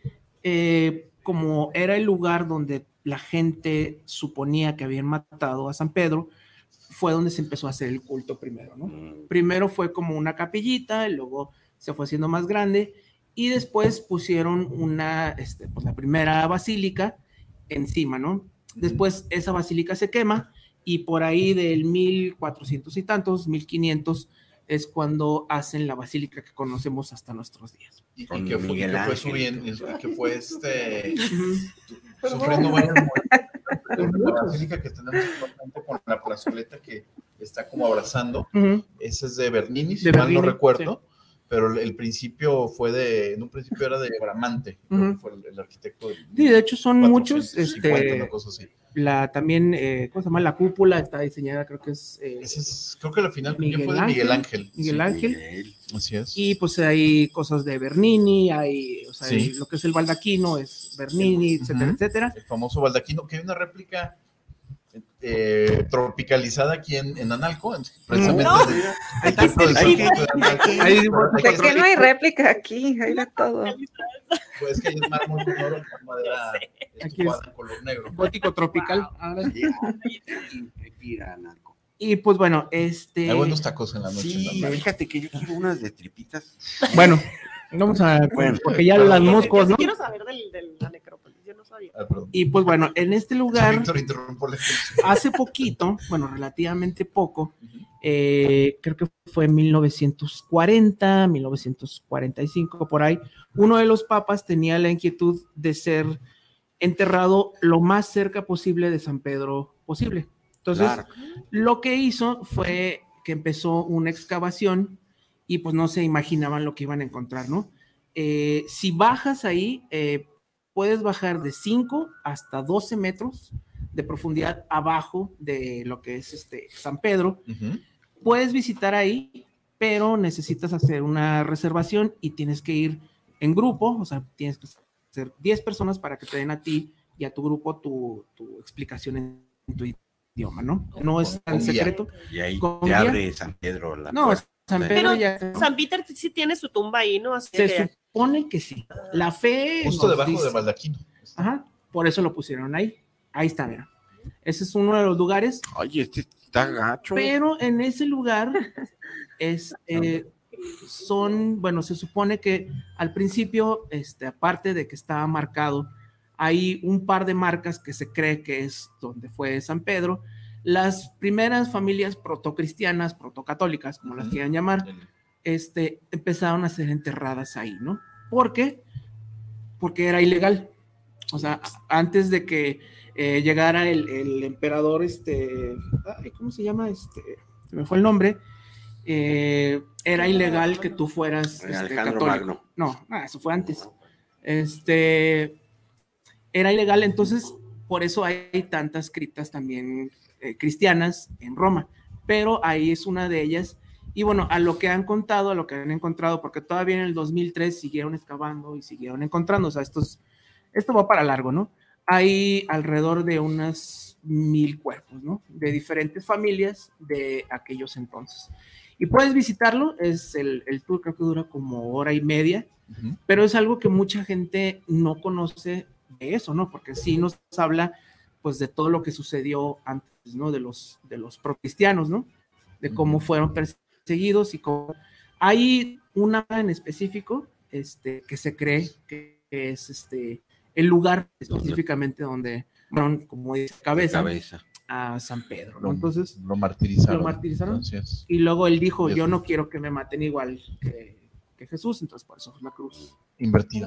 como era el lugar donde la gente suponía que habían matado a San Pedro, fue donde se empezó a hacer el culto primero, ¿no? Primero fue como una capillita, y luego se fue haciendo más grande, y después pusieron pues la primera basílica encima, ¿no? Después esa basílica se quema, y por ahí del 1400 y tantos, 1500, es cuando hacen la basílica que conocemos hasta nuestros días. Y que fue subiendo, que fue sufriendo varias muertes. La basílica que tenemos actualmente con la plazoleta que está como abrazando, ese es de Bernini, si mal no recuerdo, pero el principio fue en un principio era de Bramante, fue el arquitecto. Sí, de hecho son muchos, una cosa así. También, ¿cómo se llama? La cúpula está diseñada, creo que creo que la final fue de Miguel Ángel. Miguel Ángel. Así es. Y pues hay cosas de Bernini, lo que es el baldaquino es Bernini, etcétera, etcétera. El famoso baldaquino, que hay una réplica tropicalizada aquí en Analco, precisamente. Es que no hay réplica aquí, hay de todo. Pues que hay un mármol con oro, con madera estucada en color negro. Gótico tropical. Y pues bueno, hay buenos tacos en la noche. Sí, fíjate que yo quiero unas de tripitas. Bueno, vamos a... porque ya las moscos, ¿no? Quiero saber de la necrópolis, yo no sabía. Y pues bueno, en este lugar, Víctor, interrumpo hace poquito, bueno, relativamente poco, creo que fue en 1940, 1945, por ahí, uno de los papas tenía la inquietud de ser enterrado lo más cerca posible de San Pedro posible. Entonces, lo que hizo fue que empezó una excavación y pues no se imaginaban lo que iban a encontrar, ¿no? Si bajas ahí, puedes bajar de 5 hasta 12 metros de profundidad abajo de lo que es San Pedro. Puedes visitar ahí, pero necesitas hacer una reservación y tienes que ir en grupo, o sea, tienes que ser 10 personas para que te den a ti y a tu grupo tu explicación en tu idioma, ¿no? No es tan secreto. Y ahí te abre San Pedro la puerta. San Pedro pero San Peter sí tiene su tumba ahí, ¿no? Así se supone que sí. La fe... Justo debajo de baldaquino. Ajá, por eso lo pusieron ahí. Ahí está, mira. Ese es uno de los lugares. Oye, está gacho. Pero en ese lugar se supone que al principio, aparte de que estaba marcado, hay un par de marcas que se cree que es donde fue San Pedro. Las primeras familias protocristianas, protocatólicas, como las quieran llamar, empezaron a ser enterradas ahí, ¿no? ¿Por qué? Porque era ilegal. O sea, antes de que llegara el emperador, ¿cómo se llama? Se me fue el nombre. Era ilegal que tú fueras Alejandro católico. Magno. No, eso fue antes. Era ilegal, entonces por eso hay tantas criptas también cristianas en Roma, pero ahí es una de ellas. Y bueno, a lo que han contado, a lo que han encontrado, porque todavía en el 2003 siguieron excavando y siguieron encontrando, o sea, esto va para largo, ¿no? Hay alrededor de unas 1000 cuerpos, ¿no? De diferentes familias de aquellos entonces. Y puedes visitarlo, el tour creo que dura como hora y media, pero es algo que mucha gente no conoce de eso, ¿no? Porque sí nos habla, pues, de todo lo que sucedió antes, ¿no? De los procristianos, ¿no? De cómo fueron perseguidos y cómo... Hay una en específico, que se cree que es, el lugar específicamente donde, como dice, cabeza a San Pedro, ¿no? Entonces... Lo martirizaron. Entonces, y luego él dijo, yo no quiero que me maten igual que Jesús, entonces por eso es la cruz. Invertida.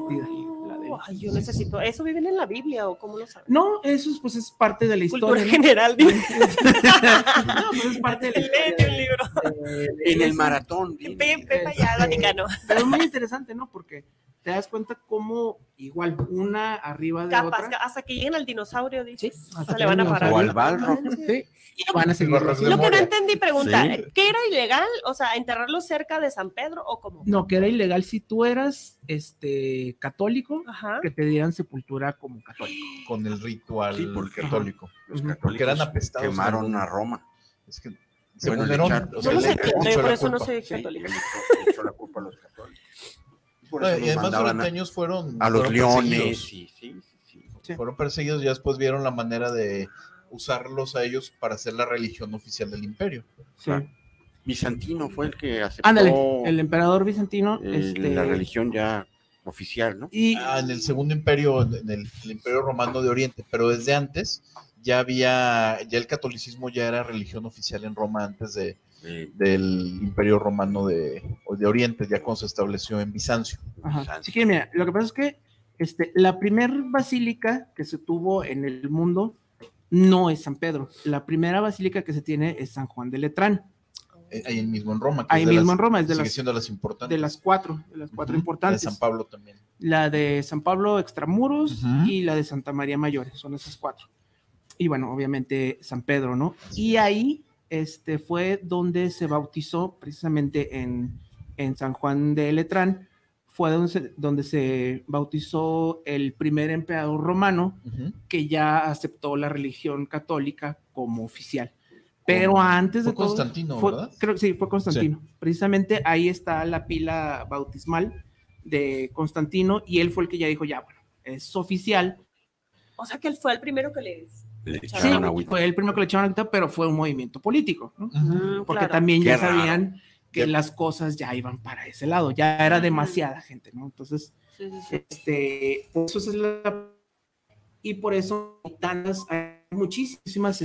Ay, yo necesito. ¿Eso viven en la Biblia o cómo lo saben? No, eso es parte de la historia. Cultura general. No, pues es parte de la historia. Un libro. En el maratón. Pepa ya, el Vaticano. Pero es muy interesante, ¿no? Porque te das cuenta cómo igual una arriba de otra. Hasta que lleguen al dinosaurio, dices. Sí, o sea, le van a parar. O al Balrog. Sí. Y van a seguir. Lo que no entendí, pregunta, ¿qué era ilegal? O sea, ¿enterrarlo cerca de San Pedro o cómo? No, que era ilegal si tú eras católico, que te dieran sepultura como católico. Con el ritual católico. Los católicos eran apestados. Quemaron a Roma. Es que yo no sé, por eso no soy católico. Le echó la culpa a los católicos. Y además durante años fueron a los leones. Sí. Fueron perseguidos y después vieron la manera de usarlos a ellos para hacer la religión oficial del imperio. Sí. Bizantino fue el que aceptó. Ándale, el emperador bizantino. La religión ya oficial, ¿no? Y en el segundo imperio, en el imperio romano de Oriente, pero desde antes ya el catolicismo ya era religión oficial en Roma antes del imperio romano de Oriente, ya cuando se estableció en Bizancio. Ajá. Así que mira, lo que pasa es que La primer basílica que se tuvo en el mundo no es San Pedro. La primera basílica que se tiene es San Juan de Letrán. Ahí mismo en Roma. Ahí mismo en Roma, es de sigue las, siendo las importantes. De las cuatro importantes. La de San Pablo también. La de San Pablo Extramuros y la de Santa María Mayor, son esas 4. Y bueno, obviamente San Pedro, ¿no? Y ahí fue donde se bautizó, precisamente en San Juan de Letrán, fue donde se bautizó el primer emperador romano que ya aceptó la religión católica como oficial. Pero antes de todo... Constantino, ¿verdad? Creo que sí, fue Constantino. Sí. Precisamente ahí está la pila bautismal de Constantino y él fue el que ya dijo, ya, bueno, es oficial. O sea que él fue el primero que le echaron agüita. Fue el primero que le echaron agüita, pero fue un movimiento político, ¿no? Porque claro, también ya sabían que las cosas ya iban para ese lado, ya era demasiada gente, ¿no? Entonces, por eso es y por eso hay muchísimas,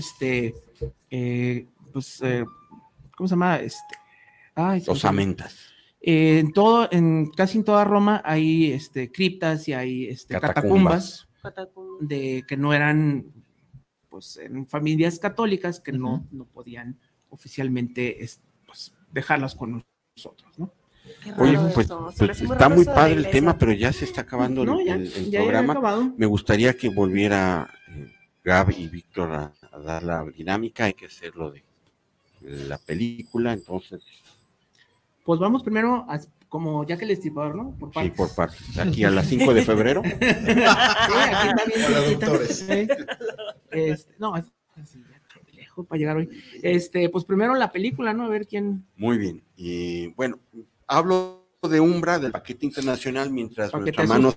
¿cómo se llama? Osamentas. Casi en toda Roma hay criptas y hay catacumbas de que no eran, pues, en familias católicas que no podían oficialmente pues, dejarlas con nosotros, ¿no? Oye, pues está muy padre el tema, pero ya se está acabando el programa. Me gustaría que volviera Gab y Víctor a dar la dinámica. Hay que hacerlo de la película, entonces. Pues vamos primero, como ya que el estipador, ¿no? Por partes. Sí, por partes. Aquí a las 5 de febrero. Sí, aquí está bien. Doctores. No, es así, ya lejos para llegar hoy. Pues primero la película, ¿no? A ver quién. Muy bien. Y bueno, hablo de Umbra, del paquete internacional, mientras nuestra mano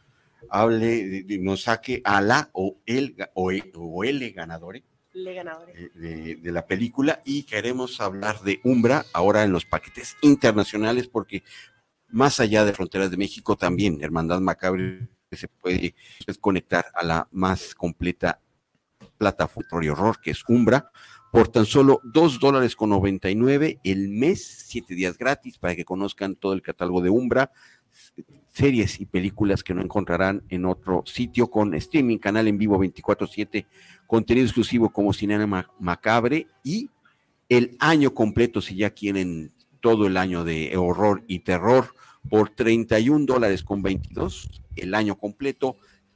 nos saque a la o el ganador de la película, y queremos hablar de Umbra ahora en los paquetes internacionales, porque más allá de fronteras de México también Hermandad Macabre se puede conectar a la más completa plataforma de horror que es Umbra por tan solo $2.99 el mes, 7 días gratis para que conozcan todo el catálogo de Umbra, series y películas que no encontrarán en otro sitio, con streaming, canal en vivo 24/7, contenido exclusivo como Cinema Macabre, y el año completo, si ya quieren todo el año de horror y terror, por $31.22 el año completo,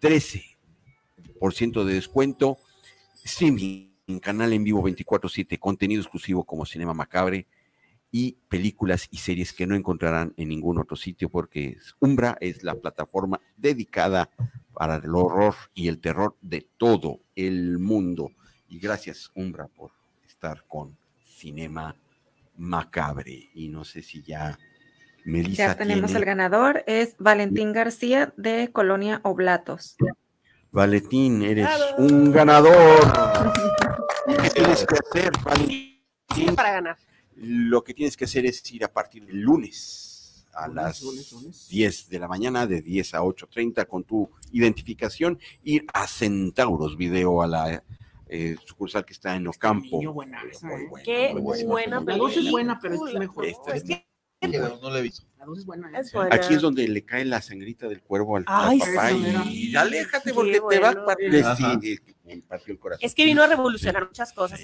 13% de descuento, streaming, canal en vivo 24/7, contenido exclusivo como Cinema Macabre, y películas y series que no encontrarán en ningún otro sitio, porque Umbra es la plataforma dedicada para el horror y el terror de todo el mundo. Y gracias, Umbra, por estar con Cinema Macabre. Y no sé si ya Melissa ya tenemos el ganador, es Valentín García de Colonia Oblatos. Valentín, eres un ganador. ¿Qué tienes que hacer, Valentín? Sí, para ganar. Lo que tienes que hacer es ir a partir del lunes a las 10 de la mañana, de 10 a 8:30, con tu identificación, ir a Centauros Video, a la sucursal que está en Ocampo. Qué buena. La 2 es buena, pero es mejor. No la he visto. La 2 es buena. Aquí es donde le cae la sangrita del cuervo al papá, y aléjate porque te va a partir el corazón. Es que vino a revolucionar muchas cosas.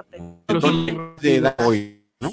De hoy, ¿no?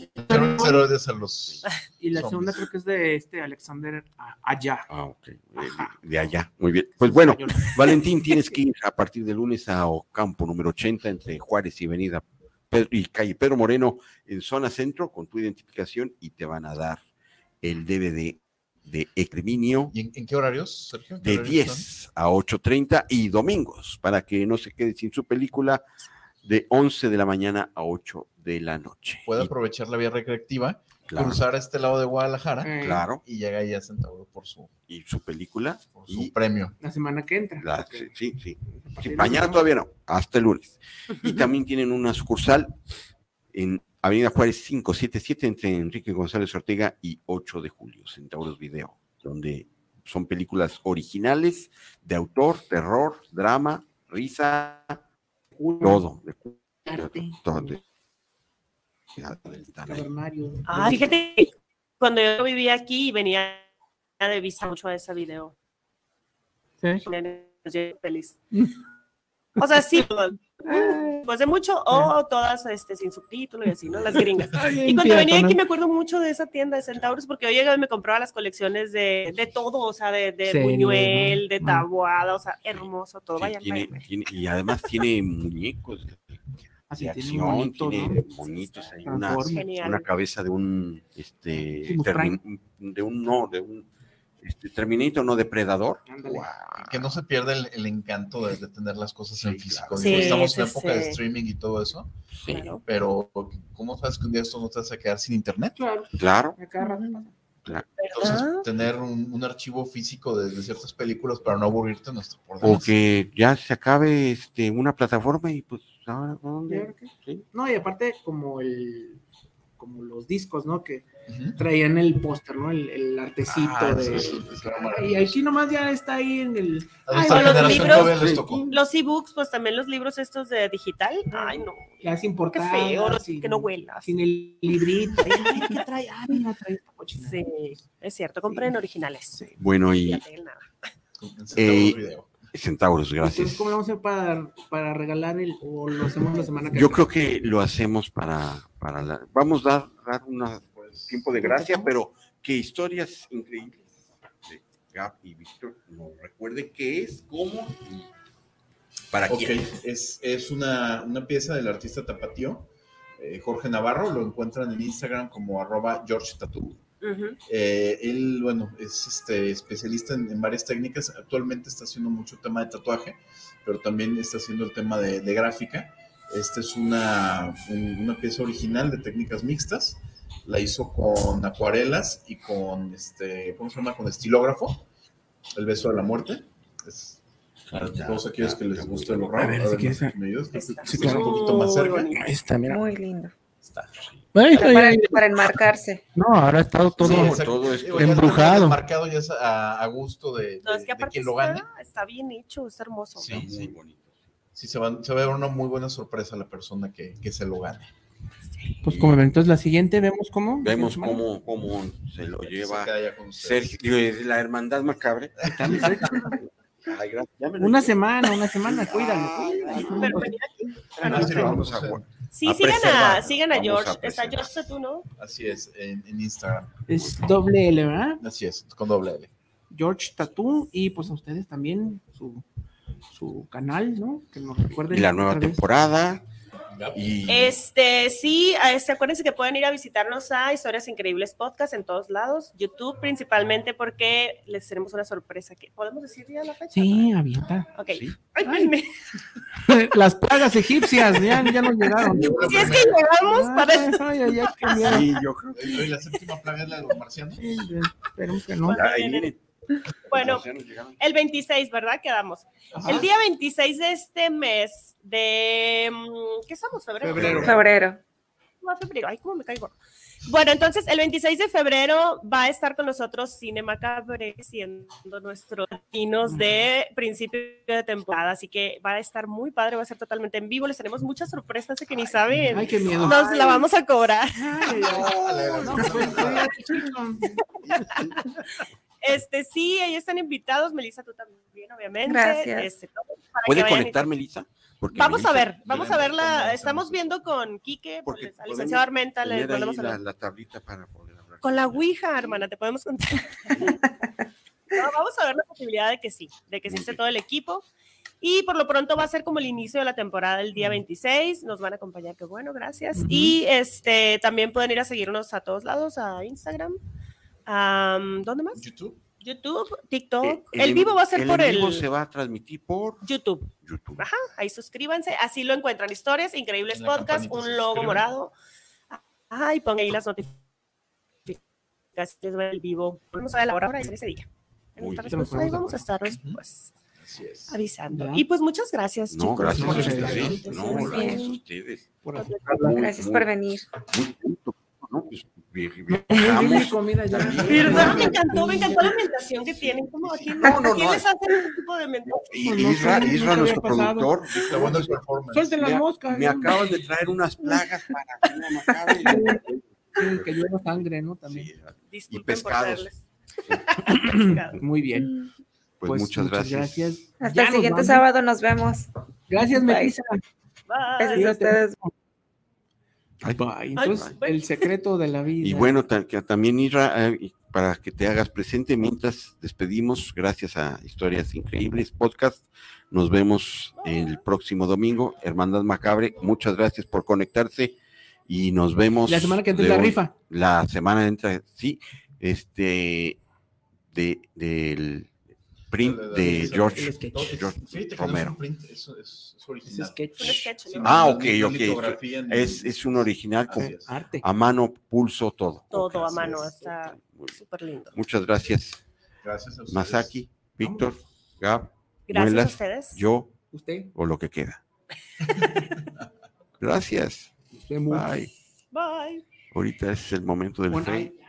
Y la segunda creo que es de Alexander Allá. Ok. De allá, muy bien. Pues bueno, Valentín, tienes que ir a partir del lunes a Ocampo, número 80, entre Juárez y Avenida y calle Pedro Moreno, en zona centro, con tu identificación, y te van a dar el DVD de Exterminio. ¿Y en qué horarios, Sergio? De 10 a 8:30, y domingos, para que no se quede sin su película, de 11 de la mañana a 8 de la noche. Puede aprovechar la vía recreativa, cruzar a este lado de Guadalajara, claro, y llega ahí a Centauro por su película, por su premio. La semana que entra. Sí. Mañana todavía no, hasta el lunes. Y también tienen una sucursal en Avenida Juárez 577, entre Enrique González Ortega y 8 de julio, Centauros Video, donde son películas originales, de autor, terror, drama, risa, todo. Fíjate, cuando yo vivía aquí venía de vista mucho a ese video. Sí. Feliz. O sea, sí, pues de mucho, o todas sin subtítulos y así, ¿no? Las gringas. Y cuando venía aquí me acuerdo mucho de esa tienda de Centauros, porque yo llegaba y me compraba las colecciones de todo, o sea, de Buñuel, de Taboada, o sea, hermoso todo. Sí, y además tiene muñecos de acción, tiene bonitos, hay una cabeza de un Terminator, no Depredador. Wow. Que no se pierda el encanto de tener las cosas en físico. Sí, estamos en época de streaming y todo eso. Sí. Pero ¿cómo sabes que un día esto no te vas a quedar sin internet? Claro. Entonces, tener un archivo físico de ciertas películas para no aburrirte no está por demás. O que ya se acabe una plataforma y pues ahora ¿dónde? ¿Sí? No, y aparte como los discos, ¿no? Que traían el póster, ¿no? El artecito y aquí nomás ya está ahí en el... los libros, los ebooks, pues también los libros estos de digital. Ay, no. Ya es importante. Qué feo, que no huela. Sin el librito. ¿Qué trae? Mira, trae esta cochina. Sí, es cierto, compren originales. Sí. Bueno, y... Centauros, gracias. Entonces, ¿cómo lo vamos a hacer para regalar o lo hacemos la semana que viene? Yo creo que lo hacemos vamos a dar un tiempo de gracia, pero que historias increíbles de Gab y Víctor nos recuerden qué es, cómo y para quién. Es una pieza del artista tapatío, Jorge Navarro, lo encuentran en Instagram como @GeorgeTattoo. Él, bueno, es especialista en varias técnicas. Actualmente está haciendo mucho tema de tatuaje, pero también está haciendo el tema de gráfica. Esta es una pieza original de técnicas mixtas. La hizo con acuarelas y con ¿cómo se llama? Con estilógrafo. El beso de la muerte. Para todos aquellos que les guste el horror. A ver, si quieres. Sí, claro. Un poquito más cerca. Ahí está, mira. Muy lindo. Está. Para enmarcarse. No, ahora ha estado todo embrujado. Enmarcado ya es a gusto de quien lo gane. Está bien hecho, está hermoso. Sí, ¿no? Muy bonito. Sí, se va a ver una muy buena sorpresa a la persona que se lo gane. Pues como entonces la siguiente vemos cómo se lo lleva Sergio, la hermandad macabre. Ay, una semana, cuídalo. Sí, sigan a George. Está George Tattoo, ¿no? Así es, en Instagram. Es doble L, ¿verdad? Así es, con doble L. George Tattoo, y pues a ustedes también su canal, ¿no? Que nos recuerden. Y la nueva temporada. Y... acuérdense que pueden ir a visitarnos a Historias Increíbles Podcast en todos lados, YouTube principalmente, porque les tenemos una sorpresa que podemos decir ya la fecha. Sí, avienta. Ok. Sí. Las plagas egipcias ya nos llegaron. Si es que llegamos para sí, yo creo que la séptima plaga es la de los marcianos. Esperemos que no. Bueno, el 26, ¿verdad? Quedamos. Ajá. El día 26 de este mes de... ¿Qué estamos? Febrero. Ay, cómo me caigo. Bueno, entonces el 26 de febrero va a estar con nosotros Cine Macabre, siendo nuestros vinos de principio de temporada, así que va a estar muy padre, va a ser totalmente en vivo, les tenemos muchas sorpresas que ni saben. Ay, qué miedo. Nos la vamos a cobrar. Sí, ahí están invitados, Melissa, tú también, obviamente. Gracias. ¿Puede conectar, Melissa? Vamos a verla, estamos viendo con Quique, al licenciado Armenta, le ponemos la tablita para poder hablar. Con la Ouija, hermana, te podemos contar. No, vamos a ver la posibilidad de que sí esté todo el equipo. Y por lo pronto va a ser como el inicio de la temporada el día 26. Nos van a acompañar, qué bueno, gracias. Y también pueden ir a seguirnos a todos lados, a Instagram. ¿Dónde más? YouTube, TikTok. El vivo va a ser por el... vivo se va a transmitir por... YouTube. Ajá, ahí suscríbanse. Así lo encuentran. Historias Increíbles Podcast, un logo morado. Ay, pongan ahí las notificaciones del vivo. Vamos a ver la hora de ese día. Ahí vamos a estar después avisando. Y pues muchas gracias, chicos. Gracias a ustedes. Gracias a ustedes. Gracias por venir. ¿Verdad? Me encantó la ambientación que tienen. ¿Cómo aquí les hacen este tipo de ambientación? Isra, nuestro productor, suelten las moscas. Me acaban de traer unas plagas para que no me acaben. Que llueva sangre, ¿no? También. Y pescados. Muy bien. Pues muchas gracias. Hasta el siguiente sábado nos vemos. Gracias, Melissa. Gracias a ustedes. Bye. Entonces, el secreto de la vida. Y bueno, también Isra, para que te hagas presente mientras despedimos, gracias a Historias Increíbles Podcast. Nos vemos el próximo domingo. Hermandad Macabre, muchas gracias por conectarse y nos vemos. La semana que entra la rifa. La semana entra, sí, del print de George Romero. Es original. Ok. Es un original con arte. A mano, pulso, todo. Todo a mano, está súper lindo. Muchas gracias. Gracias a ustedes. Masaki, Víctor, Gab, gracias Muelas, a ustedes. yo, usted o lo que queda. Gracias. Bye. Bye. Ahorita es el momento del Bueno, frame.